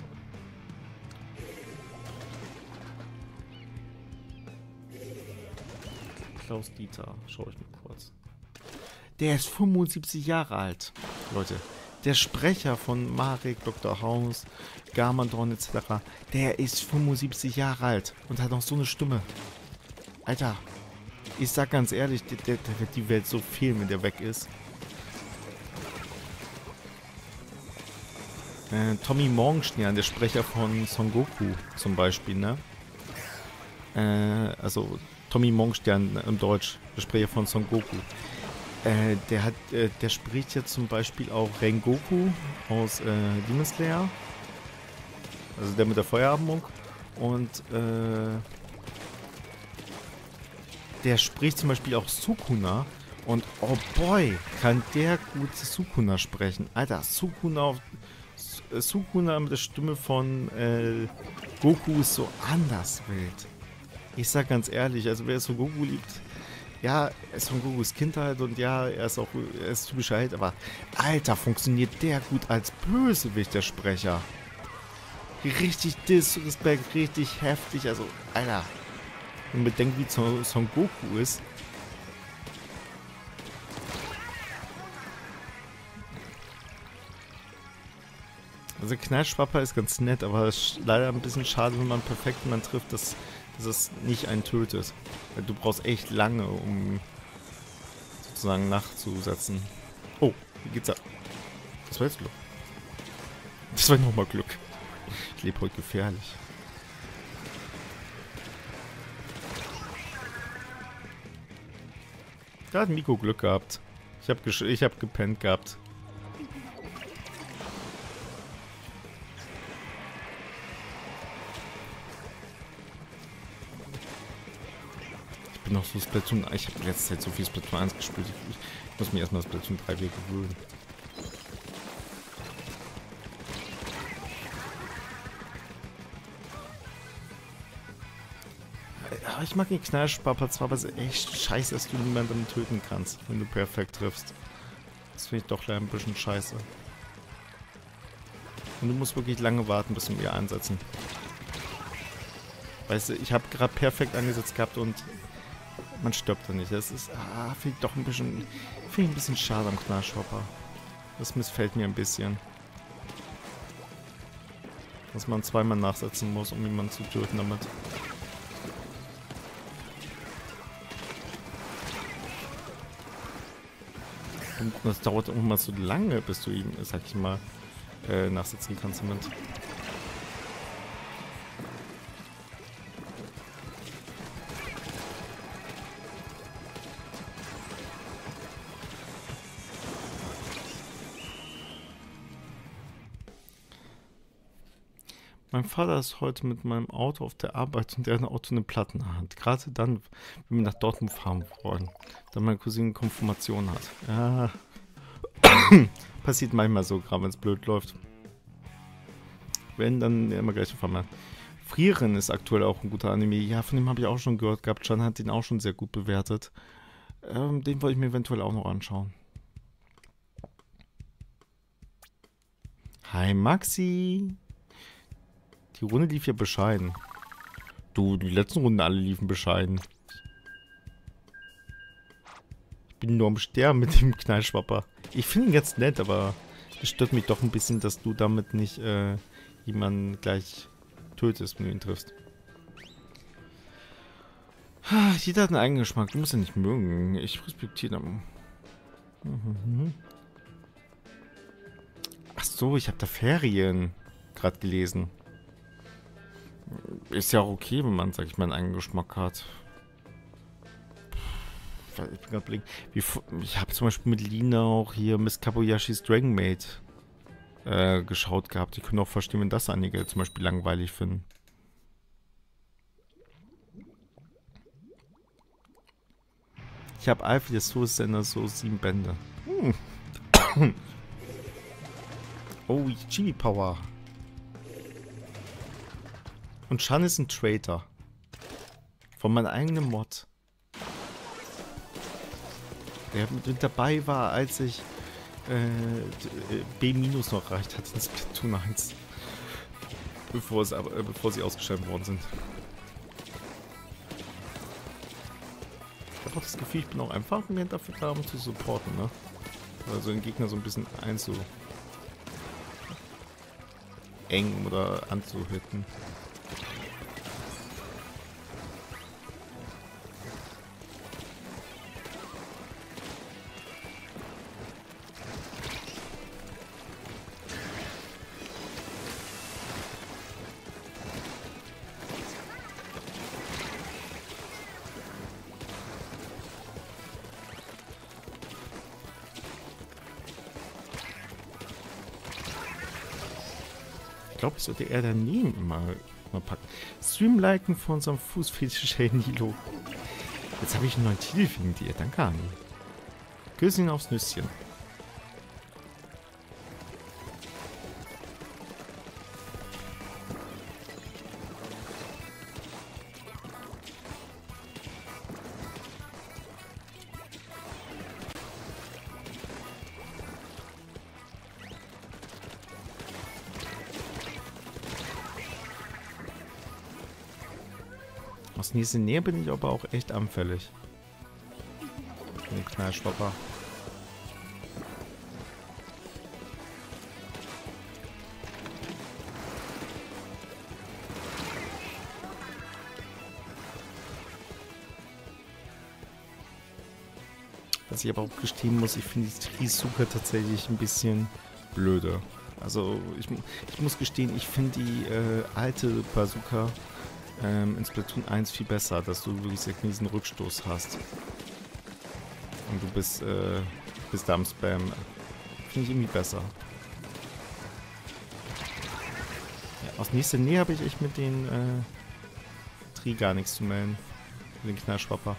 Klaus Dieter, schau ich mal kurz. Der ist 75 Jahre alt, Leute. Der Sprecher von Marek, Dr. House, Gamadon etc., der ist 75 Jahre alt und hat noch so eine Stimme. Alter, ich sag ganz ehrlich, der wird die Welt so fehlen, wenn der weg ist. Tommy Morgenstern, der Sprecher von Son Goku zum Beispiel, ne? Also Tommy Morgenstern im Deutsch, der Sprecher von Son Goku. Der spricht jetzt zum Beispiel auch Rengoku aus Demon Slayer. Also der mit der Feueratmung. Und der spricht zum Beispiel auch Sukuna. Und oh boy, kann der gut Sukuna sprechen. Alter, Sukuna mit der Stimme von Goku ist so anders wild. Ich sag ganz ehrlich, also wer so Goku liebt, ja, er ist von Gokus Kindheit und ja, er ist typisch alt, aber Alter, funktioniert der gut als Bösewicht, der Sprecher. Richtig Disrespect, richtig heftig, also, Alter. Wenn man bedenkt, wie Son Goku ist. Also Knallschwapper ist ganz nett, aber es ist leider ein bisschen schade, wenn man einen perfekten Mann trifft, dass es nicht einen tötet. Weil du brauchst echt lange, um sozusagen nachzusetzen. Oh, wie geht's da? Das war jetzt Glück. Das war nochmal Glück. Ich lebe heute gefährlich. Da hat Miko Glück gehabt. Ich hab gepennt gehabt. Noch so Splatoon. Ich habe letzte Zeit so viel Splatoon 1 gespielt. Ich muss mir erstmal Splatoon 3 wieder gewöhnen. Ich mag den Knallschwapper zwar, aber es ist echt scheiße, dass du niemanden töten kannst, wenn du perfekt triffst. Das finde ich doch leider ein bisschen scheiße. Und du musst wirklich lange warten, bis wir einsetzen. Weißt du, ich habe gerade perfekt eingesetzt gehabt und man stirbt da nicht. Das ist, finde ich doch ein bisschen, schade am Knallschwapper. Das missfällt mir ein bisschen. Dass man zweimal nachsetzen muss, um jemanden zu töten damit. Und das dauert auch immer so lange, bis du ihm, sag ich mal, nachsetzen kannst damit. Mein Vater ist heute mit meinem Auto auf der Arbeit und er hat ein Auto eine Platte in der Hand. Gerade dann, wenn wir nach Dortmund fahren wollen, da meine Cousine Konfirmation hat. Ja. Passiert manchmal so, gerade wenn es blöd läuft. Wenn, dann immer gleich fahren. Frieren ist aktuell auch ein guter Anime. Ja, von dem habe ich auch schon gehört gehabt. Can hat den auch schon sehr gut bewertet. Den wollte ich mir eventuell auch noch anschauen. Hi Maxi. Die Runde lief ja bescheiden. Du, die letzten Runden alle liefen bescheiden. Ich bin nur am Sterben mit dem Knallschwapper. Ich finde ihn ganz nett, aber es stört mich doch ein bisschen, dass du damit nicht jemanden gleich tötest, wenn du ihn triffst. Jeder hat einen eigenen Geschmack. Du musst ihn nicht mögen. Ich respektiere ihn. Ach so, ich habe da Ferien gerade gelesen. Ist ja auch okay, wenn man, sag ich mal, einen eigenen Geschmack hat. Ich bin gerade blinken. Ich habe zum Beispiel mit Lina auch hier Miss Kaboyashis Dragon Maid geschaut gehabt. Ich könnte auch verstehen, wenn das einige zum Beispiel langweilig finden. Ich habe Alfie der Soul Sender so 7 Bände. Oh, Chibi Power. Und Can ist ein Traitor. Von meinem eigenen Mod. Der mit dabei war, als ich B- noch erreicht hatte in Splatoon 1. Bevor sie ausgeschaltet worden sind. Ich habe auch das Gefühl, ich bin auch einfach mehr dafür da, um zu supporten, ne? Also den Gegner so ein bisschen einzuengen oder anzuhitten. Ich glaube, ich sollte eher daneben mal packen. Streamliken von unserem Fußfetisch Hey Nilo. Jetzt habe ich einen neuen Titel wegen dir. Danke, Ani. Küsschen aufs Nüsschen. Aus nächster Nähe bin ich aber auch echt anfällig. Den Knallschwapper. Was ich aber auch gestehen muss, ich finde die Trisuka tatsächlich ein bisschen blöde. Also ich muss gestehen, ich finde die alte Bazooka in Splatoon 1 viel besser, dass du wirklich diesen Rückstoß hast. Und du bist da am Spam. Finde ich irgendwie besser. Ja, aus nächster Nähe habe ich echt mit den Tri gar nichts zu melden. Mit den Knallschwapper.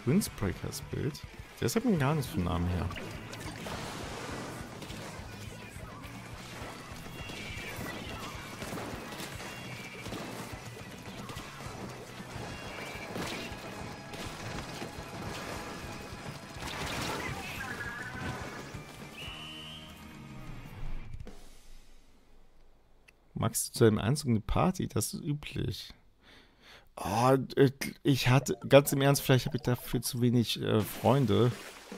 Windbreakers Bild. Der sagt mir gar nichts vom Namen her. Magst du zu deinem Einzug eine Party? Das ist üblich. Oh, ich hatte, ganz im Ernst, vielleicht habe ich dafür zu wenig Freunde.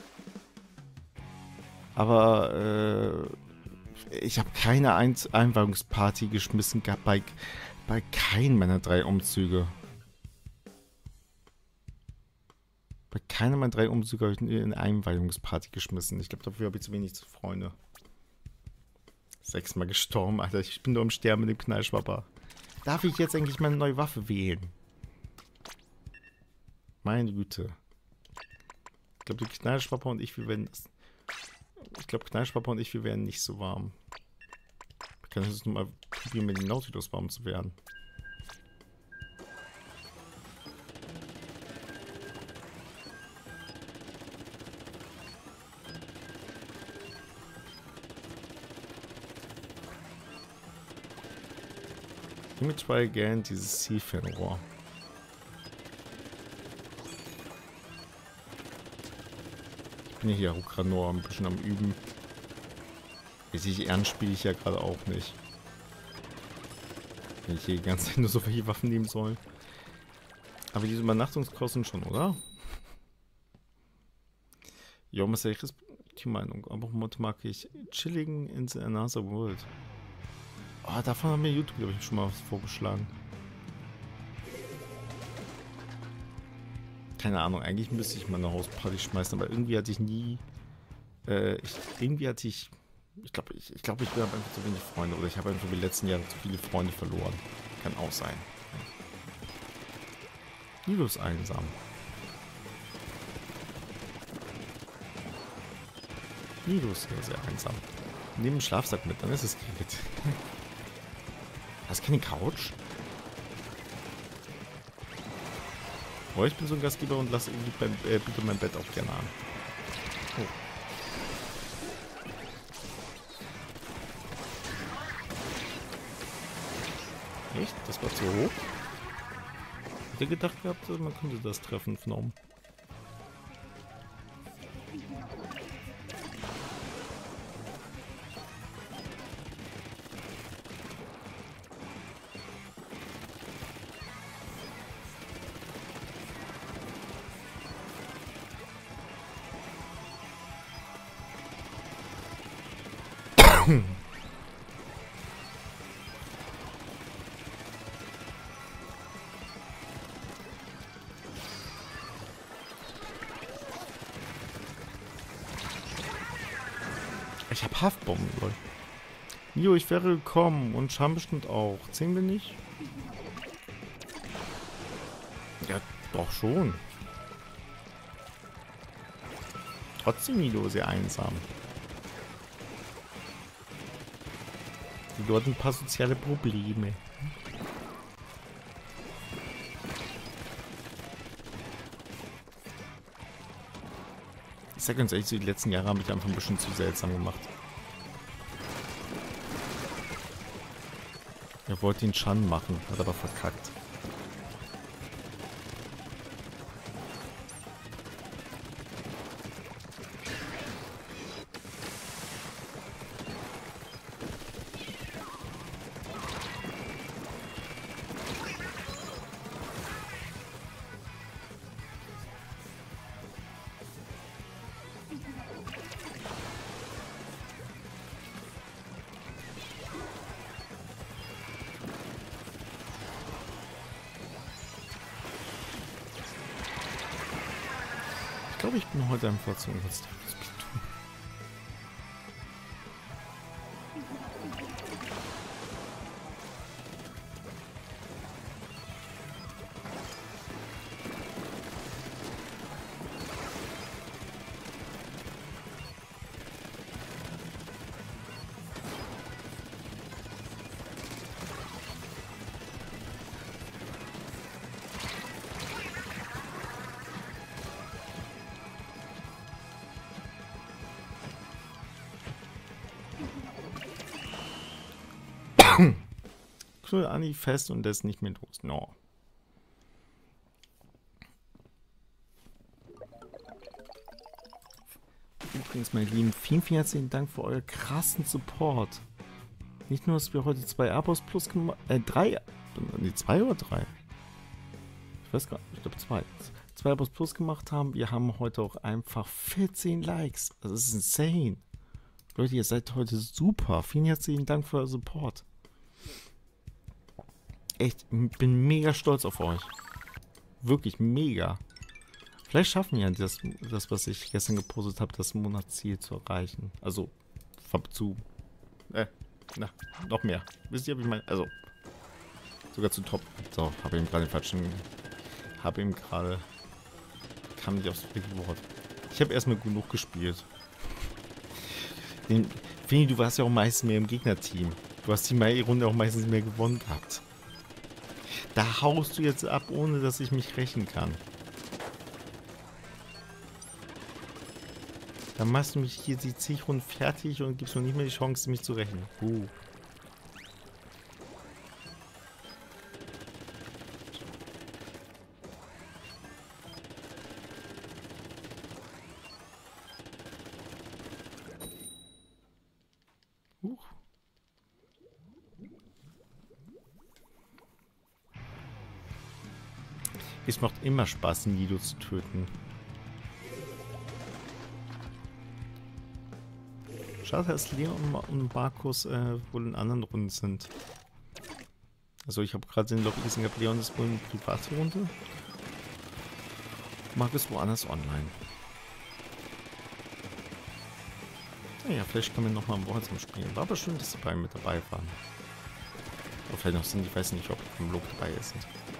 Aber ich habe keine Einweihungsparty geschmissen gehabt bei keinem meiner 3 Umzüge. Bei keinem meiner 3 Umzüge habe ich eine Einweihungsparty geschmissen. Ich glaube, dafür habe ich zu wenig Freunde. 6-mal gestorben, Alter. Ich bin nur am Sterben mit dem Knallschwapper. Darf ich jetzt eigentlich meine neue Waffe wählen? Meine Güte. Ich glaube, die Knallschwapper und ich, wir werden... Ich glaube, Knallschwapper und ich, wir werden nicht so warm. Ich kann jetzt nochmal probieren, mit dem Nautilus warm zu werden. Let me try again dieses Sea-Fan-Rohr. Ich bin hier auch gerade nur ein bisschen am Üben. Richtig ernst spiele ich ja gerade auch nicht. Wenn ich hier die ganze Zeit nur so welche Waffen nehmen soll. Aber diese Übernachtungskosten schon, oder? Ja, was ist die Meinung? Aber heute mag ich Chilling in Another World. Oh, davon haben mir YouTube, glaube ich, schon mal was vorgeschlagen. Keine Ahnung, eigentlich müsste ich mal eine Hausparty schmeißen, aber irgendwie hatte ich nie... Ich glaube, ich habe einfach zu wenig Freunde oder ich habe einfach die letzten Jahre zu viele Freunde verloren. Kann auch sein. Nilo ist einsam. Nilo ist sehr, sehr einsam. Nimm einen Schlafsack mit, dann ist es geht. Hast du keine Couch? Oh, ich bin so ein Gastgeber und lasse irgendwie bitte mein Bett auch gerne an. Oh. Echt? Das war zu hoch? Ich hätte gedacht gehabt, man könnte das treffen von oben. Ich hab Haftbomben, Leute. Jo, ich wäre gekommen und Scham bestimmt auch. 10 bin ich? Ja, doch schon. Trotzdem Nilo sehr einsam. Dort ein paar soziale Probleme. Ich sag ganz ehrlich, so die letzten Jahre haben mich einfach ein bisschen zu seltsam gemacht. Er wollte den Chan machen, hat aber verkackt. Ich glaube, ich bin heute einfach zu ungünstig. Knull Anni fest und lässt nicht mehr los. No. Übrigens, meine Lieben, vielen, vielen herzlichen Dank für euren krassen Support. Nicht nur, dass wir heute 2 Abos plus gemacht, 3, nee, 2 oder 3? Ich weiß gar nicht, ich glaube 2. 2 Abos plus gemacht haben. Wir haben heute auch einfach 14 Likes. Das ist insane. Leute, ihr seid heute super. Vielen herzlichen Dank für euren Support. Echt, ich bin mega stolz auf euch. Wirklich mega. Vielleicht schaffen wir das, was ich gestern gepostet habe, das Monatsziel zu erreichen. Also, noch mehr. Wisst ihr, wie ich meine? Also, sogar zu top. So, habe ihm gerade den falschen... kam nicht aufs richtige Wort. Ich habe erstmal genug gespielt. Fini, du warst ja auch meistens mehr im Gegnerteam. Du hast die Runde auch meistens mehr gewonnen gehabt. Da haust du jetzt ab, ohne dass ich mich rächen kann. Dann machst du mich hier die 10 Runden fertig und gibst mir nicht mehr die Chance, mich zu rächen. Es macht immer Spaß, Nido zu töten. Schade, dass Leon und Markus wohl in anderen Runden sind. Also ich habe gerade den Lobby gesehen gehabt, Leon ist wohl in private Runde. Markus woanders online. Naja, vielleicht können wir nochmal am Wochenende spielen. War aber schön, dass die beiden mit dabei waren. Oder vielleicht noch sind, ich weiß nicht, ob im Lob dabei ist.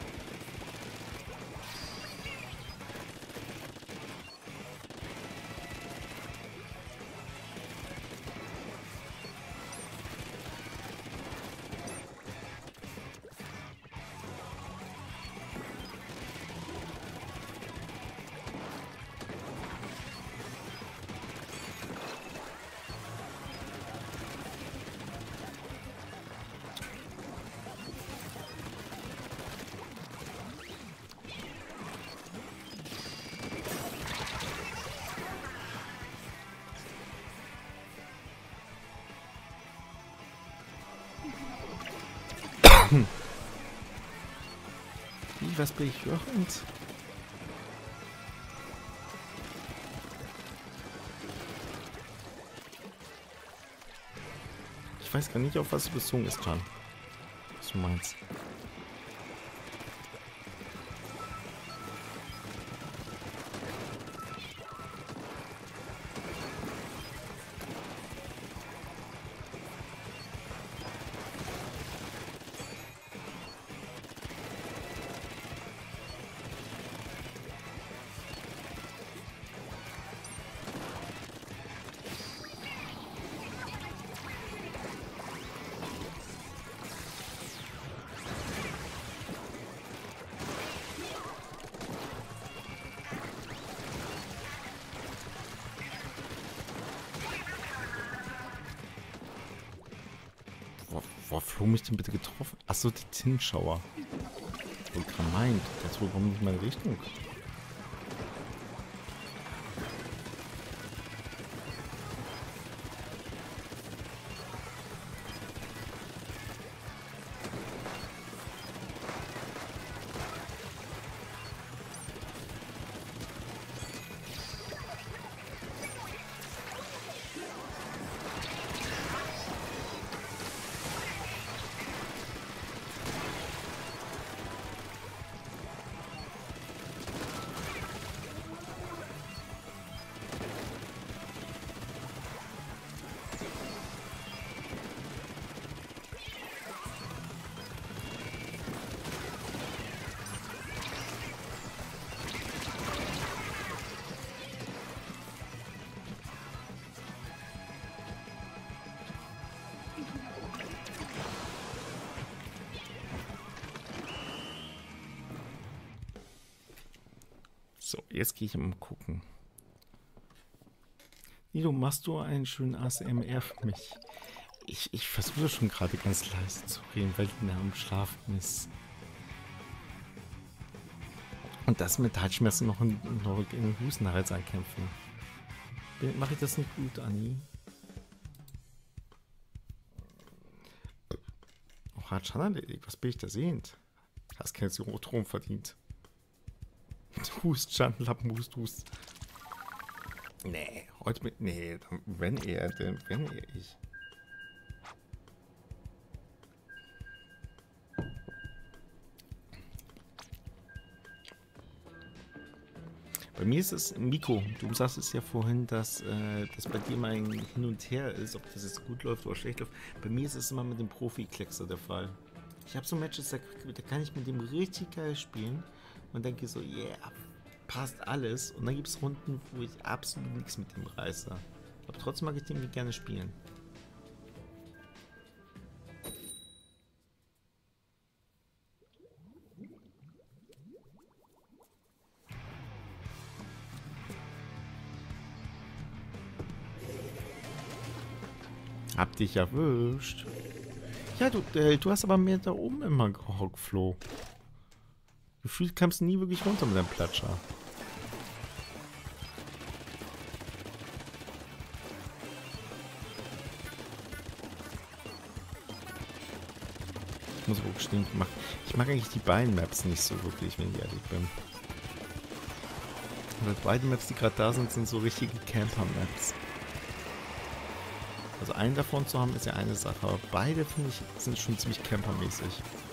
Wie, was bin ich hörend? Ich weiß gar nicht, auf was du bezogen ist, Can. Was du meinst. Wo flog mich denn bitte getroffen? Achso, die Tinschauer. Ultra meint. Das wohl warum nicht meine Richtung. So, jetzt gehe ich mal gucken. Nido, machst du einen schönen ASMR für mich? Ich versuche schon gerade ganz leise zu reden, weil die nah am Schlafen ist. Und das mit Halsschmerzen noch in den Hustenhals ankämpfen. Mache ich das nicht gut, Anni? Oh, hat schon erledigt. Was bin ich da sehend? Hast keinen Syrothrom verdient. Hust, Schandlappen, Hust. Nee, heute mit. Nee, wenn er, denn wenn er ich. Bei mir ist es, Miko, du sagst es ja vorhin, dass das bei dir mal ein Hin und Her ist, ob das jetzt gut läuft oder schlecht läuft. Bei mir ist es immer mit dem Profi-Kleckser der Fall. Ich habe so Matches, da kann ich mit dem richtig geil spielen und denke so, yeah, passt alles. Und dann gibt es Runden, wo ich absolut nichts mit dem reiße. Aber trotzdem mag ich den gerne spielen. Hab dich erwischt. Ja, du hast aber mehr da oben immer gehockt, Flo. Gefühlt kamst du nie wirklich runter mit deinem Platscher. Ich muss auch gestehen, ich mag eigentlich die beiden Maps nicht so wirklich, wenn ich ehrlich bin. Weil beide Maps, die gerade da sind, sind so richtige Camper-Maps. Also einen davon zu haben, ist ja eine Sache, aber beide, finde ich, sind schon ziemlich campermäßig.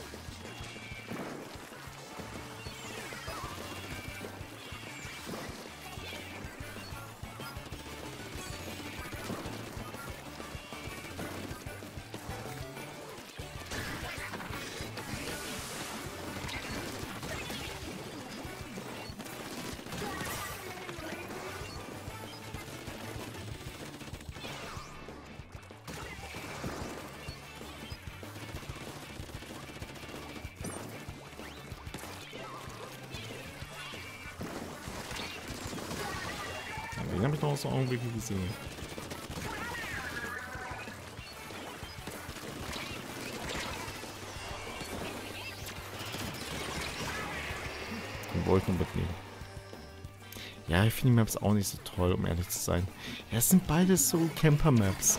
Den habe ich noch aus dem Augenblick gesehen. Den Wolken mitnehmen. Ja, ich finde die Maps auch nicht so toll, um ehrlich zu sein. Ja, es sind beides so Camper-Maps.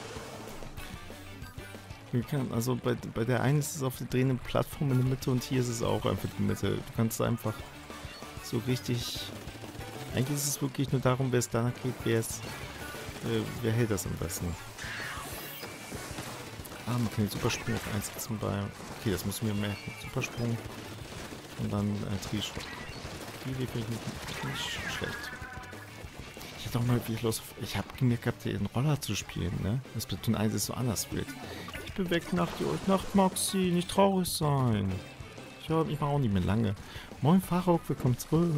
Also bei der einen ist es auf der drehenden Plattform in der Mitte und hier ist es auch einfach die Mitte. Du kannst einfach so richtig... Eigentlich ist es wirklich nur darum, wer es danach geht, wer hält das am besten. Ah, man kann den Supersprung auch einsetzen bei... Okay, das müssen wir merken. Supersprung und dann Trischwung. Die finde ich nicht schlecht. Ich hätte auch mal wieder Lust... Ich habe gemerkt gehabt, den Roller zu spielen, ne? Das Splatoon 1 ist so anders wild. Ich bin weg, Nacht, Moxie, nicht traurig sein. Ich mache auch nicht mehr lange. Moin, Farok, willkommen zurück.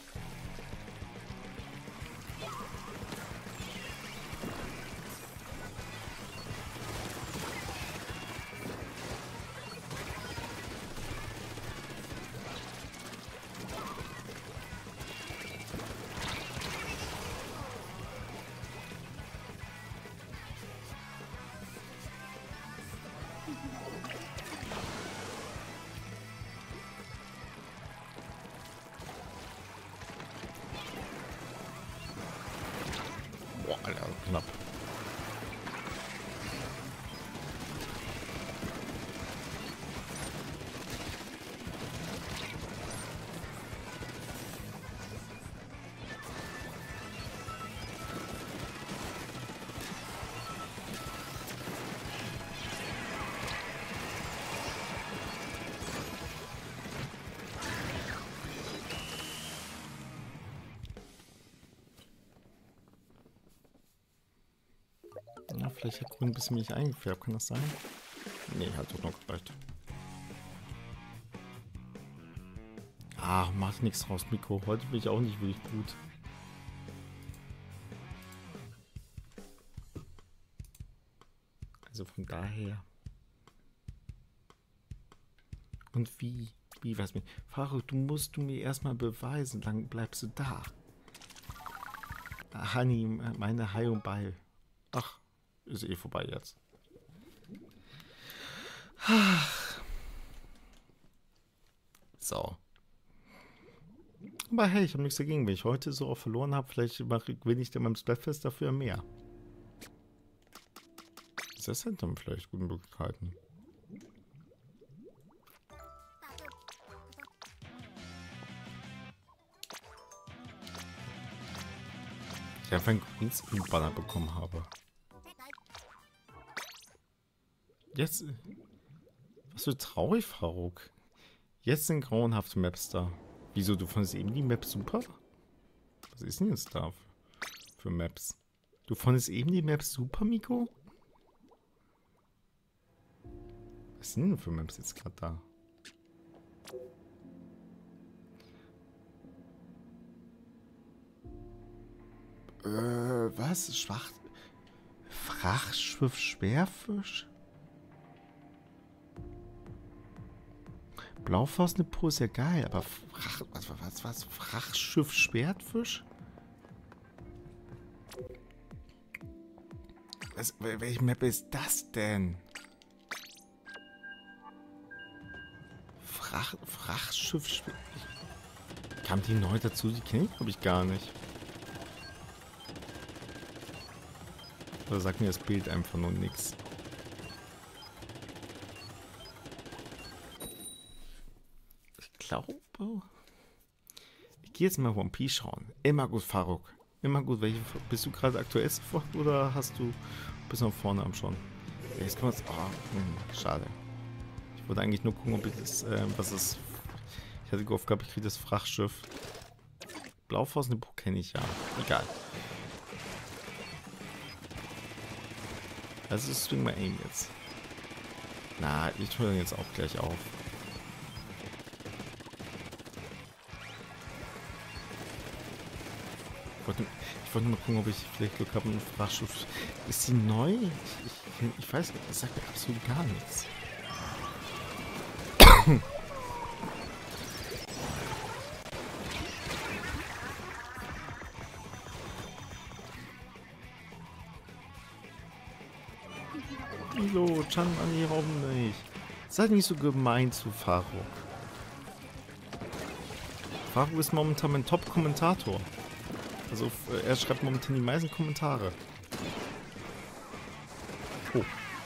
Boah, Alter, knapp. Ja, vielleicht hat Grün ein bisschen mich eingefärbt, kann das sein? Nee, hat doch noch gereicht. Ah, macht nichts draus, Miko. Heute bin ich auch nicht wirklich gut. Also von daher. Und wie? Wie, was mir? Faruk, du musst mir erstmal beweisen, lang bleibst du da. Honey, meine Hi und Bye. Ach, ist eh vorbei jetzt. So. Aber hey, ich habe nichts dagegen. Wenn ich heute so oft verloren habe, vielleicht gewinne ich dann beim Splatfest dafür mehr. Das sind dann vielleicht gute Möglichkeiten. Ich einfach einen Greenscreen-Banner bekommen habe. Jetzt. Was so traurig, Faruk. Jetzt sind grauenhafte Maps da. Wieso, du fandest eben die Map super? Was ist denn jetzt da für Maps? Du fandest eben die Map super, Miko? Was sind denn für Maps jetzt gerade da? Was? Frachtschiff Schwerfisch? Blaufaussnippo ist ja geil, aber was? Frachtschiff Schwertfisch? Welche Map ist das denn? Frachtschiff Schwertfisch? Kam die neu dazu? Die kenne ich, glaube ich, gar nicht. Oder sagt mir das Bild einfach nur nichts? Ich glaube... Ich gehe jetzt mal One Piece schauen. Immer gut, Faruk. Immer gut. Welche, bist du gerade aktuell sofort oder hast du bis nach vorne am schon? Ja, jetzt kann man schade. Ich wollte eigentlich nur gucken, ob ich das... was ist... Ich hatte gehofft gehabt, ich kriege das Frachtschiff. Blaufaussnippo kenne ich ja. Egal. Das ist Swing My Aim jetzt. Na, ich höre jetzt auch gleich auf. Ich wollte nur mal gucken, ob ich vielleicht Glück habe mit dem Frachtschiff. Ist die neu? Ich weiß nicht, das sagt mir absolut gar nichts. Milo, Chan, Anni, warum nicht? Seid nicht so gemein zu Faruk. Faruk ist momentan mein Top-Kommentator. Also, er schreibt momentan die meisten Kommentare. Oh.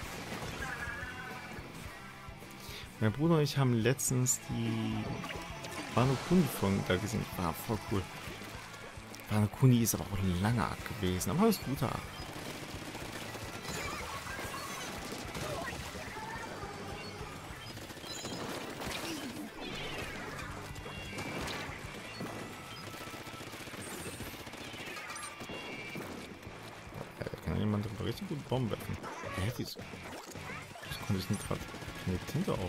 Mein Bruder und ich haben letztens die Wano Kuni-Folgen da gesehen. War voll cool. Wano Kuni ist aber auch ein langer Arc gewesen, aber es ist ein guter Arc. Richtig gut Bomben werfen. Hä, das konnte ich nicht gerade keine Tinte auf.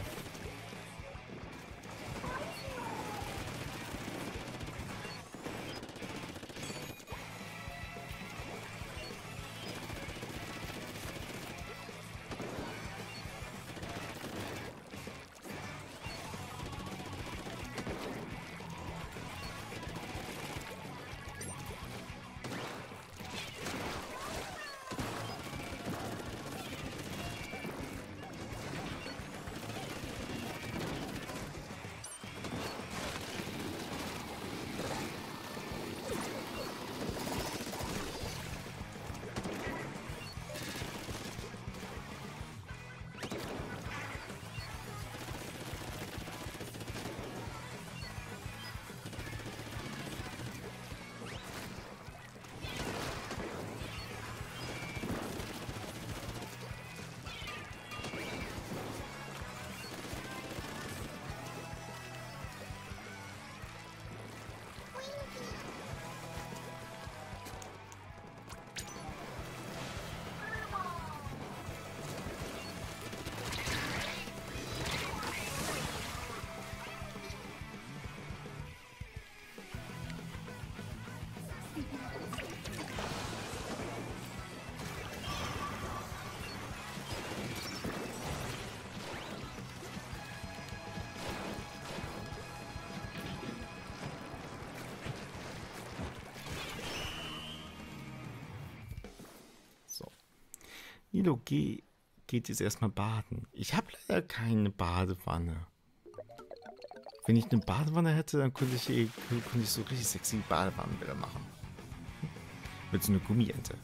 Nilo, geh geht jetzt erstmal baden. Ich habe leider keine Badewanne. Wenn ich eine Badewanne hätte, dann könnte ich so richtig sexy Badewannenbilder machen. Mit so einer Gummiente.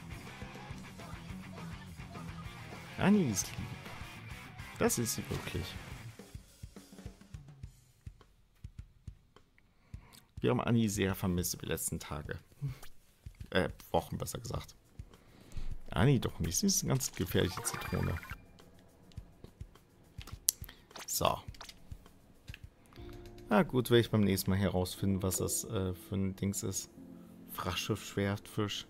Annie ist lieb. Das ist sie wirklich. Wir haben Annie sehr vermisst über die letzten Tage. Wochen besser gesagt. Annie doch nicht. Sie ist eine ganz gefährliche Zitrone. So. Na gut, werde ich beim nächsten Mal herausfinden, was das für ein Dings ist. Frachtschiff, Schwertfisch.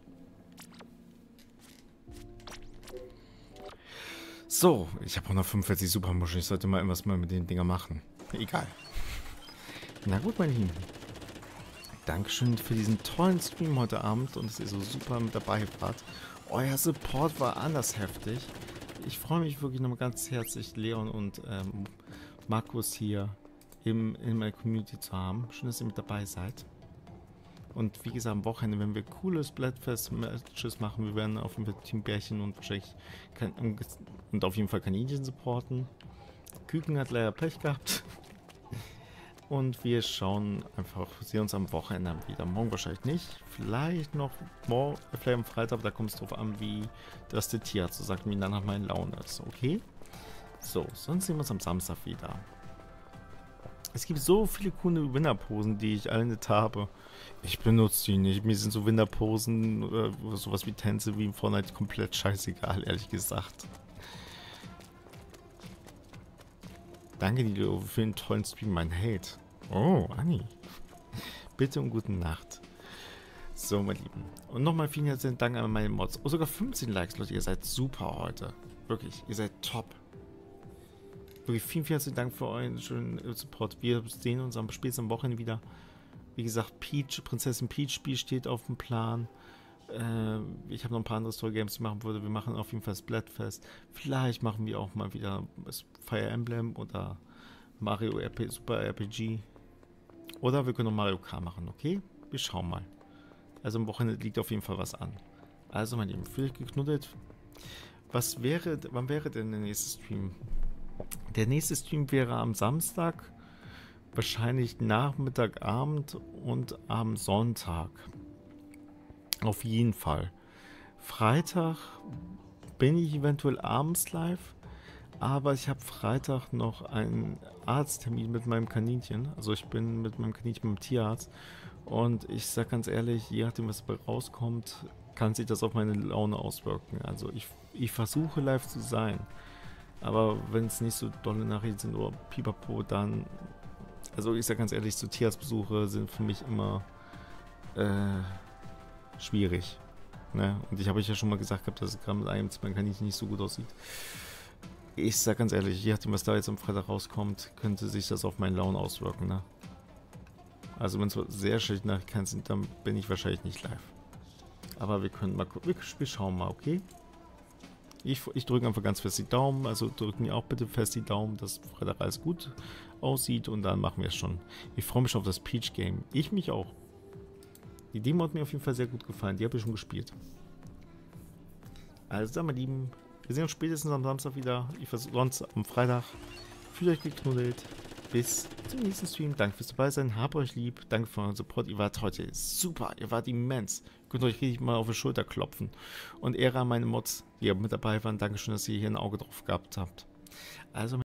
So, ich habe 145 Supermuscheln. Ich sollte mal irgendwas mal mit den Dinger machen. Egal. Na gut, meine Lieben. Dankeschön für diesen tollen Stream heute Abend und dass ihr so super mit dabei wart. Euer Support war anders heftig. Ich freue mich wirklich nochmal ganz herzlich, Leon und Markus hier in meiner Community zu haben. Schön, dass ihr mit dabei seid. Und wie gesagt, am Wochenende, wenn wir coole Splatfest-Matches machen, wir werden auf jeden Fall Team Bärchen und wahrscheinlich und auf jeden Fall Kaninchen supporten. Küken hat leider Pech gehabt. Und wir schauen einfach, sehen uns am Wochenende wieder. Morgen wahrscheinlich nicht. Vielleicht noch vielleicht am Freitag, da kommt es drauf an, wie das der Tierarzt so sagt, wie danach meine Laune ist. Okay? So, sonst sehen wir uns am Samstag wieder. Es gibt so viele coole Winnerposen, die ich alle nicht habe. Ich benutze die nicht. Mir sind so Winnerposen, sowas wie Tänze wie im Fortnite komplett scheißegal, ehrlich gesagt. Danke, Nilo, für den tollen Stream, mein Hate. Oh, Anni. Bitte und gute Nacht. So, meine Lieben. Und nochmal vielen herzlichen Dank an meine Mods. Oh, sogar 15 Likes, Leute. Ihr seid super heute. Wirklich, ihr seid top. Wirklich vielen herzlichen Dank für euren schönen Support. Wir sehen uns am spätestens Wochenende wieder. Wie gesagt, Prinzessin Peach Spiel steht auf dem Plan. Ich habe noch ein paar andere Story Games, die machen würde. Wir machen auf jeden Fall Splatfest. Vielleicht machen wir auch mal wieder Fire Emblem oder Mario Super RPG. Oder wir können noch Mario Kart machen, okay? Wir schauen mal. Also am Wochenende liegt auf jeden Fall was an. Also mein Lieben, fühlt euch geknuddelt. Wann wäre denn der nächste Stream? Der nächste Stream wäre am Samstag. Wahrscheinlich Nachmittag, Abend und am Sonntag. Auf jeden Fall. Freitag bin ich eventuell abends live, aber ich habe Freitag noch einen Arzttermin mit meinem Kaninchen. Also ich bin mit meinem Kaninchen beim Tierarzt und ich sage ganz ehrlich, je nachdem was dabei rauskommt, kann sich das auf meine Laune auswirken. Also ich versuche live zu sein, aber wenn es nicht so dolle Nachrichten sind oder pipapo, dann, also ich sage ganz ehrlich, so Tierarztbesuche sind für mich immer schwierig. Ne? Und ich habe euch ja schon mal gesagt gehabt, dass es gerade mit einem mein Kaninchen nicht so gut aussieht. Ich sag ganz ehrlich, je nachdem was da jetzt am Freitag rauskommt, könnte sich das auf meinen Laune auswirken. Ne? Also wenn es sehr schlecht Nachrichten sind, dann bin ich wahrscheinlich nicht live. Aber wir können mal gucken, wir schauen mal, okay? Ich drücke einfach ganz fest die Daumen, also drückt mir auch bitte fest die Daumen, dass Freitag alles gut aussieht und dann machen wir es schon. Ich freue mich auf das Peach Game. Ich mich auch. Die Demo hat mir auf jeden Fall sehr gut gefallen. Die habe ich schon gespielt. Also dann, meine Lieben, wir sehen uns spätestens am Samstag wieder. Ich versuche sonst am Freitag. Fühlt euch geknuddelt. Bis zum nächsten Stream. Danke fürs dabei sein. Habt euch lieb. Danke für euren Support. Ihr wart heute super. Ihr wart immens. Ihr könnt euch richtig mal auf die Schulter klopfen. Und Ehre an meine Mods, die mit dabei waren. Dankeschön, dass ihr hier ein Auge drauf gehabt habt. Also